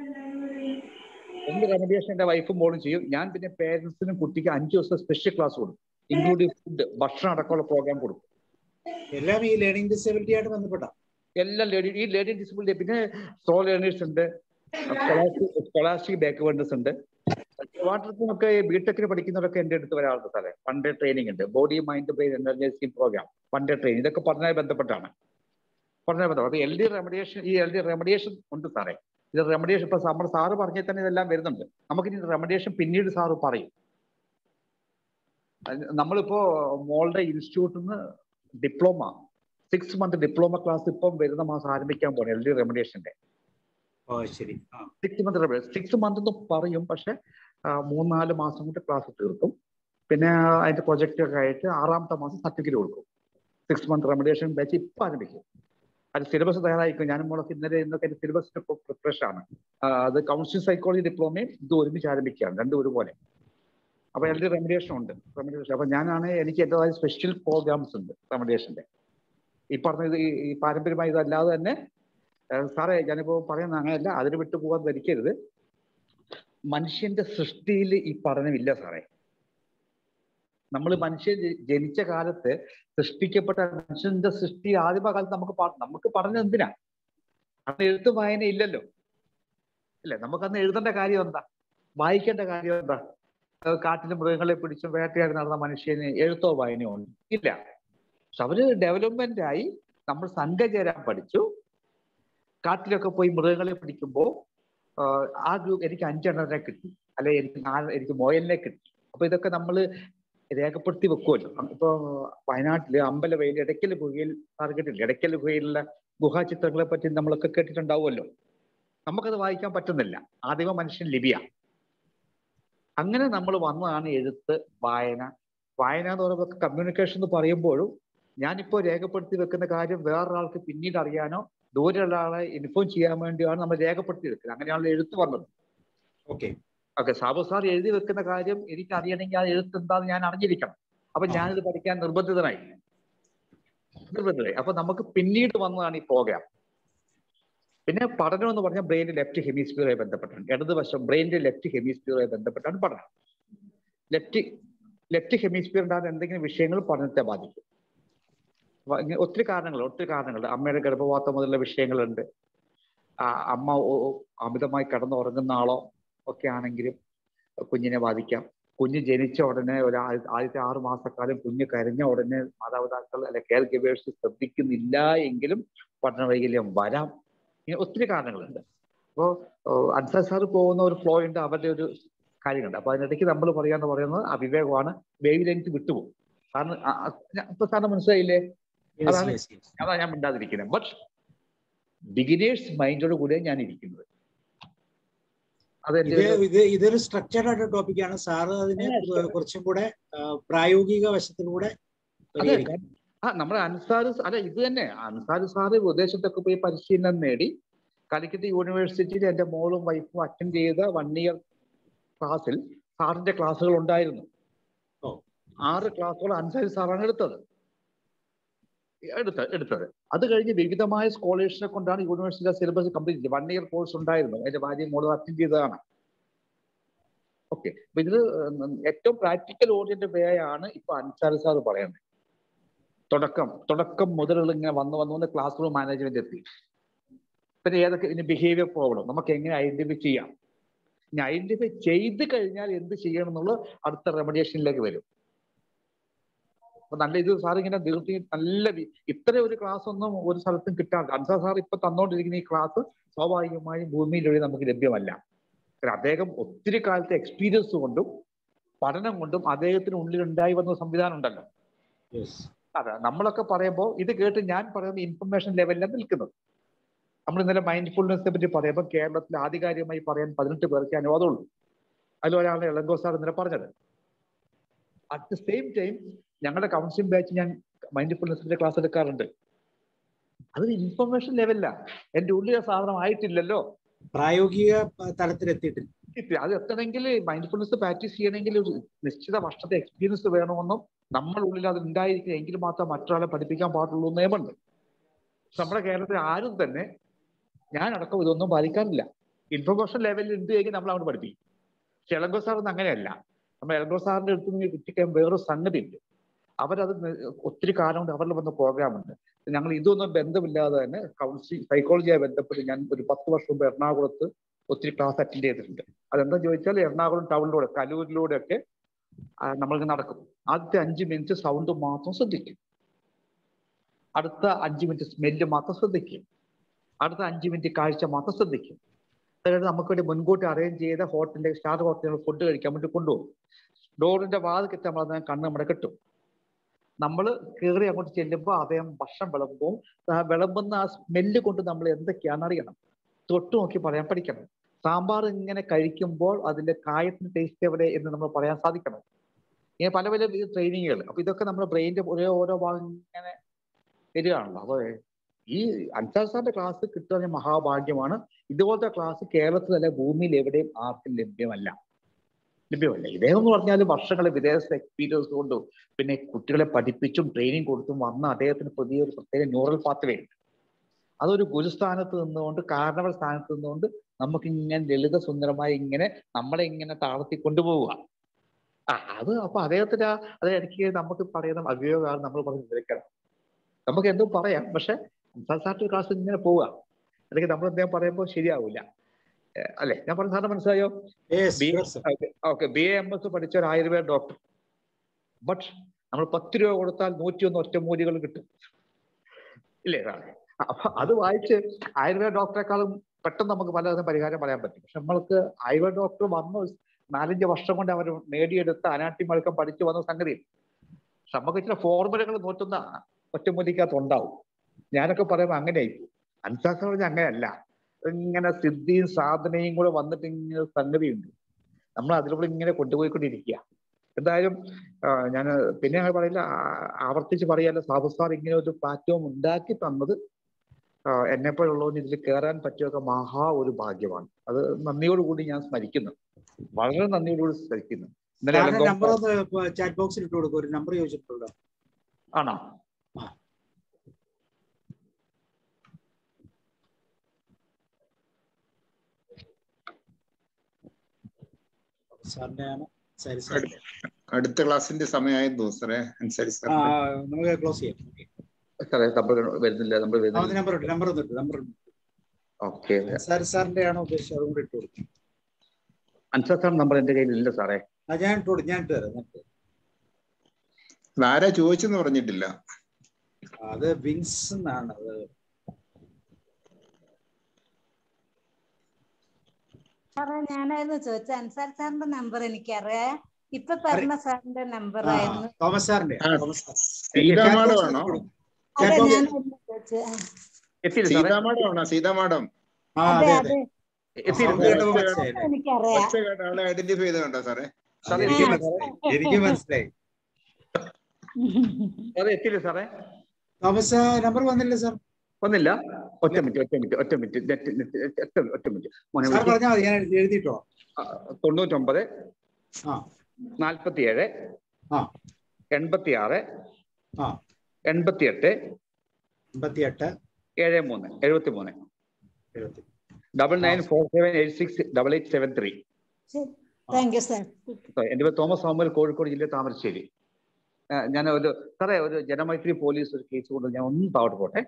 എന്റെ റെമഡിയേഷൻ എന്റെ വൈഫും മോളും ചെയ്യും. ഞാൻ പിന്നെ പേരൻസിനും കുട്ടിക്ക് 5 ദിവസം സ്പെഷ്യൽ ക്ലാസ് കൊടുക്കും, ഇൻക്ലൂഡിംഗ് ഫുഡ്, ഭക്ഷണം അടക്കമുള്ള പ്രോഗ്രാം കൊടുക്കും. എല്ലാം ഈ ലേണിംഗ് ഡിസബിലിറ്റി ആയിട്ട് ബന്ധപ്പെട്ട എല്ലാം ഈ ലേണിംഗ് ഡിസബിലിറ്റി. പിന്നെ സ്ലോ ലേണേഴ്സ് ഉണ്ട്, സ്കോളാസ്റ്റിക് ബാക്ക്വേർഡ്സ് ഉണ്ട്. ട്രിവാൻഡ്രത്തിനൊക്കെ ബിടെക്കിന് പഠിക്കുന്നവരൊക്കെ എൻ്റെ അടുത്ത് വരാറുണ്ട് സാറേ. വൺ ഡേ ട്രെയിനിങ് ഉണ്ട്, body mind brain energising programme, one day training. ഇതൊക്കെ പഠനവുമായി ബന്ധപ്പെട്ടാണ്. അപ്പൊ LD റെമഡിയേഷൻ, ഈ LD റെമഡിയേഷൻ ഉണ്ട് സാറേ. ഇത് റെമഡിയേഷൻ ഇപ്പൊ നമ്മുടെ സാറ് പറഞ്ഞാൽ തന്നെ ഇതെല്ലാം വരുന്നുണ്ട്. നമുക്കിനി റെമഡിയേഷൻ പിന്നീട് സാറ് പറയും. നമ്മളിപ്പോ മോളുടെ ഇൻസ്റ്റിറ്റ്യൂട്ടിൽ നിന്ന് ഡിപ്ലോമ 6 മന്ത് ഡിപ്ലോമ ക്ലാസ് ഇപ്പം വരുന്ന മാസം ആരംഭിക്കാൻ പോകണം LD റെമഡിയേഷന്റെ. 6 മന്ത് എന്ന് പറയും, പക്ഷെ 3-4 മാസം കൊണ്ട് ക്ലാസ് തീർക്കും. പിന്നെ അതിന്റെ പ്രൊജക്റ്റ് ഒക്കെ ആയിട്ട് 6ാമത്തെ മാസം സർട്ടിഫിക്കറ്റ് കൊടുക്കും. 6 മന്ത് റെമഡിയേഷൻ ബാച്ച് ഇപ്പം ആരംഭിക്കും. അത് സിലബസ് തയ്യാറായിരിക്കും. ഞാനും മോളൊക്കെ ഇന്നൊക്കെ സിലബസിന്റെ പ്രിപ്പറേഷൻ ആണ്. അത് കൗൺസിലിംഗ് സൈക്കോളജി ഡിപ്ലോമയും ഇത് ഒരുമിച്ച് ആരംഭിക്കുകയാണ്, രണ്ടും ഒരുപോലെ. അപ്പൊ LD റെമഡിയേഷൻ ഉണ്ട്. അപ്പൊ എനിക്ക് എന്റേതായ സ്പെഷ്യൽ പ്രോഗ്രാംസ് ഉണ്ട് റെമഡിയേഷന്റെ. ഈ പറഞ്ഞത് ഈ പാരമ്പര്യമായി ഇതല്ലാതെ തന്നെ സാറേ, ഞാനിപ്പോ പറയുന്നത് അങ്ങനെയല്ല, അതിന് വിട്ടു പോകാൻ ധരിക്കരുത്. മനുഷ്യന്റെ സൃഷ്ടിയിൽ ഈ പഠനമില്ല സാറേ. നമ്മൾ മനുഷ്യൻ ജനിച്ച കാലത്ത് സൃഷ്ടിക്കപ്പെട്ട മനുഷ്യന്റെ സൃഷ്ടി ആദിമകാലത്ത് നമുക്ക് പഠനം എന്തിനാ? അന്ന് എഴുത്തും വായന ഇല്ലല്ലോ, അല്ലേ? നമുക്കന്ന് എഴുതേണ്ട കാര്യം എന്താ? വായിക്കേണ്ട കാര്യം എന്താ? കാട്ടിലെ മൃഗങ്ങളെ പിടിച്ചും വേട്ടയാടി നടന്ന മനുഷ്യന് എഴുത്തോ വായനയോ ഉണ്ട് ഇല്ല. പക്ഷെ അവര് ഡെവലപ്മെന്റ് ആയി, നമ്മൾ സംഘം ചേരാൻ പഠിച്ചു. കാട്ടിലൊക്കെ പോയി മൃഗങ്ങളെ പിടിക്കുമ്പോൾ ആ ഗ്രൂപ്പ് എനിക്ക് 5 എണ്ണത്തിനെ കിട്ടി, അല്ലെ എനിക്ക് മുയലിനെ കിട്ടി. അപ്പൊ ഇതൊക്കെ നമ്മൾ രേഖപ്പെടുത്തി വെക്കുമല്ലോ. ഇപ്പൊ വയനാട്ടില് അമ്പലവയൽ ഇടയ്ക്കൽ ഗുഹയിൽ കേട്ടില്ല? ഇടയ്ക്കൽ ഗുഹയിലുള്ള ഗുഹാചിത്രങ്ങളെ പറ്റി നമ്മളൊക്കെ കേട്ടിട്ടുണ്ടാവുമല്ലോ. നമുക്കത് വായിക്കാൻ പറ്റുന്നില്ല. ആദിമ മനുഷ്യൻ ലിപിയ. അങ്ങനെ നമ്മൾ വന്നതാണ് എഴുത്ത്, വായന എന്ന് പറയുമ്പോൾ കമ്മ്യൂണിക്കേഷൻ എന്ന് പറയുമ്പോഴും ഞാനിപ്പോൾ രേഖപ്പെടുത്തി വെക്കുന്ന കാര്യം വേറൊരാൾക്ക് പിന്നീട് അറിയാനോ ദൂരെയുള്ള ആളെ ഇൻഫോം ചെയ്യാൻ വേണ്ടിയാണ് നമ്മൾ രേഖപ്പെടുത്തി വെക്കുന്നത്. അങ്ങനെയാണല്ലോ എഴുത്ത് വന്നത്. ഓക്കെ. ഓക്കെ, സാബു സാർ എഴുതി വെക്കുന്ന കാര്യം എനിക്ക് അറിയണമെങ്കിൽ ആ എഴുത്ത് എന്താണെന്ന് ഞാൻ അറിഞ്ഞിരിക്കണം. അപ്പൊ ഞാനിത് പഠിക്കാൻ നിർബന്ധിതനായി. അപ്പൊ നമുക്ക് പിന്നീട് വന്നതാണ് ഈ പ്രോഗ്രാം. പിന്നെ പഠനം എന്ന് പറഞ്ഞാൽ ബ്രെയിനിന്റെ ലെഫ്റ്റ് ഹെമിസ്ഫിയറുമായി ബന്ധപ്പെട്ടാണ്. ഇടതുവശം ബ്രെയിനിന്റെ ലെഫ്റ്റ് ഹെമിസ്ഫിയറുമായി ബന്ധപ്പെട്ടാണ് പഠനം. ലെഫ്റ്റ് ഹെമിസ്ഫിയറിന്റെ എന്തെങ്കിലും വിഷയങ്ങൾ പഠനത്തെ ബാധിക്കും. ഒത്തിരി കാരണങ്ങളുണ്ട്. അമ്മയുടെ ഗർഭപാത്രം മുതലുള്ള വിഷയങ്ങളുണ്ട്. അമ്മ അമിതമായി കിടന്നുറങ്ങുന്ന ആളോ ഒക്കെ ആണെങ്കിലും കുഞ്ഞിനെ ബാധിക്കാം. കുഞ്ഞ് ജനിച്ച ഉടനെ ആദ്യത്തെ 6 മാസക്കാലം കുഞ്ഞ് കരഞ്ഞ ഉടനെ മാതാപിതാക്കൾ അല്ലെ കെയർ ഗിവേഴ്സ് ശ്രദ്ധിക്കുന്നില്ല എങ്കിലും പഠന വൈകല്യം വരാം. ഇങ്ങനെ ഒത്തിരി കാരണങ്ങളുണ്ട്. അപ്പോൾ അൻസാർ സാർ പോകുന്ന ഒരു ഫ്ലോ ഉണ്ട്, അവരുടെ ഒരു കാര്യങ്ങളുണ്ട്. അപ്പൊ അതിനിടയ്ക്ക് നമ്മൾ പറയാന്ന് പറയുന്നത് അവിവേകമാണ്, വേവ് ലെങ്ത് വിട്ടുപോകും. കാരണം ഇപ്പൊ സാറിന് മനസ്സിലായില്ലേ? അതാണ് ഞാൻ മിണ്ടാതിരിക്കുന്നത്. ബട്ട് ബിഗിനേഴ്സ് മൈൻഡോട് കൂടെ ഞാൻ ഇരിക്കുന്നത്. ഇതൊരു സ്ട്രക്ചർഡ് ആയിട്ട് ടോപ്പിക്കാണ്. സാറ് അതിനെ കുറച്ചും കൂടെ പ്രായോഗിക വശത്തിലൂടെ നമ്മുടെ അൻസാർ ഇത് തന്നെ. അൻസാർ സാറ് വിദേശത്തൊക്കെ പോയി പരിശീലനം നേടി കാലിക്കറ്റ് യൂണിവേഴ്സിറ്റിയിൽ എൻ്റെ മോളും വൈഫും അറ്റൻഡ് ചെയ്ത 1 ഇയർ ക്ലാസ്സിൽ സാറിന്റെ ക്ലാസ്സുകൾ ഉണ്ടായിരുന്നു. 6 ക്ലാസ്സുകൾ അൻസാരി സാറാണ് എടുത്തത്. അത് കഴിഞ്ഞ് വിവിധമായ സ്കോളേഴ്സിനെ കൊണ്ടാണ് യൂണിവേഴ്സിറ്റി സിലബസ് കംപ്ലീറ്റ് ചെയ്തത്. 1 ഇയർ കോഴ്സ് ഉണ്ടായിരുന്നു. എൻ്റെ ഭാര്യയും മോളും അറ്റൻഡ് ചെയ്തതാണ്. ഓക്കെ, അപ്പൊ ഇതിൽ ഏറ്റവും പ്രാക്ടിക്കൽ ഓറിയന്റഡ് വേ ആണ് ഇപ്പൊ അൻസാരി സാർ പറയുന്നത്. തുടക്കം മുതലുള്ള ഇങ്ങനെ വന്ന് ക്ലാസ് റൂം മാനേജ്മെന്റ് എത്തി. പിന്നെ ഏതൊക്കെ ഇനി ബിഹേവിയർ പ്രോബ്ലം നമുക്ക് എങ്ങനെ ഐഡന്റിഫൈ ചെയ്യാം, ഇനി ഐഡന്റിഫൈ ചെയ്ത് കഴിഞ്ഞാൽ എന്ത് ചെയ്യണം എന്നുള്ളത് അടുത്ത റെമഡിയേഷനിലേക്ക് വരും. അപ്പൊ നല്ല ഇത് സാർ ഇങ്ങനെ നല്ല ഇത്ര ഒരു ക്ലാസ് ഒന്നും ഒരു സ്ഥലത്തും കിട്ടാറില്ല. അൻസാർ സാർ ഇപ്പൊ തന്നോണ്ടിരിക്കുന്ന ഈ ക്ലാസ് സ്വാഭാവികമായും ഭൂമിയിലൊഴി നമുക്ക് ലഭ്യമല്ല. അദ്ദേഹം ഒത്തിരി കാലത്തെ എക്സ്പീരിയൻസ് കൊണ്ടും പഠനം കൊണ്ടും അദ്ദേഹത്തിന് ഉള്ളിൽ ഉണ്ടായി വന്ന സംവിധാനം ഉണ്ടല്ലോ. അതെ, നമ്മളൊക്കെ പറയുമ്പോൾ ഇത് കേട്ട് ഞാൻ പറയുന്ന ഇൻഫർമേഷൻ ലെവലിലാണ് നിൽക്കുന്നത്. നമ്മൾ ഇന്നലെ മൈൻഡ്ഫുൾനെസിനെ പറ്റി പറയുമ്പോൾ കേരളത്തിൽ ആധികാരികമായി പറയാൻ 18 പേർക്ക് അനുവാദമുള്ളൂ. അതിലൊരാളാണ് ഇളങ്കോ സാർ ഇന്നലെ പറഞ്ഞത്. അറ്റ് ദ സെയിം ടൈം ഞങ്ങളുടെ കൗൺസിലിംഗ് ബാച്ച് ഞാൻ മൈൻഡ്ഫുൾനെസിന്റെ ക്ലാസ് എടുക്കാറുണ്ട്. അത് ഇൻഫർമേഷൻ ലെവലിലാണ്. എൻ്റെ ഉള്ളിലെ സാധനം ആയിട്ടില്ലല്ലോ, പ്രായോഗിക തലത്തിലെത്തിയിട്ടില്ല. അത് എത്തണമെങ്കിൽ മൈൻഡ്ഫുൾനെസ് പ്രാക്ടീസ് ചെയ്യണമെങ്കിൽ ഒരു നിശ്ചിത വർഷത്തെ എക്സ്പീരിയൻസ് വേണമെന്നും നമ്മൾ ഉള്ളിൽ അത് ഉണ്ടായിരിക്കും എങ്കിൽ മാത്രം മറ്റൊരാളെ പഠിപ്പിക്കാൻ പാടുള്ളൂ നിയമമുണ്ട്. നമ്മുടെ കേരളത്തിൽ ആരും തന്നെ ഞാനടക്കം ഇതൊന്നും പാലിക്കാനില്ല. ഇൻഫർമേഷൻ ലെവലിൽ എന്ത് കഴിഞ്ഞാൽ നമ്മൾ അവിടെ പഠിപ്പിക്കും. പക്ഷെ ഇളങ്കോ സാറൊന്നും അങ്ങനെയല്ല. നമ്മൾ ഇളങ്കോ സാറിന്റെ അടുത്ത് നിന്ന് കിട്ടിക്കാൻ വേറൊരു സംഗതി ഉണ്ട്. അവരത് ഒത്തിരി കാലം കൊണ്ട് അവരിൽ വന്ന പ്രോഗ്രാം ഉണ്ട്. ഞങ്ങൾ ഇതൊന്നും ബന്ധമില്ലാതെ തന്നെ കൗൺസിലിംഗ് സൈക്കോളജിയായി ബന്ധപ്പെട്ട് ഞാൻ ഒരു 10 വർഷം മുമ്പ് എറണാകുളത്ത് ഒത്തിരി ക്ലാസ് അറ്റൻഡ് ചെയ്തിട്ടുണ്ട്. അതെന്താ ചോദിച്ചാൽ എറണാകുളം ടൗണിലൂടെ കലൂരിലൂടെയൊക്കെ നമ്മൾക്ക് നടക്കും. ആദ്യത്തെ 5 മിനിറ്റ് സൗണ്ട് മാത്രം ശ്രദ്ധിക്കും, അടുത്ത 5 മിനിറ്റ് സ്മെല്ല് മാത്രം ശ്രദ്ധിക്കും, അടുത്ത 5 മിനിറ്റ് കാഴ്ച മാത്രം ശ്രദ്ധിക്കും. അതായത് നമുക്ക് വേണ്ടി മുൻകൂട്ടി അറേഞ്ച് ചെയ്ത സ്റ്റാർ ഹോട്ടലിൽ ഫുഡ് കഴിക്കാൻ വേണ്ടി കൊണ്ടുപോകും. ഡോറിന്റെ വാതിൽക്കെത്തി നമ്മൾ അതിനെ കണ്ണ് നമ്മുടെ കിട്ടും. നമ്മൾ കയറി അങ്ങോട്ട് ചെല്ലുമ്പോൾ അദ്ദേഹം ഭക്ഷണം വിളമ്പുന്ന ആ സ്മെല്ല് കൊണ്ട് നമ്മൾ എന്തൊക്കെയാണെന്ന് അറിയണം. തൊട്ട് നോക്കി പറയാൻ പഠിക്കണം. സാമ്പാർ ഇങ്ങനെ കഴിക്കുമ്പോൾ അതിന്റെ കായത്തിന് ടേസ്റ്റ് എവിടെ എന്ന് നമ്മൾ പറയാൻ സാധിക്കണം. ഇങ്ങനെ പല പല ട്രെയിനിങ്ങുകൾ. അപ്പൊ ഇതൊക്കെ നമ്മുടെ ബ്രെയിനിന്റെ ഓരോ ഭാഗം ഇങ്ങനെ വരികയാണല്ലോ. അപ്പൊ ഈ അൻസാർ സാറിന്റെ ക്ലാസ് കിട്ടുന്ന മഹാഭാഗ്യമാണ്. ഇതുപോലത്തെ ക്ലാസ് കേരളത്തിലല്ല ഭൂമിയിൽ എവിടെയും ആർക്കും ലഭ്യമല്ല. ഇദ്ദേഹം എന്ന് പറഞ്ഞാൽ വർഷങ്ങളെ വിദേശ എക്സ്പീരിയൻസ് കൊണ്ടും പിന്നെ കുട്ടികളെ പഠിപ്പിച്ചും ട്രെയിനിങ് കൊടുത്തും വന്ന അദ്ദേഹത്തിന് പുതിയൊരു പ്രത്യേക ന്യൂറൽ പാത്വേ ഉണ്ട്. അതൊരു ഗുരുസ്ഥാനത്ത് നിന്നുകൊണ്ട് കാരണവർ സ്ഥാനത്ത് നിന്നുകൊണ്ട് നമുക്ക് ഇങ്ങനെ ലളിത സുന്ദരമായി ഇങ്ങനെ നമ്മളെ ഇങ്ങനെ താളത്തി കൊണ്ടുപോവുക. അത് അപ്പൊ അദ്ദേഹത്തിന്റെ അത് എനിക്ക് നമുക്ക് പറയുന്ന അഭിയോഗമാണ് നമ്മൾ പറഞ്ഞ് വിവരിക്കണം. നമുക്ക് എന്തും പറയാം, പക്ഷെ സാറിന്റെ ക്ലാസ് ഇങ്ങനെ പോവുക അല്ലെങ്കിൽ നമ്മൾ എന്തെങ്കിലും പറയുമ്പോൾ ശരിയാവില്ല അല്ലെ? ഞാൻ പറഞ്ഞ സാറിന് മനസ്സിലായോ? ഓക്കെ, BAMS പഠിച്ച ഒരു ആയുർവേദ ഡോക്ടർ. ബട്ട് നമ്മൾ 10 രൂപ കൊടുത്താൽ 101 ഒറ്റമൂലികൾ കിട്ടും ഇല്ലേ സാറേ? അപ്പൊ അത് വായിച്ച് ആയുർവേദ ഡോക്ടറെക്കാളും പെട്ടെന്ന് നമുക്ക് പലതരം പരിഹാരം പറയാൻ പറ്റും. പക്ഷെ നമ്മൾക്ക് ആയുർവേദ ഡോക്ടർ വന്ന് 4-5 വർഷം കൊണ്ട് അവർ നേടിയെടുത്ത അനാട്ടി മഴക്കം പഠിച്ചു വന്ന സംഗതി. പക്ഷെ നമുക്ക് ചില ഫോർമുലകൾ നോട്ടുന്ന ഒറ്റമൂലിക്കകത്ത് ഉണ്ടാവും. ഞാനൊക്കെ പറയുമ്പോൾ അങ്ങനെയായിരിക്കും. അൻസാർ പറഞ്ഞ അങ്ങനെയല്ല. ഇങ്ങനെ സിദ്ധിയും സാധനയും കൂടെ വന്നിട്ട് ഇങ്ങനെ സംഗതിയുണ്ട്. നമ്മൾ അതിലൂടെ ഇങ്ങനെ കൊണ്ടുപോയിക്കൊണ്ടിരിക്കുക. എന്തായാലും ഞാൻ പിന്നെ പറയില്ല, ആവർത്തിച്ച് പറയാല്ല, സാബു സാർ ഇങ്ങനെ ഒരു പ്ലാറ്റ്ഫോം ഉണ്ടാക്കി തന്നത് എന്നെപ്പോലുള്ളവന് ഇതിൽ കയറാൻ പറ്റിയൊക്കെ ഒരു ഭാഗ്യമാണ്. അത് നന്ദിയോടുകൂടി ഞാൻ സ്മരിക്കുന്നു. വളരെ നന്ദിയോടുകൂടി സ്മരിക്കുന്നു. നമ്പർ ഒന്ന് ചാറ്റ് ബോക്സിൽ ഇട്ട് കൊടുക്കും. ഒരു നമ്പർ ചോദിച്ചിട്ടുണ്ടോ? ആണോ? അടുത്ത ക്ലാസിന്റെ സമയമായെന്ന് തോന്നുന്നു സാറേ. അൻസാരി സാർ നമുക്ക് ക്ലോസ് ചെയ്യാം. സാറേ വരുന്നില്ല. Number okay. അൻസാരി സാറിന്റെ ആണോ ഉദ്ദേശിച്ചത്? അതുകൊണ്ട് ഇട്ട് കൊടുക്കും. അൻസാർ സാർ നമ്പർ എന്റെ കയ്യിൽ ഇല്ല സാറേ. ഞാൻ ഇട്ട് തരാം. ആരാ ചോദിച്ചെന്ന് പറഞ്ഞിട്ടില്ല. അത് വിൻസ് എന്നാണ്. അത് സാറേ ഞാനായിരുന്നു ചോദിച്ചത്. അൻസാർ സാറിന്റെ നമ്പർ എനിക്കറിയാം. ഇപ്പൊ പറഞ്ഞ സാറിന്റെ നമ്പർ ആയിരുന്നു. തോമസ് സാറിന്റെ. സീതാമാഡമാണോ? സീതാമാഡം എനിക്കറിയാം. ഐഡന്റിഫൈ ചെയ്തോ സാറേ? എനിക്ക് മനസ്സിലായി. സാറേ തോമസ് നമ്പർ വന്നില്ല സാർ? വന്നില്ല. ഒറ്റ മിനിറ്റ്. ഞാൻ എഴുതിട്ടോ. 99 47 86 88 73 9947868873. എന്റെ പേര് തോമസ് സാമുവൽ, കോഴിക്കോട് ജില്ല, താമരശ്ശേരി. ഞാൻ സാറേ ഒരു ജനമൈത്രി പോലീസ് ഒരു കേസ് കൊണ്ട് ഞാൻ ഒന്ന് താഴോട്ട് പോട്ടെ.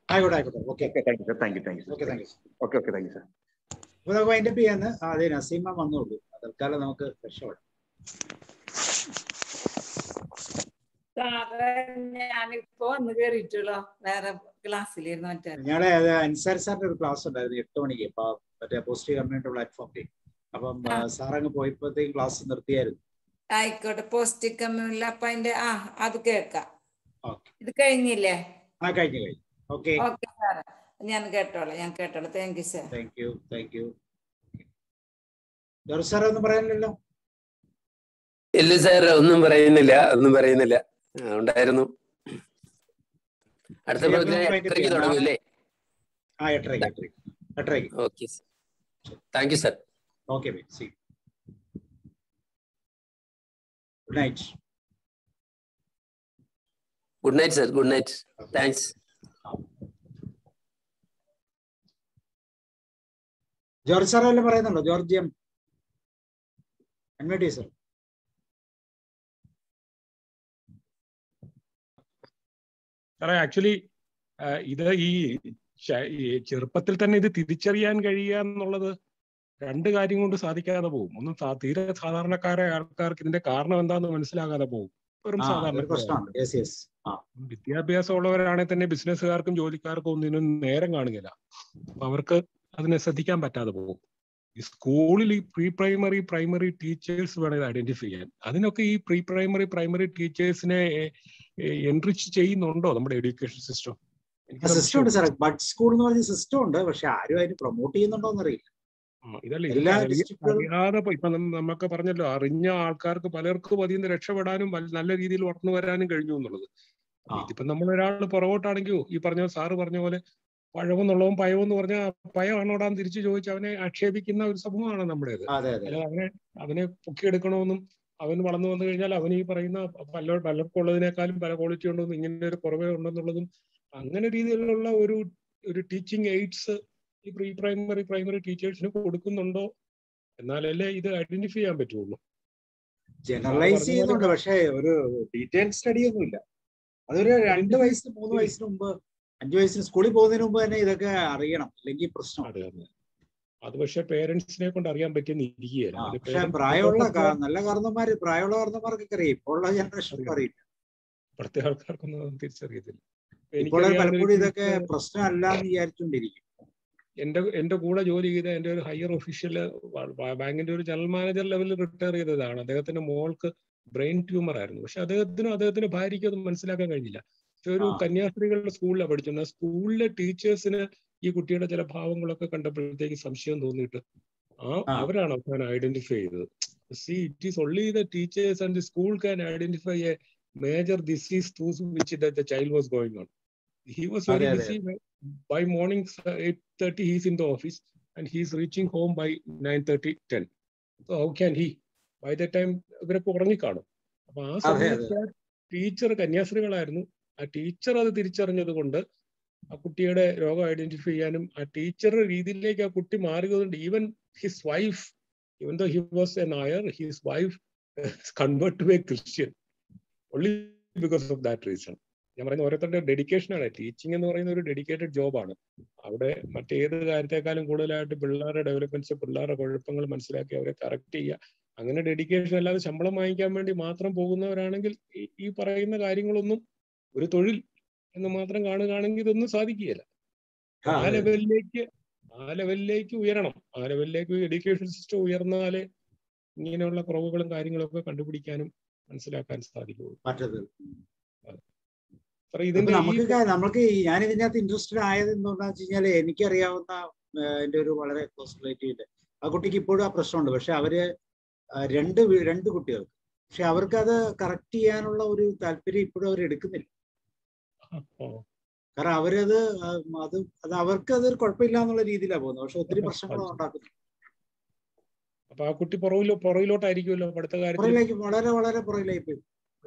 നസീമ വന്നോളൂ. തൽക്കാലം നമുക്ക് രക്ഷപ്പെടാം. ഞാനിപ്പോ വന്ന് കേറിയിട്ടുള്ളൂ. വേറെ ക്ലാസ്സിലിരുന്നു. ഞങ്ങളെ അൻസാരി സാറിന്റെ ഒരു ക്ലാസ് ഉണ്ടായിരുന്നു 8 മണിക്ക്. മറ്റേ പോസിറ്റീവ് കമ്മ്യൂണിറ്റി പ്ലാറ്റ്ഫോമിൽ. അപ്പം സാറങ്ങ് പോയപ്പോഴത്തേക്കും ക്ലാസ് നിർത്തിയായിരുന്നു. ആയിക്കോട്ടെ. Positive community. അപ്പൊ അതിന്റെ അത് കേൾക്കാം. ഇത് കഴിഞ്ഞില്ലേ? കഴിഞ്ഞു. ഓക്കെ സാറേ, ഞാൻ കേട്ടോളാം. Thank you sir. Thank you. George sir ഒന്നും പറയാനില്ലല്ലോ? ഇല്ല സാർ, ഒന്നും പറയുന്നില്ല. ഉണ്ടായിരുന്നു. അടുത്ത എട്ടരയ്ക്ക് തുടങ്ങൂല്ലേ? 8:30. Okay, thank you sir. Okay, see. Good night. Good night sir. Good night. Thanks. George sir വല്ലതും പറയുന്നുണ്ടോ? ജോർജിയം അൺമ്യൂട്ട് ചെയ്യ് സാർ. സാറേ, ആക്ച്വലി ഇത് ഈ ചെറുപ്പത്തിൽ തന്നെ ഇത് തിരിച്ചറിയാൻ കഴിയുക എന്നുള്ളത് 2 കാര്യം കൊണ്ട് സാധിക്കാതെ പോകും. ഒന്ന്, തീരെ സാധാരണക്കാരായ ആൾക്കാർക്ക് ഇതിന്റെ കാരണം എന്താണെന്ന് മനസ്സിലാകാതെ പോകും. വെറും സാധാരണ വിദ്യാഭ്യാസമുള്ളവരാണെങ്കിൽ തന്നെ ബിസിനസ്സുകാർക്കും ജോലിക്കാർക്കും ഒന്നിനും നേരം കാണുകയില്ല. അപ്പൊ അവർക്ക് അതിനെ ശ്രദ്ധിക്കാൻ പറ്റാതെ പോകും. ഈ സ്കൂളിൽ ഈ പ്രൈമറി ടീച്ചേഴ്സ് വേണം ഇത് ഐഡന്റിഫൈ ചെയ്യാൻ. അതിനൊക്കെ ഈ പ്രൈമറി ടീച്ചേഴ്സിനെ എൻറിച്ച് ചെയ്യുന്നുണ്ടോ നമ്മുടെ എഡ്യൂക്കേഷൻ സിസ്റ്റം? സിസ്റ്റം ഉണ്ട് സാർ. ബഡ് സ്കൂൾ എന്ന് പറഞ്ഞ സിസ്റ്റം ഉണ്ട്. പക്ഷെ ആരും അതിന് പ്രൊമോട്ട് ചെയ്യുന്നുണ്ടോ എന്നറിയില്ല. ഇതല്ല, അറിയാതെ ഇപ്പൊ നമുക്ക് പറഞ്ഞല്ലോ, അറിഞ്ഞ ആൾക്കാർക്ക് പലർക്കും അതിൽ നിന്ന് രക്ഷപ്പെടാനും നല്ല രീതിയിൽ വളർന്നു വരാനും കഴിഞ്ഞു എന്നുള്ളത്. ഇതിപ്പോ നമ്മളൊരാൾ പുറകോട്ടാണെങ്കിലോ ഈ സാറ് പറഞ്ഞ പോലെ പഴമെന്നുള്ളവൻ പയമെന്ന് പറഞ്ഞാൽ പയമാണോടാന്ന് തിരിച്ചു ചോദിച്ച് അവനെ ആക്ഷേപിക്കുന്ന ഒരു സമൂഹമാണ് നമ്മുടേത്. അല്ലാതെ അവനെ പൊക്കിയെടുക്കണമെന്നും അവൻ വളർന്നു വന്നു കഴിഞ്ഞാൽ അവൻ ഈ പറയുന്ന പലർക്കും ഉള്ളതിനേക്കാളും പല ക്വാളിറ്റി ഉണ്ടെന്നും ഇങ്ങനെ ഒരു കുറവേ ഉണ്ടെന്നുള്ളതും അങ്ങനെ രീതിയിലുള്ള ഒരു ടീച്ചിങ് എയ്ഡ്സ് ഈ പ്രൈമറി ടീച്ചേഴ്സിന് കൊടുക്കുന്നുണ്ടോ? എന്നാലല്ലേ ഇത് ഐഡന്റിഫൈ ചെയ്യാൻ പറ്റുള്ളൂ. ജനറലൈസ് ചെയ്യുന്നുണ്ട്, പക്ഷേ ഒരു ഡീറ്റെയിൽ സ്റ്റഡി ഒന്നുമില്ല. അതൊരു 2 വയസ്സിന് 3 വയസ്സിന് മുമ്പ് 5 വയസ്സിന് സ്കൂളിൽ പോകുന്നതിന് മുമ്പ് തന്നെ ഇതൊക്കെ അറിയണം, അല്ലെങ്കിൽ പ്രശ്നം. അത് പക്ഷെ പേരൻസിനെ കൊണ്ട് അറിയാൻ പറ്റിയെന്ന് ഇരിക്കുകയല്ല. പക്ഷെ പ്രായമുള്ള നല്ല പ്രായമുള്ള കാരണന്മാർക്കൊക്കെ അറിയാം. ഇപ്പോഴുള്ള ജനറേഷൻ അറിയില്ല. ഇപ്പോഴത്തെ ആൾക്കാർക്കൊന്നും തിരിച്ചറിയത്തില്ല. ഇപ്പോൾ പലപ്പോഴും ഇതൊക്കെ പ്രശ്നമല്ല എന്ന് വിചാരിച്ചുകൊണ്ടിരിക്കും. എന്റെ കൂടെ ജോലി ചെയ്ത എന്റെ ഒരു ഹയർ ഒഫീഷ്യല് ബാങ്കിന്റെ ഒരു ജനറൽ മാനേജർ ലെവലിൽ റിട്ടയർ ചെയ്തതാണ്. അദ്ദേഹത്തിന്റെ മോൾക്ക് ബ്രെയിൻ ട്യൂമർ ആയിരുന്നു. പക്ഷെ അദ്ദേഹത്തിന്റെ ഭാര്യയ്ക്ക് അത് മനസ്സിലാക്കാൻ കഴിഞ്ഞില്ല. ഒരു കന്യാസ്ത്രീകളുടെ സ്കൂളിലാണ് പഠിച്ചിരുന്നത്. സ്കൂളിലെ ടീച്ചേഴ്സിന് ഈ കുട്ടിയുടെ ചില ഭാവങ്ങളൊക്കെ കണ്ടപ്പോഴത്തേക്ക് സംശയം തോന്നിയിട്ട് അവരാണ് അവസാനം ഐഡന്റിഫൈ ചെയ്തത്. See, it is only the teachers and the school can identify a major disease through which the child was going on. He was very busy. By morning 8:30 he's in the office and he's reaching home by 9:30, 10. How can he by the time ഇവരൊക്കെ ഉറങ്ങിക്കാണും. അപ്പൊ ആ സമയത്ത് teacher കന്യാസ്ത്രീകളായിരുന്നു. ആ teacher അത് തിരിച്ചറിഞ്ഞത് കൊണ്ട് ആ കുട്ടിയുടെ രോഗം ഐഡന്റിഫൈ ചെയ്യാനും ആ ടീച്ചറുടെ രീതിയിലേക്ക് ആ കുട്ടി മാറിയതുകൊണ്ട് even his wife, even though he was a Nair, his wife convert to a Christian only because of that reason. ഞാൻ പറയുന്ന ഓരോരുത്തരുടെ ഡെഡിക്കേഷനാണ്. ടീച്ചിങ് എന്ന് പറയുന്ന ഒരു ഡെഡിക്കേറ്റഡ് ജോബാണ്. അവിടെ മറ്റേത് കാര്യത്തെക്കാളും കൂടുതലായിട്ട് പിള്ളേരുടെ ഡെവലപ്മെന്റ്സ്, പിള്ളേരുടെ കുഴപ്പങ്ങൾ മനസ്സിലാക്കി അവരെ കറക്റ്റ് ചെയ്യുക, അങ്ങനെ ഡെഡിക്കേഷൻ അല്ലാതെ ശമ്പളം വാങ്ങിക്കാൻ വേണ്ടി മാത്രം പോകുന്നവരാണെങ്കിൽ ഈ പറയുന്ന കാര്യങ്ങളൊന്നും ഒരു തൊഴിൽ എന്ന് മാത്രം കാണുകയാണെങ്കിൽ ഇതൊന്നും സാധിക്കുകയില്ല. ആ ലെവലിലേക്ക് ഉയരണം. ആ ലെവലിലേക്ക് എഡ്യൂക്കേഷൻ സിസ്റ്റം ഉയർന്നാലേ ഇങ്ങനെയുള്ള കുറവുകളും കാര്യങ്ങളൊക്കെ കണ്ടുപിടിക്കാനും മനസ്സിലാക്കാൻ സാധിക്കുള്ളൂ. നമുക്ക് ഞാൻ ഇതിനകത്ത് ഇൻട്രസ്റ്റഡ് ആയത് എന്താണെന്ന് വെച്ച് കഴിഞ്ഞാൽ, എനിക്കറിയാവുന്ന എൻ്റെ ഒരു വളരെ ക്ലോസ് റിലേറ്റീവിന്റെ ആ കുട്ടിക്ക് ഇപ്പോഴും ആ പ്രശ്നമുണ്ട്. പക്ഷെ അവര് രണ്ട് കുട്ടികൾക്ക്, പക്ഷെ അവർക്കത് കറക്റ്റ് ചെയ്യാനുള്ള ഒരു താല്പര്യം ഇപ്പോഴും അവർ എടുക്കുന്നില്ല. കാരണം അവരത് അവർക്ക് അതൊരു കുഴപ്പമില്ല എന്നുള്ള രീതിയിലാണ് പോകുന്നത്. പക്ഷെ ഒത്തിരി പ്രശ്നങ്ങളും ഉണ്ടാക്കുന്നു. അപ്പൊ ആ കുട്ടി പുറകിലോട്ടായിരിക്കുമല്ലോ അടുത്ത കാര്യത്തിൽ, വളരെ വളരെ പുറകിലായി പോയി.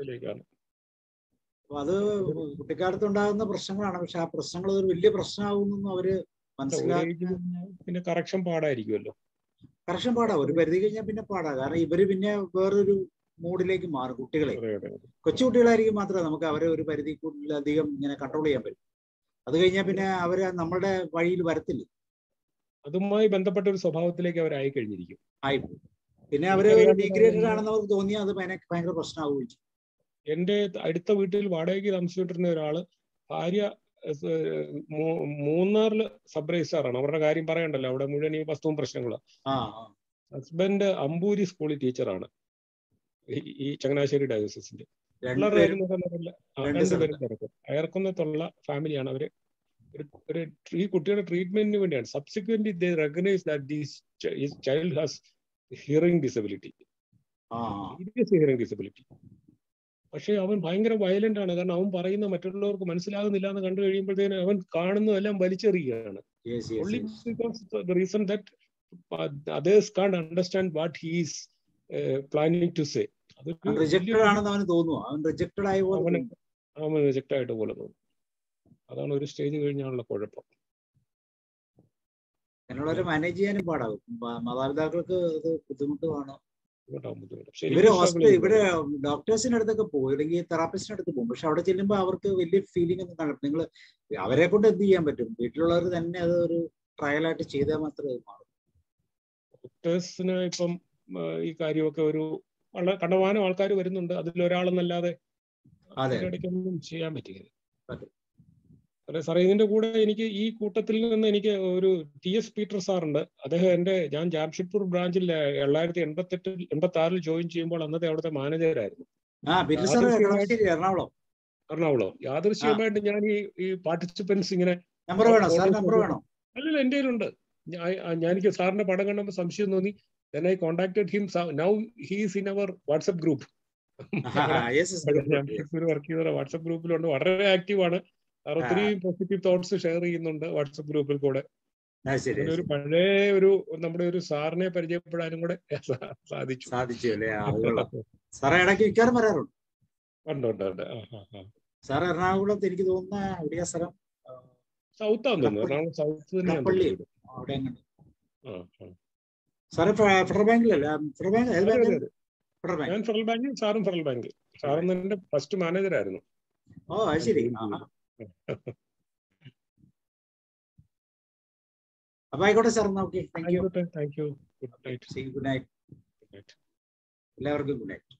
അപ്പൊ അത് കുട്ടിക്കാലത്ത് ഉണ്ടാകുന്ന പ്രശ്നങ്ങളാണ്. പക്ഷെ ആ പ്രശ്നങ്ങൾ ഒരു വലിയ പ്രശ്നമാകുന്നു അവര് മനസ്സിലാക്കി. പിന്നെ കറക്ഷൻ പാടായിരിക്കുമല്ലോ. കറക്ഷൻ പാടാ, ഒരു പരിധി കഴിഞ്ഞാൽ പിന്നെ പാടാ. കാരണം ഇവര് പിന്നെ വേറൊരു മൂഡിലേക്ക് മാറും. കുട്ടികളെ, കൊച്ചുകുട്ടികളായിരിക്കും മാത്രമേ നമുക്ക് അവരെ ഒരു പരിധി കൂടുതലധികം ഇങ്ങനെ കൺട്രോൾ ചെയ്യാൻ പറ്റും. അത് കഴിഞ്ഞാൽ പിന്നെ അവര് നമ്മളുടെ വഴിയിൽ വരത്തില്ല. അതുമായി ബന്ധപ്പെട്ട ഒരു സ്വഭാവത്തിലേക്ക് അവരായി കഴിഞ്ഞിരിക്കും. ആയിപ്പോയി. പിന്നെ അവര് ഡീഗ്രേഡഡ് ആണെന്ന് അവർക്ക് തോന്നിയാൽ അത് ഭയങ്കര പ്രശ്നമാവുകയും ചെയ്യും. എന്റെ അടുത്ത വീട്ടിൽ വാടകയ്ക്ക് താമസിച്ചിട്ടിരുന്ന ഒരാള്, ഭാര്യ മൂന്നാറില് സബ് രജിസ്ട്രാറാണ്. അവരുടെ കാര്യം പറയണ്ടല്ലോ, അവിടെ മുഴുവൻ ഈ വസ്തുവും പ്രശ്നങ്ങളാണ്. ഹസ്ബൻഡ് അമ്പൂരി സ്കൂളിൽ ടീച്ചറാണ്, ഈ ചങ്ങനാശ്ശേരി ഡയോസിന്റെ. രണ്ടുപേരും തിരക്കും. അയർക്കുന്നത്തുള്ള ഫാമിലിയാണ് അവര്. ഈ കുട്ടിയുടെ ട്രീറ്റ്മെന്റിന് വേണ്ടിയാണ്. Subsequently they recognise that this child has hearing disability, serious hearing disability. പക്ഷെ അവൻ ഭയങ്കര വയലന്റ് ആണ്. കാരണം അവൻ പറയുന്ന മറ്റുള്ളവർക്ക് മനസ്സിലാകുന്നില്ല എന്ന് കണ്ടു കഴിയുമ്പോഴത്തേന് അവൻ കാണുന്നതെല്ലാം വലിച്ചെറിയുകയാണ്. Only because the reason that others can't understand what he is planning to say. അവൻ റിജക്റ്റഡ് ആയിട്ട് പോലെ തോന്നും. അതാണ് ഒരു സ്റ്റേജ് കഴിഞ്ഞാലുള്ള കുഴപ്പം. മാനേജ് ചെയ്യാനും പാടാകും. മാതാപിതാക്കൾക്ക് അത് ബുദ്ധിമുട്ടുമാണ്. ഇവിടെ ഡോക്ടേഴ്സിന്റെ അടുത്തൊക്കെ പോകും, അല്ലെങ്കിൽ തെറാപ്പിസ്റ്റിന്റെ അടുത്ത് പോകും. പക്ഷെ അവിടെ ചെല്ലുമ്പോൾ അവർക്ക് വലിയ ഫീലിംഗ് ഒന്നും കാണും. നിങ്ങൾ അവരെ കൊണ്ട് എന്ത് ചെയ്യാൻ പറ്റും? വീട്ടിലുള്ളവർ തന്നെ അത് ഒരു ട്രയലായിട്ട് ചെയ്താൽ മാത്രമേ അത് മാറും. ഡോക്ടേഴ്സിന് ഇപ്പം ഈ കാര്യമൊക്കെ ഒരു കണ്ടമാനം ആൾക്കാർ വരുന്നുണ്ട്. അതിലൊരാളെന്നല്ലാതെ ഇടയ്ക്കൊന്നും ചെയ്യാൻ പറ്റില്ല. അതെ സാറേ, ഇതിന്റെ കൂടെ എനിക്ക് ഈ കൂട്ടത്തിൽ നിന്ന് എനിക്ക് ഒരു TS പീറ്റർ സാറുണ്ട്. അദ്ദേഹം ഞാൻ ജാംഷഡ്പൂർ ബ്രാഞ്ചിൽ 1986 ജോയിൻ ചെയ്യുമ്പോൾ അന്നത്തെ അവിടുത്തെ മാനേജറായിരുന്നു. എറണാകുളം. യാദൃശ്യമായിട്ട് ഞാൻ ഈ പാർട്ടിസിപ്പൻസ് ഇങ്ങനെ അല്ലല്ല എൻ്റെ കയ്യിലുണ്ട്. എനിക്ക് സാറിന്റെ പടം കണ്ടപ്പോൾ സംശയം തോന്നി. Then I contacted him. Now he is in our WhatsApp group. Work ചെയ്ത വാട്സ്ആപ്പ് ഗ്രൂപ്പിലുണ്ട്. വളരെ ആക്റ്റീവ് ആണ്. ഒത്തിരി പോസിറ്റീവ് തോട്ട്സ് ഷെയർ ചെയ്യുന്നുണ്ട് വാട്സ്ആപ്പ് ഗ്രൂപ്പിൽ കൂടെ. ഒരു പഴയ നമ്മുടെ ഒരു സാറിനെ പരിചയപ്പെടാനും കൂടെ സാധിച്ചു. സാർ എറണാകുളത്ത് എനിക്ക് തോന്നുന്ന എവിടെയാ സ്ഥലം? സൗത്താന്ന് തോന്നുന്നു. എറണാകുളം സൗത്ത് തന്നെയാണ്. സാറ് ഫെഡറൽ ബാങ്കിലല്ലേ? ഞാൻ ഫെഡറൽ ബാങ്കിൽ, സാറും ഫെഡറൽ ബാങ്കിൽ. സാറിന് എന്റെ ഫസ്റ്റ് മാനേജറായിരുന്നു. ഓ അത് ശരി. അപ്പൊ ആയിക്കോട്ടെ sir. Okay, thank you. Thank you. Good night. എല്ലാവർക്കും ഗുഡ് നൈറ്റ്.